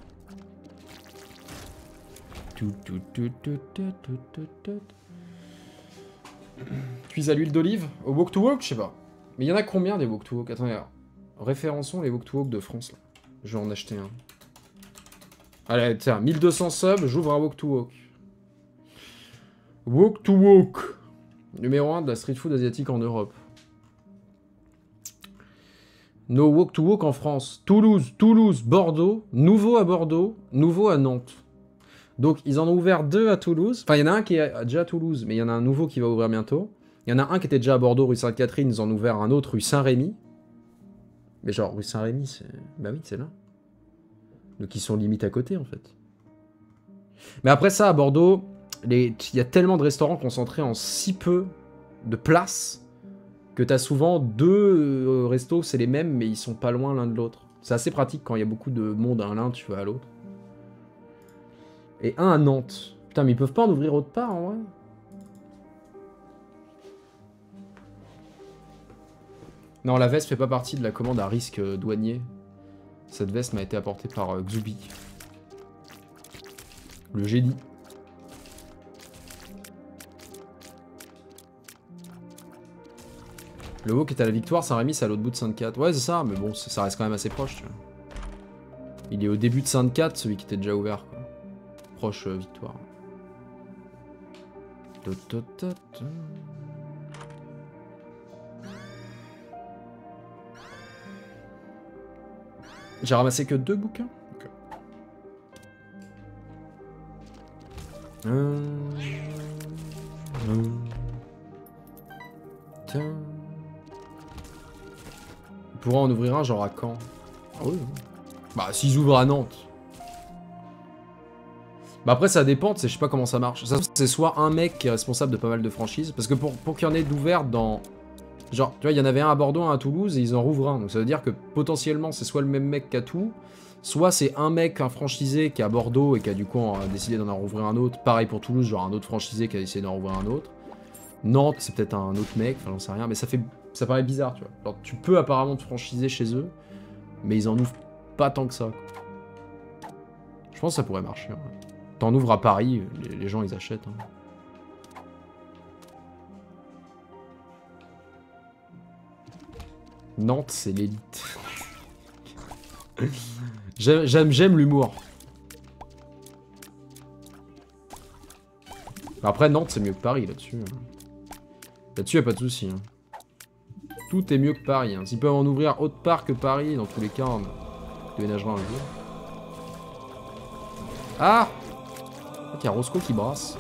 Cuise à l'huile d'olive. Au walk to walk, je sais pas. Mais il y en a combien des walk to walk? Attendez, alors. Référençons les walk to walk de France là. Je vais en acheter un. Allez, tiens, 1200 subs, j'ouvre un walk to walk. Walk to walk. Numéro 1 de la street food asiatique en Europe. No walk to walk en France. Toulouse, Bordeaux. Nouveau à Bordeaux, nouveau à Nantes. Donc ils en ont ouvert 2 à Toulouse. Enfin, il y en a un qui est déjà à Toulouse, mais il y en a un nouveau qui va ouvrir bientôt. Il y en a un qui était déjà à Bordeaux, rue Sainte-Catherine. Ils en ont ouvert un autre, rue Saint-Rémy. Mais genre, rue Saint-Rémy, c'est... Bah oui, c'est là. Donc ils sont limite à côté, en fait. Mais après ça, à Bordeaux, il y a tellement de restaurants concentrés en si peu de places que t'as souvent 2 restos, c'est les mêmes, mais ils sont pas loin l'un de l'autre. C'est assez pratique quand il y a beaucoup de monde à l'un, tu vas à l'autre. Et un à Nantes. Putain, mais ils peuvent pas en ouvrir autre part, en vrai. Non, la veste fait pas partie de la commande à risque douanier. Cette veste m'a été apportée par Xubi. Le génie. Le Wok est à la victoire, Saint-Rémy c'est à l'autre bout de Sainte-Cat. Ouais, c'est ça, mais bon, ça reste quand même assez proche, tu vois. Il est au début de Sainte-Cat, celui qui était déjà ouvert, quoi. Proche victoire. J'ai ramassé que 2 bouquins. Okay. Tiens. On pourra en ouvrir un genre à Caen. Ah oui. Bah s'ils ouvrent à Nantes. Bah après ça dépend, je sais pas comment ça marche. Ça c'est soit un mec qui est responsable de pas mal de franchises. Parce que pour qu'il y en ait d'ouvertes dans... Genre, tu vois, il y en avait un à Bordeaux, un à Toulouse, et ils en rouvrent un. Donc ça veut dire que potentiellement, c'est soit le même mec qu'à tout, soit c'est un mec, un franchisé qui est à Bordeaux et qui a du coup décidé d'en rouvrir un autre. Pareil pour Toulouse, genre un autre franchisé qui a décidé d'en rouvrir un autre. Nantes, c'est peut-être un autre mec, enfin j'en sais rien, mais ça paraît bizarre, tu vois. Alors tu peux apparemment te franchiser chez eux, mais ils en ouvrent pas tant que ça, quoi. Je pense que ça pourrait marcher, ouais. T'en ouvres à Paris, les gens ils achètent, hein. Nantes, c'est l'élite. J'aime l'humour. Après, Nantes, c'est mieux que Paris, là-dessus. Là-dessus, y a pas de souci. Hein. Tout est mieux que Paris. Hein. S'ils peuvent en ouvrir autre part que Paris, dans tous les cas, on déménagera un jour. Ah! Il y a Roscoe qui brasse.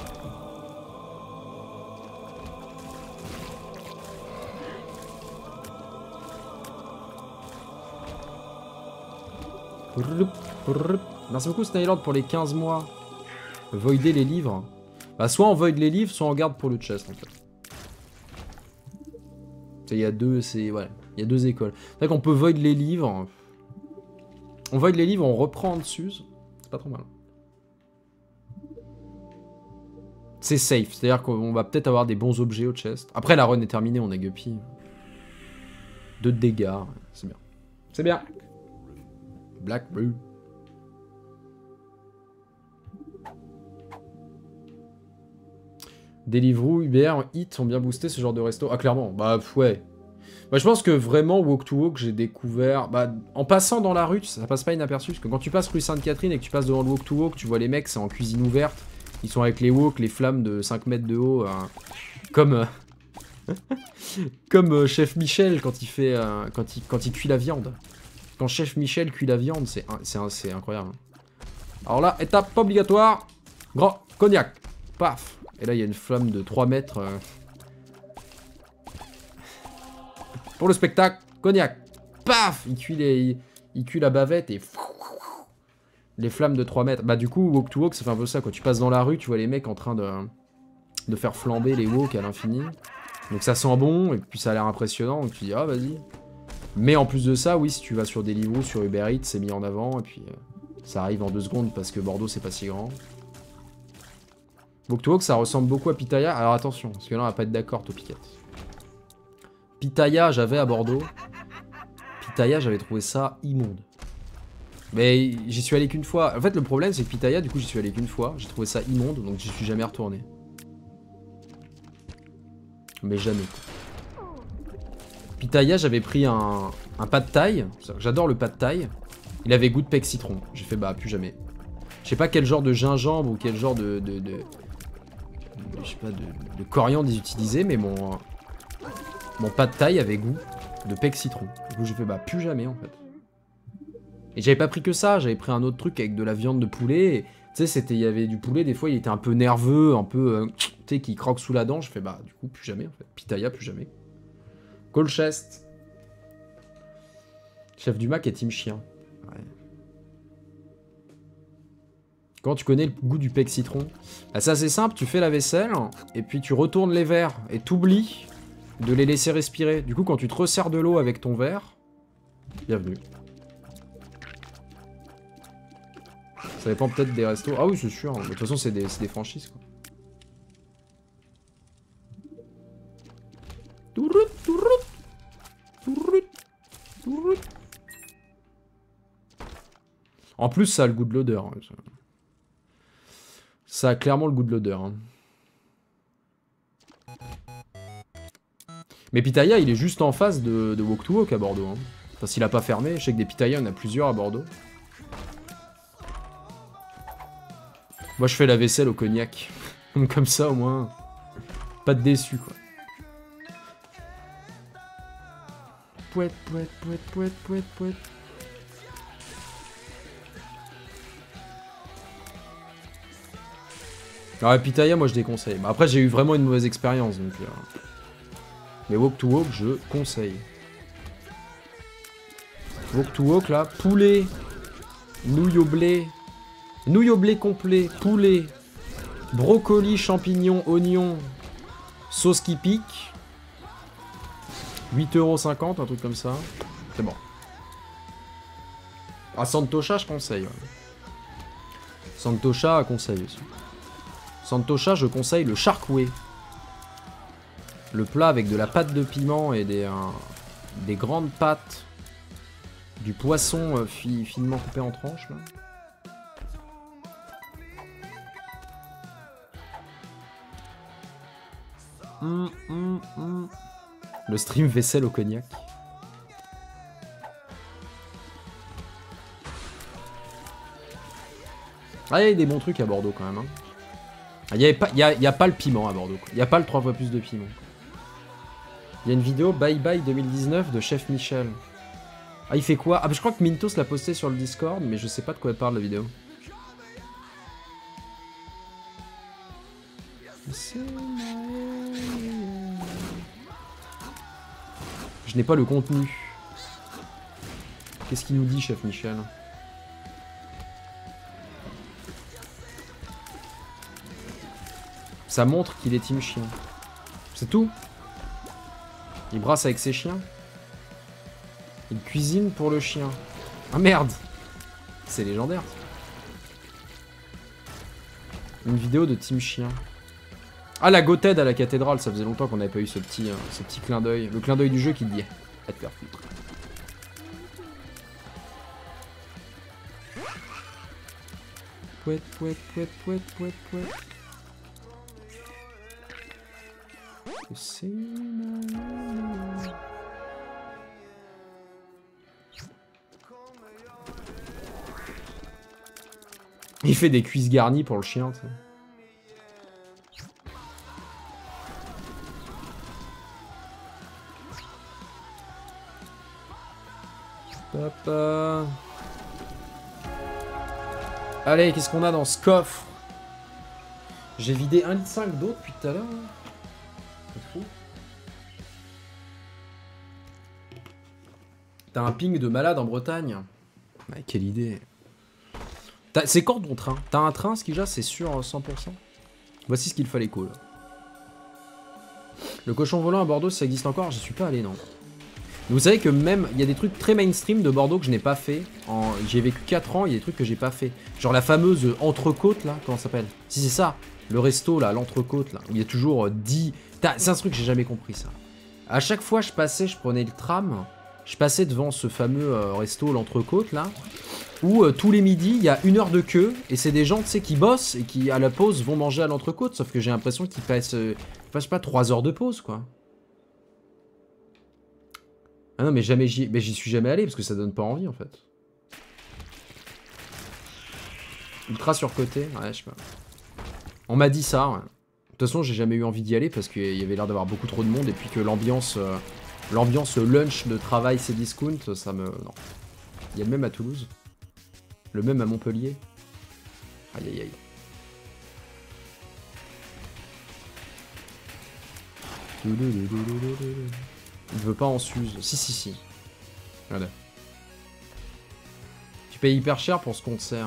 Merci beaucoup Snylord pour les 15 mois. Voider les livres. Bah soit on void les livres, soit on garde pour le chest en fait. Il y a deux, ouais, il y a deux écoles. C'est vrai qu'on peut void les livres. On void les livres, on reprend en dessus. C'est pas trop mal. C'est safe, c'est-à-dire qu'on va peut-être avoir des bons objets au chest. Après la run est terminée, on a guppy. 2 de dégâts, c'est bien. C'est bien. Black Brew. Deliveroo, Uber, Hit ont bien boosté ce genre de resto. Ah clairement, bah ouais. Bah, je pense que vraiment Walk to Walk j'ai découvert... Bah en passant dans la rue, ça passe pas inaperçu. Parce que quand tu passes rue Sainte-Catherine et que tu passes devant le Walk to Walk, tu vois les mecs, c'est en cuisine ouverte. Ils sont avec les wok, les flammes de 5 mètres de haut. Comme... comme Chef Michel quand il fait... quand il cuit la viande. Quand Chef Michel cuit la viande, c'est incroyable. Alors là, étape pas obligatoire. Grand cognac. Paf. Et là, il y a une flamme de 3 mètres. Pour le spectacle, cognac. Paf. Il cuit la bavette et... Les flammes de 3 mètres. Bah du coup, walk to walk, ça fait un peu ça. Quand tu passes dans la rue, tu vois les mecs en train de faire flamber les wok à l'infini. Donc ça sent bon, et puis ça a l'air impressionnant. Donc tu dis, ah vas-y. Mais en plus de ça, oui, si tu vas sur Deliveroo, sur Uber Eats, c'est mis en avant. Et puis ça arrive en 2 secondes parce que Bordeaux, c'est pas si grand. Walk to walk, ça ressemble beaucoup à Pitaya. Alors attention, parce que là, on va pas être d'accord, Topicat. Pitaya, j'avais à Bordeaux. Pitaya, j'avais trouvé ça immonde. Mais j'y suis allé qu'une fois. En fait, le problème, c'est que Pitaya, du coup, j'y suis allé qu'une fois. J'ai trouvé ça immonde, donc j'y suis jamais retourné. Mais jamais. Pitaya, j'avais pris un pad thai. J'adore le pad thai. Il avait goût de pec citron. J'ai fait, bah, plus jamais. Je sais pas quel genre de gingembre ou quel genre de je sais pas, de coriandre ils utilisaient, mais mon pad thai avait goût de pec citron. Du coup, j'ai fait, bah, plus jamais, en fait. Et j'avais pas pris que ça, j'avais pris un autre truc avec de la viande de poulet. Tu sais, il y avait du poulet, des fois il était un peu nerveux, un peu, tu sais, qui croque sous la dent. Je fais, bah, du coup, plus jamais en fait. Pitaya, plus jamais. Colchest. Chef du Mac et Team Chien. Ouais. Quand tu connais le goût du pec citron, bah, c'est assez simple, tu fais la vaisselle, et puis tu retournes les verres, et t'oublies de les laisser respirer. Du coup, quand tu te resserres de l'eau avec ton verre, bienvenue. Ça dépend peut-être des restos. Ah oui, c'est sûr. De toute façon, c'est des franchises, quoi. En plus, ça a le goût de l'odeur. Ça a clairement le goût de l'odeur. Hein. Mais Pitaya, il est juste en face de Walk to Walk à Bordeaux. Hein. Enfin, s'il a pas fermé, je sais que des Pitaya, il y en a plusieurs à Bordeaux. Moi, je fais la vaisselle au cognac. Comme ça, au moins, pas de déçu, quoi. Pouette, pouette, pouette, pouette, pouette, pouette. Alors, Pitaya, moi, je déconseille. Bah, après, j'ai eu vraiment une mauvaise expérience, donc... Mais Walk to Walk, je conseille. Walk to Walk, là, poulet, nouilles au blé, complet, poulet, brocoli, champignons, oignons, sauce qui pique. 8,50 €, un truc comme ça. C'est bon. Ah, Santosha, je conseille. Ouais. Santosha, conseille aussi. Santosha, je conseille le Sharkway. Le plat avec de la pâte de piment et des grandes pâtes. Du poisson finement coupé en tranches. Là. Le stream vaisselle au cognac. Ah, il y a des bons trucs à Bordeaux quand même. Hein. Il n'y a pas le piment à Bordeaux. Il n'y a pas le 3 fois plus de piment. Il y a une vidéo Bye Bye 2019 de Chef Michel. Ah, il fait quoi? Ah, bah, je crois que Mintos l'a posté sur le Discord, mais je sais pas de quoi elle parle la vidéo. Je n'ai pas le contenu. Qu'est-ce qu'il nous dit, Chef Michel? Ça montre qu'il est team chien. C'est tout? Il brasse avec ses chiens? Il cuisine pour le chien. Ah merde! C'est légendaire. Une vidéo de team chien. Ah, la Goted à la cathédrale, ça faisait longtemps qu'on n'avait pas eu ce petit clin d'œil. Le clin d'œil du jeu qui te dit à te faire foutre. Pouette, pouette, pouette, pouette, pouette, pouette. C'est... Il fait des cuisses garnies pour le chien, tu sais. Papa. Allez, qu'est-ce qu'on a dans ce coffre? J'ai vidé 1,5 litre d'eau depuis tout à l'heure. C'est fou. T'as un ping de malade en Bretagne. Ouais, quelle idée. C'est quand ton train? T'as un train, Skija, c'est sûr 100%. Voici ce qu'il fallait cool. Le cochon volant à Bordeaux, ça existe encore? J'y suis pas allé, non. Vous savez que même, il y a des trucs très mainstream de Bordeaux que je n'ai pas fait. J'ai vécu 4 ans, il y a des trucs que j'ai pas fait. Genre la fameuse entrecôte, là, comment ça s'appelle? Si, c'est ça, le resto, là, l'entrecôte, là, où il y a toujours 10... C'est un truc que j'ai jamais compris, ça. À chaque fois, je prenais le tram, je passais devant ce fameux resto, l'entrecôte, là, où tous les midis, il y a 1 heure de queue, et c'est des gens, tu sais, qui bossent, et qui, à la pause, vont manger à l'entrecôte, sauf que j'ai l'impression qu'ils passent pas 3 heures de pause, quoi. Ah non, mais jamais j'y suis jamais allé parce que ça donne pas envie en fait. Ultra surcoté, ouais, je sais pas. On m'a dit ça, ouais. De toute façon, j'ai jamais eu envie d'y aller parce qu'il y avait l'air d'avoir beaucoup trop de monde et puis que l'ambiance lunch de travail c'est discount, ça me... Non. Il y a le même à Toulouse. Le même à Montpellier. Aïe aïe aïe. Il veut pas en Suze. Si. Voilà. Tu payes hyper cher pour ce concert.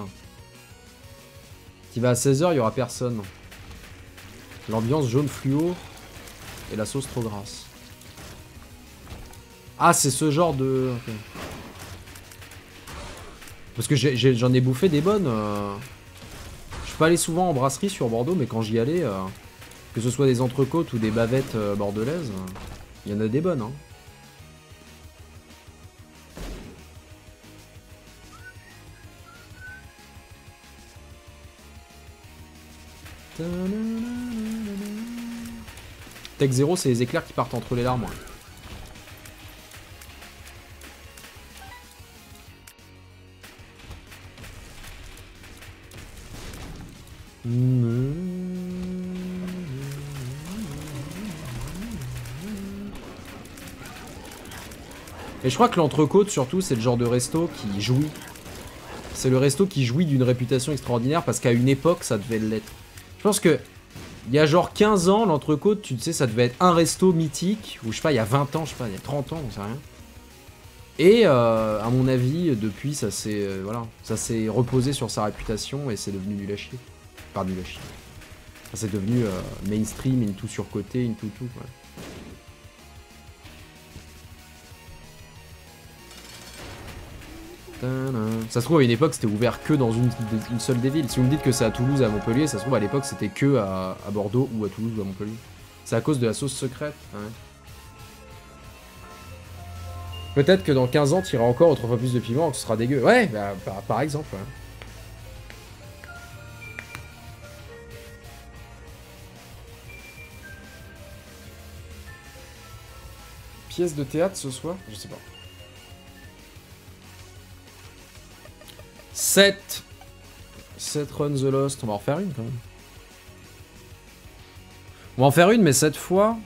Tu vas à 16h, il y aura personne. L'ambiance jaune fluo et la sauce trop grasse. Ah, c'est ce genre de... Okay. Parce que j'en ai bouffé des bonnes. Je suis pas allé souvent en brasserie sur Bordeaux, mais quand j'y allais, que ce soit des entrecôtes ou des bavettes bordelaises, il y en a des bonnes. Hein. Tech 0, c'est les éclairs qui partent entre les larmes. Ouais. Et je crois que l'entrecôte, surtout, c'est le genre de resto qui jouit. C'est le resto qui jouit d'une réputation extraordinaire parce qu'à une époque, ça devait l'être. Je pense que il y a genre 15 ans, l'entrecôte, tu sais, ça devait être un resto mythique, ou je sais pas, il y a 20 ans, je sais pas, il y a 30 ans, on sait rien. Et à mon avis, depuis, ça s'est voilà, ça s'est reposé sur sa réputation et c'est devenu du lâcher. Pas du lâcher. Enfin, c'est devenu mainstream, une tout surcoté, une tout. Ouais. Ça se trouve à une époque c'était ouvert que dans une seule des villes. Si vous me dites que c'est à Toulouse, à Montpellier, ça se trouve à l'époque c'était que à Bordeaux ou à Toulouse ou à Montpellier. C'est à cause de la sauce secrète. Ouais. Peut-être que dans 15 ans tu iras encore autrefois plus de piment et que ce sera dégueu. Ouais, bah, par exemple. Ouais. Pièce de théâtre ce soir? Je sais pas. 7 Run the Lost, on va en refaire une quand même. On va en faire une, mais cette fois...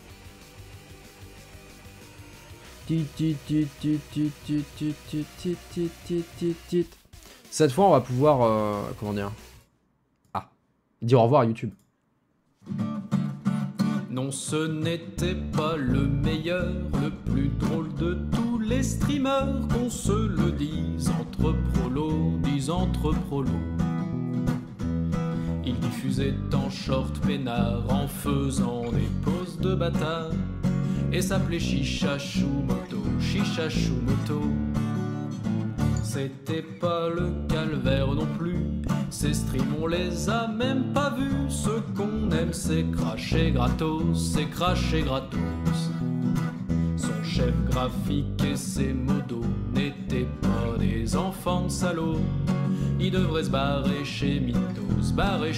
Cette fois, on va pouvoir... comment dire? Ah. Dire au revoir à YouTube. Non, ce n'était pas le meilleur, le plus drôle de tous les streamers, qu'on se le dise entre prolos. Il diffusait en short peinard en faisant des poses de bâtard et s'appelait Chichachoumoto. C'était pas le calvaire non plus, ces streams on les a même pas vus. Ce qu'on aime c'est cracher gratos, Son chef graphique et ses modos n'étaient pas des enfants de salauds. Ils devraient se barrer chez Mythos.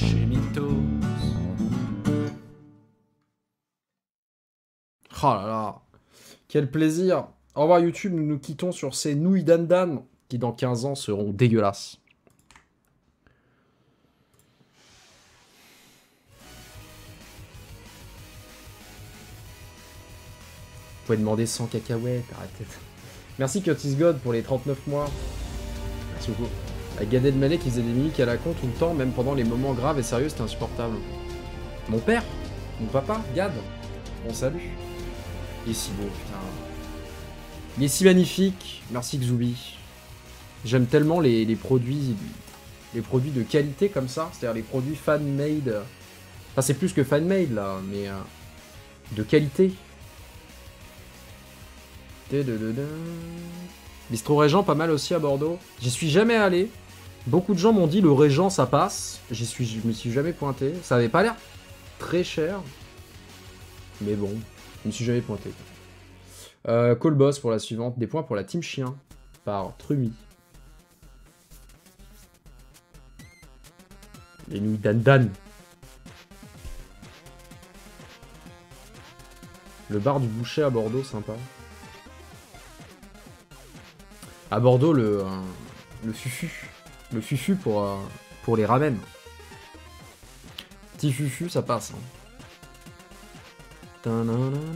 Oh là là, quel plaisir. Au revoir YouTube, nous nous quittons sur ces nouilles d'Andan qui dans 15 ans seront dégueulasses. Vous pouvez demander 100 cacahuètes, arrêtez. Merci Curtis God pour les 39 mois. Merci beaucoup. Avec Gad Elmaleh qui faisait des mimiques à la con tout le temps, même pendant les moments graves et sérieux, c'était insupportable. Mon père, mon papa, Gad, on salue. Il est si beau, putain. Il est si magnifique. Merci Xubi. J'aime tellement les produits de qualité comme ça, c'est-à-dire les produits fan-made. Enfin, c'est plus que fan-made là, mais de qualité. Bistrot Régent, pas mal aussi à Bordeaux. J'y suis jamais allé. Beaucoup de gens m'ont dit le Régent ça passe. Je me suis jamais pointé. Ça avait pas l'air très cher. Mais bon, je me suis jamais pointé. Call Boss pour la suivante. Des points pour la Team Chien par Trumi. Les nouilles d'Andan. Le bar du boucher à Bordeaux, sympa. À Bordeaux, le fufu. Le fufu pour les ramen. Petit fufu, ça passe. Hein.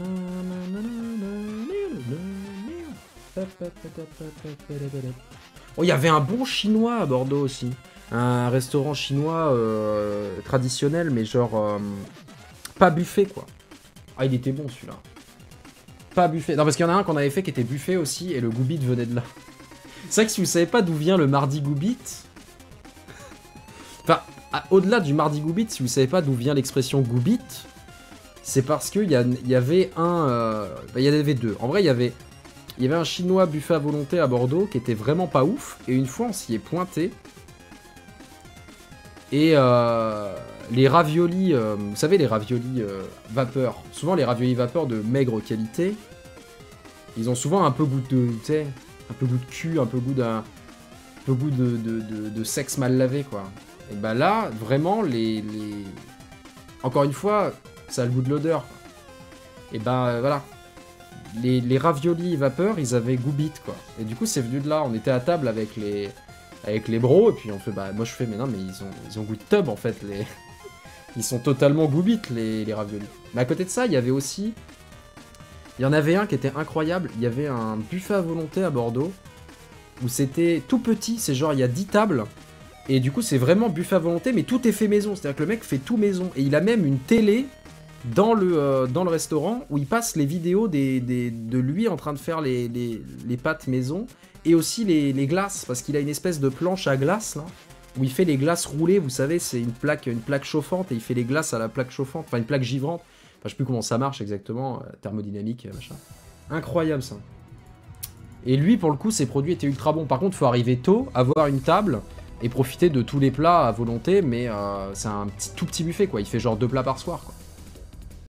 Oh, il y avait un bon chinois à Bordeaux aussi. Un restaurant chinois traditionnel, mais genre... pas buffet, quoi. Ah, il était bon, celui-là. Pas buffet. Non, parce qu'il y en a un qu'on avait fait qui était buffet aussi, et le goubit venait de là. C'est vrai que si vous savez pas d'où vient le mardi goubit... Enfin, au-delà du mardi goubit, si vous savez pas d'où vient l'expression goubit, c'est parce qu'il y avait un... il y en avait deux. En vrai, il y avait Il y avait un chinois buffet à volonté à Bordeaux qui était vraiment pas ouf. Et une fois, on s'y est pointé. Et les raviolis, vous savez, les raviolis vapeur. Souvent, les raviolis vapeur de maigre qualité, ils ont souvent un peu goût de, tu sais, un peu goût de cul, un peu goût de sexe mal lavé, quoi. Et bah là, vraiment, encore une fois, ça a le goût de l'odeur. Et bah voilà. Les raviolis vapeur, ils avaient goût bite, quoi. Et du coup, c'est venu de là. On était à table avec les bros, et puis on fait, bah, moi je fais, mais non, mais ils ont goût de tub, en fait, ils sont totalement goût bite, les raviolis. Mais à côté de ça, il y avait aussi, il y en avait un qui était incroyable, il y avait un buffet à volonté à Bordeaux, où c'était tout petit, c'est genre, il y a 10 tables, et du coup, c'est vraiment buffet à volonté, mais tout est fait maison, c'est-à-dire que le mec fait tout maison, et il a même une télé dans le restaurant, où il passe les vidéos de lui en train de faire les pâtes maison, et aussi les glaces, parce qu'il a une espèce de planche à glace, là, où il fait les glaces roulées, vous savez, c'est une plaque chauffante, et il fait les glaces à la plaque chauffante, enfin une plaque givrante, enfin je sais plus comment ça marche exactement, thermodynamique, machin. Incroyable ça. Et lui, pour le coup, ses produits étaient ultra bons. Par contre, faut arriver tôt, avoir une table, et profiter de tous les plats à volonté, mais c'est un tout petit buffet, quoi. Il fait genre 2 plats par soir, quoi.